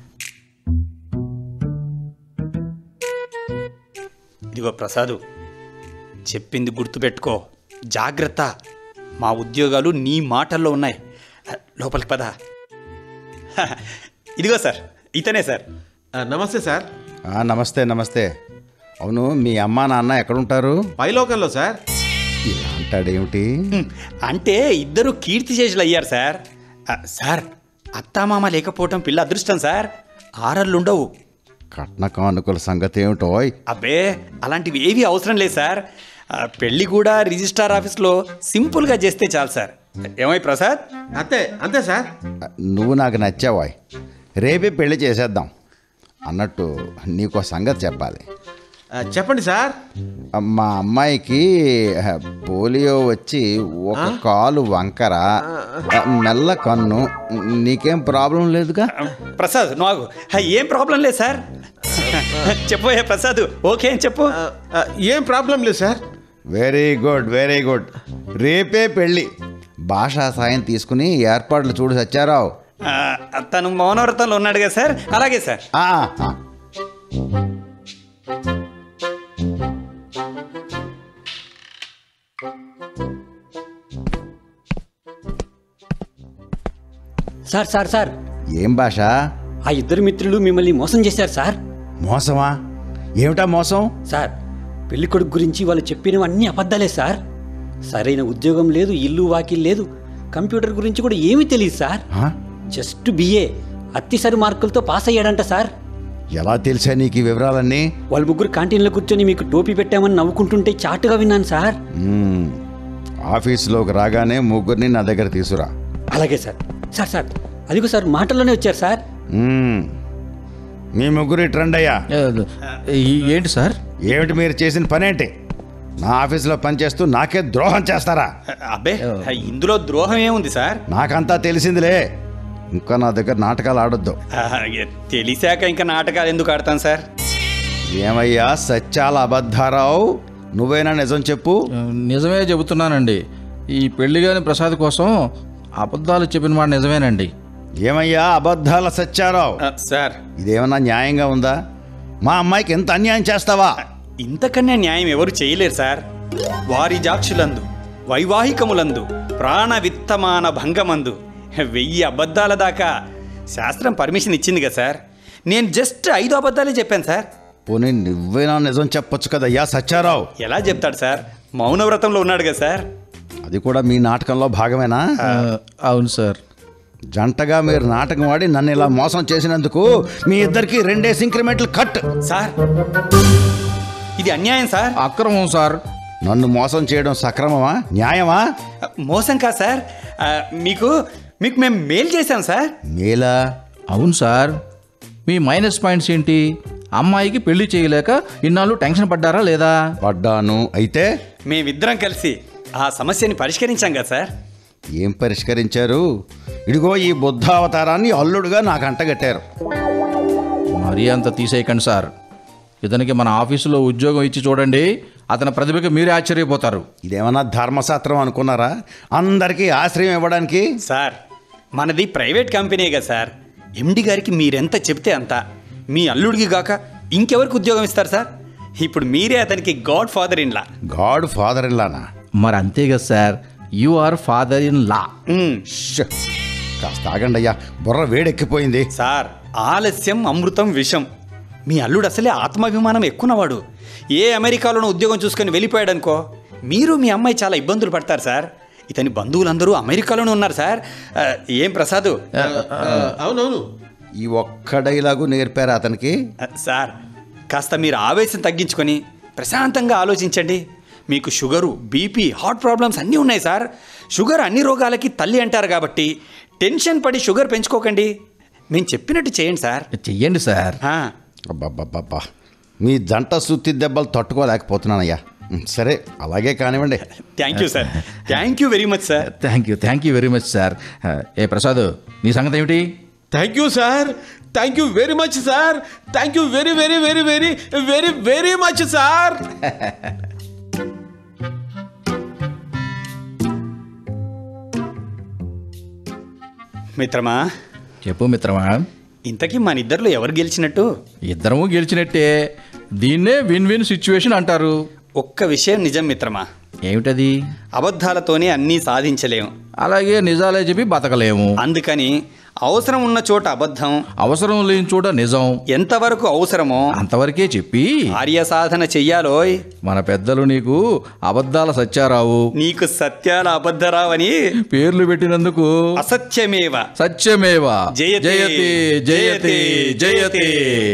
ఇదిగో ప్రసాదు, చెప్పింది గుర్తుపెట్టుకో. జాగ్రత్త. మా ఉద్యోగాలు నీ మాటల్లో ఉన్నాయి. లోపలికి పద. ఇదిగో సార్, ఇతనే సార్. నమస్తే సార్. నమస్తే నమస్తే. అవును, మీ అమ్మా నాన్న ఎక్కడుంటారు? పైలోకంలో సార్. ఇలా అంటాడేమిటి? అంటే ఇద్దరు కీర్తి శేషులు అయ్యారు సార్. సార్, అత్తామామ లేకపోవటం పిల్ల అదృష్టం సార్. ఆరళ్ళుండవు. కట్న కానుకల సంగతి ఏమిటో? అబ్బే, అలాంటివి ఏవి అవసరం లేదు సార్. పెళ్ళి కూడా రిజిస్ట్రార్ ఆఫీస్లో సింపుల్గా చేస్తే చాలు సార్. ఏమై ప్రసాద్? అంతే అంతే సార్. నువ్వు నాకు నచ్చావాయ్. రేపే పెళ్లి చేసేద్దాం. అన్నట్టు నీకో సంగతి చెప్పాలి. చెప్పండి సార్. మా అమ్మాయికి పోలియో వచ్చి ఒక కాలు వంకర, మెల్ల కన్ను. నీకేం ప్రాబ్లం లేదుగా? ప్రసాద్, నాకు ఏం ప్రాబ్లం లేదు సార్. చెప్పోయే ప్రసాద్, ఓకే అని చెప్పు. ఏం ప్రాబ్లం లేదు sir. Very good very good. రేపే పెళ్ళి. భాషా సాయం తీసుకుని ఏర్పాట్లు చూడు సచ్చారావు. తను మౌనవ్రతంలో ఉన్నాడు కదా సార్. అలాగే సార్. సార్ సార్ సార్ ఏం భాష? ఆ ఇద్దరు మిత్రులు మిమ్మల్ని మోసం చేశారు సార్. మోసమా? ఏమిటా మోసం? సార్, పెళ్లి కొడుకు గురించి వాళ్ళు చెప్పినవన్నీ అబద్ధాలే సార్. సరైన ఉద్యోగం లేదు, ఇల్లు వాకిల్ లేదు, కంప్యూటర్ గురించి కూడా ఏమీ తెలియదు సార్. జస్ట్ బిఏ, అత్తిసరి మార్కులతో పాస్ అయ్యాడంట సార్. ఎలా తెలుసా నీకు ఈ వివరాలన్నీ? వాళ్ళ ముగ్గురు క్యాంటీన్లో కూర్చొని మీకు టోపీ పెట్టామని నవ్వుకుంటుంటే చాటుగా విన్నాను సార్. ఆఫీసులోకి రాగానే ముగ్గురిని నా దగ్గర తీసుకురా. అలాగే సార్. సార్ సార్ అదిగో సార్, మాటల్లోనే వచ్చారు సార్. మీ ముగ్గురు ట్రెండ్ అయ్యా. ఏంటి సార్? ఏమిటి మీరు చేసిన పనేంటి? నా ఆఫీసులో పనిచేస్తూ నాకే ద్రోహం చేస్తారా? అబ్బే, ఇందులో ద్రోహం ఏముంది సార్? నాకంతా తెలిసిందిలే. ఇంకా నా దగ్గర నాటకాలు ఆడొద్దు. తెలిసాక ఇంకా నాటకాలు ఎందుకు ఆడతాను సార్? ఏమయ్యా సత్యాల అబద్ధారావు, నువ్వైనా నిజం చెప్పు. నిజమే చెబుతున్నానండి. ఈ పెళ్లిగాని ప్రసాద్ కోసం అబద్ధాలు చెప్పిన మాట నిజమేనండి. ఏమయ్యా అబద్ధాల సత్యారావు సార్, ఇదేమన్నా న్యాయంగా ఉందా? మా అమ్మాయికి ఎంత అన్యాయం చేస్తావా? ఇంతకన్నా న్యాయం ఎవరు చేయలేరు సార్. వారి జాక్షులందు, వైవాహికములందు, ప్రాణ విత్తమాన భంగమందు వెయ్యి అబద్ధాల దాకా శాస్త్రం పర్మిషన్ ఇచ్చింది కదా సార్. నేను జస్ట్ ఐదు అబద్ధాలే చెప్పాను సార్. పోనీ నువ్వేనా నిజం చెప్పొచ్చు కదయ్యా సత్యారావు? ఎలా చెప్తాడు సార్? మౌనవ్రతంలో ఉన్నాడు కదా సార్. అది కూడా మీ నాటకంలో భాగమేనా? అవును సార్. జంటగా మీరు నాటకం ఆడి నన్ను ఇలా మోసం చేసినందుకు మీ ఇద్దరికి రెండేసి ఇంక్రిమెంట్లు కట్. సార్, ఇది అన్యాయం సార్. అక్రమం సార్. నన్ను మోసం చేయడం సక్రమమా, న్యాయమా? మోసం కాదు సార్. మీకు మీకు మేము మేలు చేశాం సార్. మేలా? అవును సార్. మీ మైనస్ పాయింట్స్ ఏంటి? అమ్మాయికి పెళ్లి చేయలేక ఇన్నాళ్ళు టెన్షన్ పడ్డారా లేదా? పడ్డాను. అయితే మేమిద్దరం కలిసి ఆ సమస్యని పరిష్కరించాం కదా సార్. ఏం పరిష్కరించారు? ఇదిగో ఈ బుద్ధావతారాన్ని అల్లుడుగా నాకు అంటగట్టారు. మరీ అంత తీసేయకండి సార్. ఇతనికి మన ఆఫీసులో ఉద్యోగం ఇచ్చి చూడండి, అతని ప్రతిభకి మీరే ఆశ్చర్యపోతారు. ఇదేమన్నా ధర్మశాస్త్రం అనుకున్నారా అందరికీ ఆశ్రయం ఇవ్వడానికి? సార్, మనది ప్రైవేట్ కంపెనీ కదా సార్. ఎండి గారికి మీరెంత చెప్తే అంత. మీ అల్లుడికి గాక ఇంకెవరికి ఉద్యోగం ఇస్తారు సార్? ఇప్పుడు మీరే అతనికి god father in law. God father in లానా? మరి అంతే కదా sir. You are father in law. కాస్త ఆగండి అయ్యా, బుర్ర వేడెక్కిపోయింది. సార్, ఆలస్యం అమృతం విషం. మీ అల్లుడు అసలే ఆత్మాభిమానం ఎక్కువనవాడు. ఏ అమెరికాలోనూ ఉద్యోగం చూసుకొని వెళ్ళిపోయాడనుకో, మీరు మీ అమ్మాయి చాలా ఇబ్బందులు పడతారు సార్. ఇతని బంధువులందరూ అమెరికాలోనే ఉన్నారు సార్. ఏం ప్రసాద్? అవునవును. ఈ ఒక్క డైలాగు నేర్పారా అతనికి? సార్, కాస్త మీరు ఆవేశం తగ్గించుకొని ప్రశాంతంగా ఆలోచించండి. మీకు షుగరు, బీపీ, హార్ట్ ప్రాబ్లమ్స్ అన్నీ ఉన్నాయి సార్. షుగర్ అన్ని రోగాలకి తల్లి అంటారు కాబట్టి టెన్షన్ పడి షుగర్ పెంచుకోకండి. మేము చెప్పినట్టు చేయండి సార్. చెయ్యండి సార్. అబ్బాబ్బాబ్బా, మీ జంట సుత్తి దెబ్బలు తట్టుకోలేకపోతున్నానయ్యా. సరే, అలాగే కానివ్వండి. Thank you sir. Thank you very much sir. Thank you thank you very much sir. ఏ ప్రసాద్, నీ సంగతి ఏమిటి? Thank you sir. Thank you very much sir. Thank you very very very very very very much sir. మిత్రమా, చెప్పు మిత్రమా. ఇంతకీ మన ఇద్దరిలో ఎవరు గెలిచినట్టు? ఇద్దరము గెలిచినట్టే. దీన్నే విన్ విన్ సిచ్యువేషన్ అంటారు. ఒక్క విషయం నిజం మిత్రమా. ఏమిటది? అబద్ధాలతోనే అన్నీ సాధించలేము. అలాగే నిజాలే చెప్పి బతకలేము. అందుకని అవసరం ఉన్న చోట అబద్ధం, అవసరం లేని చోట నిజం, ఎంతవరకు అవసరమో అంతవరకే చెప్పి కార్య సాధన చెయ్యాలోయ్. మన పెద్దలు నీకు అబద్ధాల సత్యారావు, నీకు సత్యాల అబద్ధరావని పేర్లు పెట్టినందుకు అసత్యమేవ సత్యమేవ జయతే జయతే జయతే జయతే.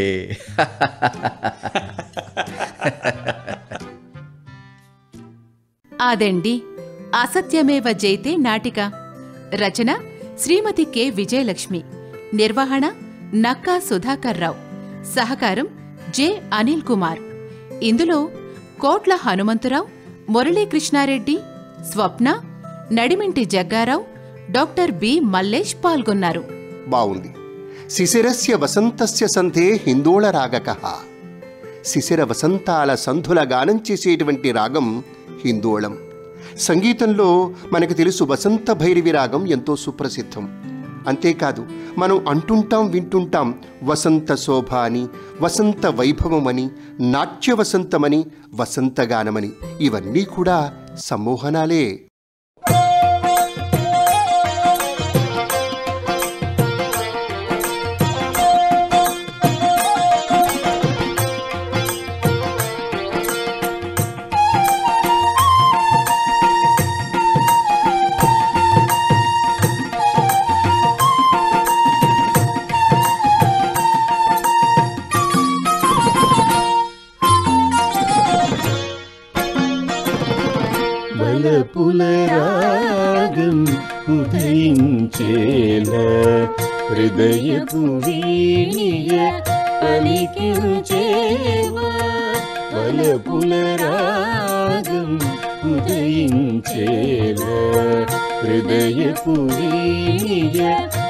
అదండి అసత్యమేవ జైతే నాటిక. రచన శ్రీమతి కె విజయలక్ష్మి. నిర్వహణ నక్కా సుధాకర్ రావు. సహకారం జె అనిల్ కుమార్. ఇందులో కోట్ల హనుమంతురావు, మురళీకృష్ణారెడ్డి, స్వప్న, నడిమింటి జగ్గారావు, డాక్టర్ బి మల్లేష్ పాల్గొన్నారు. బావుంది. శిశిరస్య వసంతస్య సంధే హిందోళ రాగకః. శిశిర వసంతాల సంధుల గానం చేసేటువంటి రాగం హిందోళం. సంగీతంలో మనకు తెలుసు వసంత భైరవి రాగం ఎంతో సుప్రసిద్ధం. అంతేకాదు మనం అంటుంటాం వింటుంటాం వసంత శోభ అని, వసంత వైభవమని, నాట్య వసంతమని, వసంతగానమని. ఇవన్నీ కూడా సమ్మోహనాలే. పులరాగం ఉదయించేల హృదయపు వీణియ పలికించేవా. బలపులరాగం ఉదయించేల హృదయపు వీణియ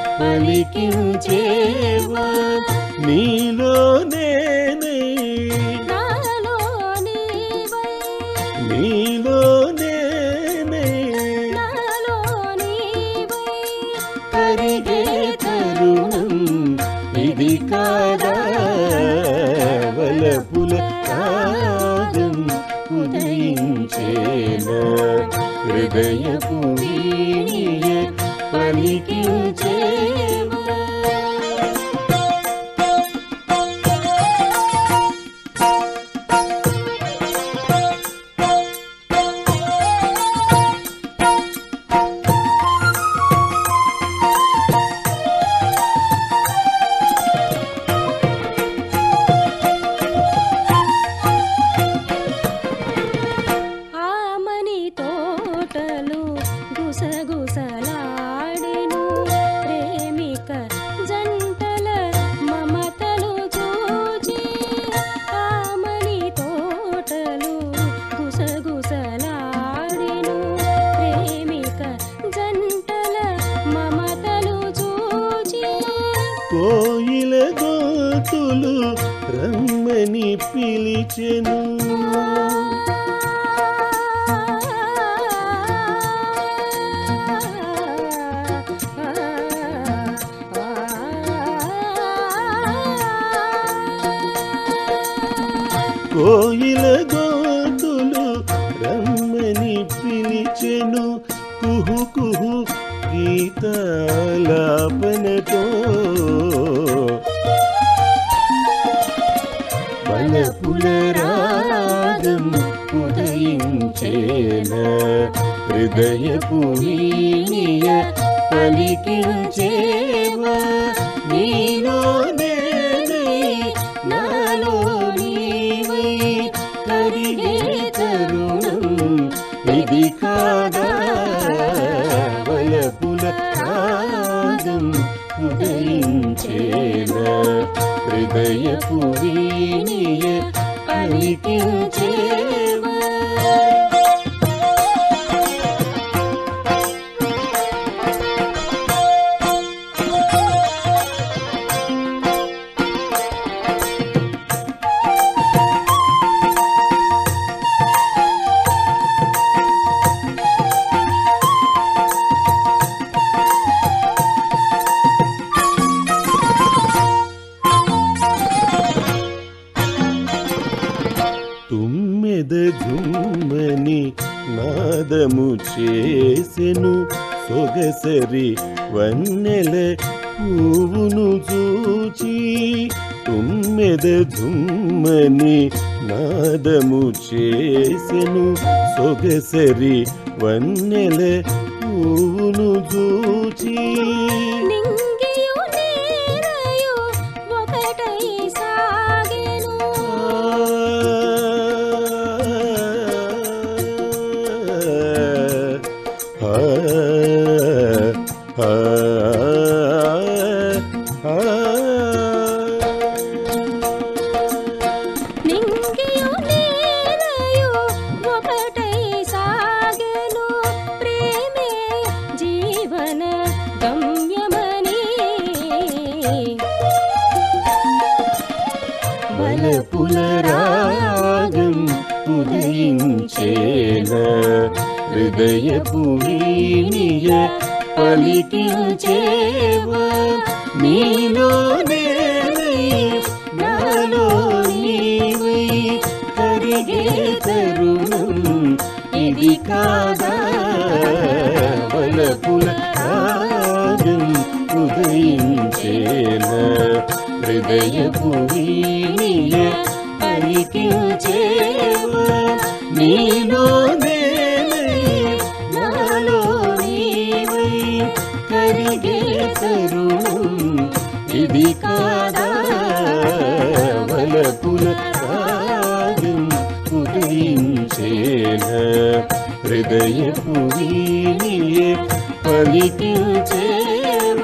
పలికించేవా. నీలోనే నీలోనే కరిగే తరుణం ఇది కాదా. వలపుల రాగం ఉదయించేన హృదయపు వీణియ పలికించేవా. కోయిల గోతులు రమ్మని పిలిచెను. కోయిల గోతులు రమ్మని పిలిచెను. కుహు కుహు గీతాలాపనతో బలపులరాగం ఉదయించేన హృదయపు వీణియ పలికించేవా. నీలోనే నాలో నీవై కరిగే తరుణం ఇది కాదా. వలపుల రాగం ఉదయించేన హృదయపు వీణియ పలికించేవా. తుమ్మెద ఝుమ్మని నాదము చేసెను సొగసరి వన్నెల పువ్వును చూచి తుమ్మెద దుమ్మని నాదము చేసెను సొగసరి వన్నెల పువ్వును చూచి నింగియు నేరయు ఒకటై సాగెను ఆ, ఆ, ఆ, ఆ. నింగియు నేరయు ఒకటై సాగెను ప్రేమే జీవన గమ్యమని వలపుల రాగం ఉదయించేన హృదయపు వీణియ పలికించేవ నీలో నేనై నాలో నీవై కరిగే తరుణం ఇది కాదా వలపుల రాగం ఉదయించేన హృదయపు వీణియ పలికించేవ నీలో నేనై నాలో నీవై కరిగే తరుణం ఇది కాదా వలపుల రాగం ఉదయించేన హృదయపు వీణియ పలికించేవ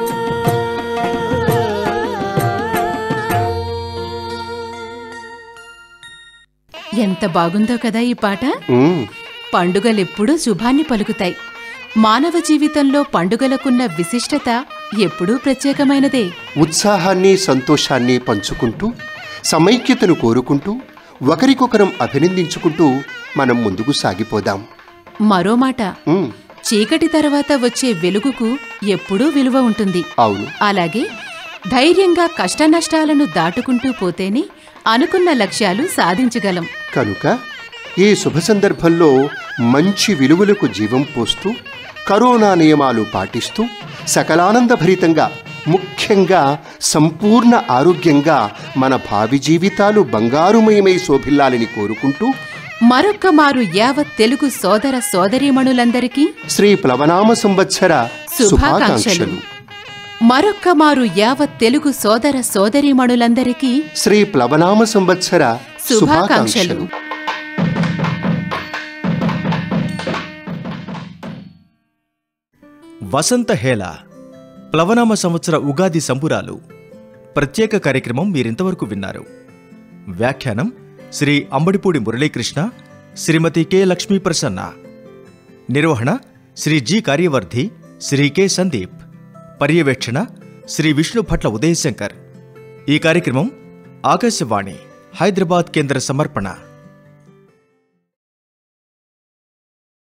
ఎంత బాగుందో కదా ఈ పాట. ఉమ్, పండుగలెప్పుడూ శుభాన్ని పలుకుతాయి. మానవ జీవితంలో పండుగలకున్న విశిష్టత ఎప్పుడూ ప్రత్యేకమైనదే. ఉత్సాహాన్ని సంతోషాన్ని పంచుకుంటూ సమైక్యతను కోరుకుంటూ ఒకరికొకరం అభినందించుకుంటూ మనం ముందుకు సాగిపోదాం. మరో మాట, ఉమ్, చీకటి తర్వాత వచ్చే వెలుగుకు ఎప్పుడూ విలువ ఉంటుంది. అవును. అలాగే ధైర్యంగా కష్టనష్టాలను దాటుకుంటూ పోతేనే అనుకున్న లక్ష్యాలు సాధించగలం. కనుక ఈ శుభ సందర్భంలో మంచి విలువలకు జీవం పోస్తూ కరోనా నియమాలు పాటిస్తూ సకలానందభరితంగా ముఖ్యంగా సంపూర్ణ ఆరోగ్యంగా మన భావి జీవితాలు బంగారుమయమై శోభిల్లాలని కోరుకుంటూ మరొక్క మారు యావత్ తెలుగు సోదర సోదరీమణులందరికీ శ్రీ ప్లవనామ సంవత్సర శుభాకాంక్షలు. శుభాకాంక్షలు. మరొక్క మారు యావత్ తెలుగు సోదర సోదరీమణులందరికీ శ్రీ ప్లవనామ సంవత్సర శుభాకాంక్షలు. శుభాకాంక్షలు. వసంత హేళ ప్లవనామ సంవత్సర ఉగాది సంబురాలు ప్రత్యేక కార్యక్రమం మీరింతవరకు విన్నారు. వ్యాఖ్యానం శ్రీ అంబడిపూడి మురళీకృష్ణ, శ్రీమతి కె లక్ష్మీ ప్రసన్న. నిర్వహణ శ్రీ జి కార్యవర్ధి, శ్రీ కె సందీప్. పర్యవేక్షణ శ్రీ విష్ణు భట్ల ఉదయశంకర్. ఈ కార్యక్రమం ఆకాశవాణి హైదరాబాద్ కేంద్ర సమర్పణ.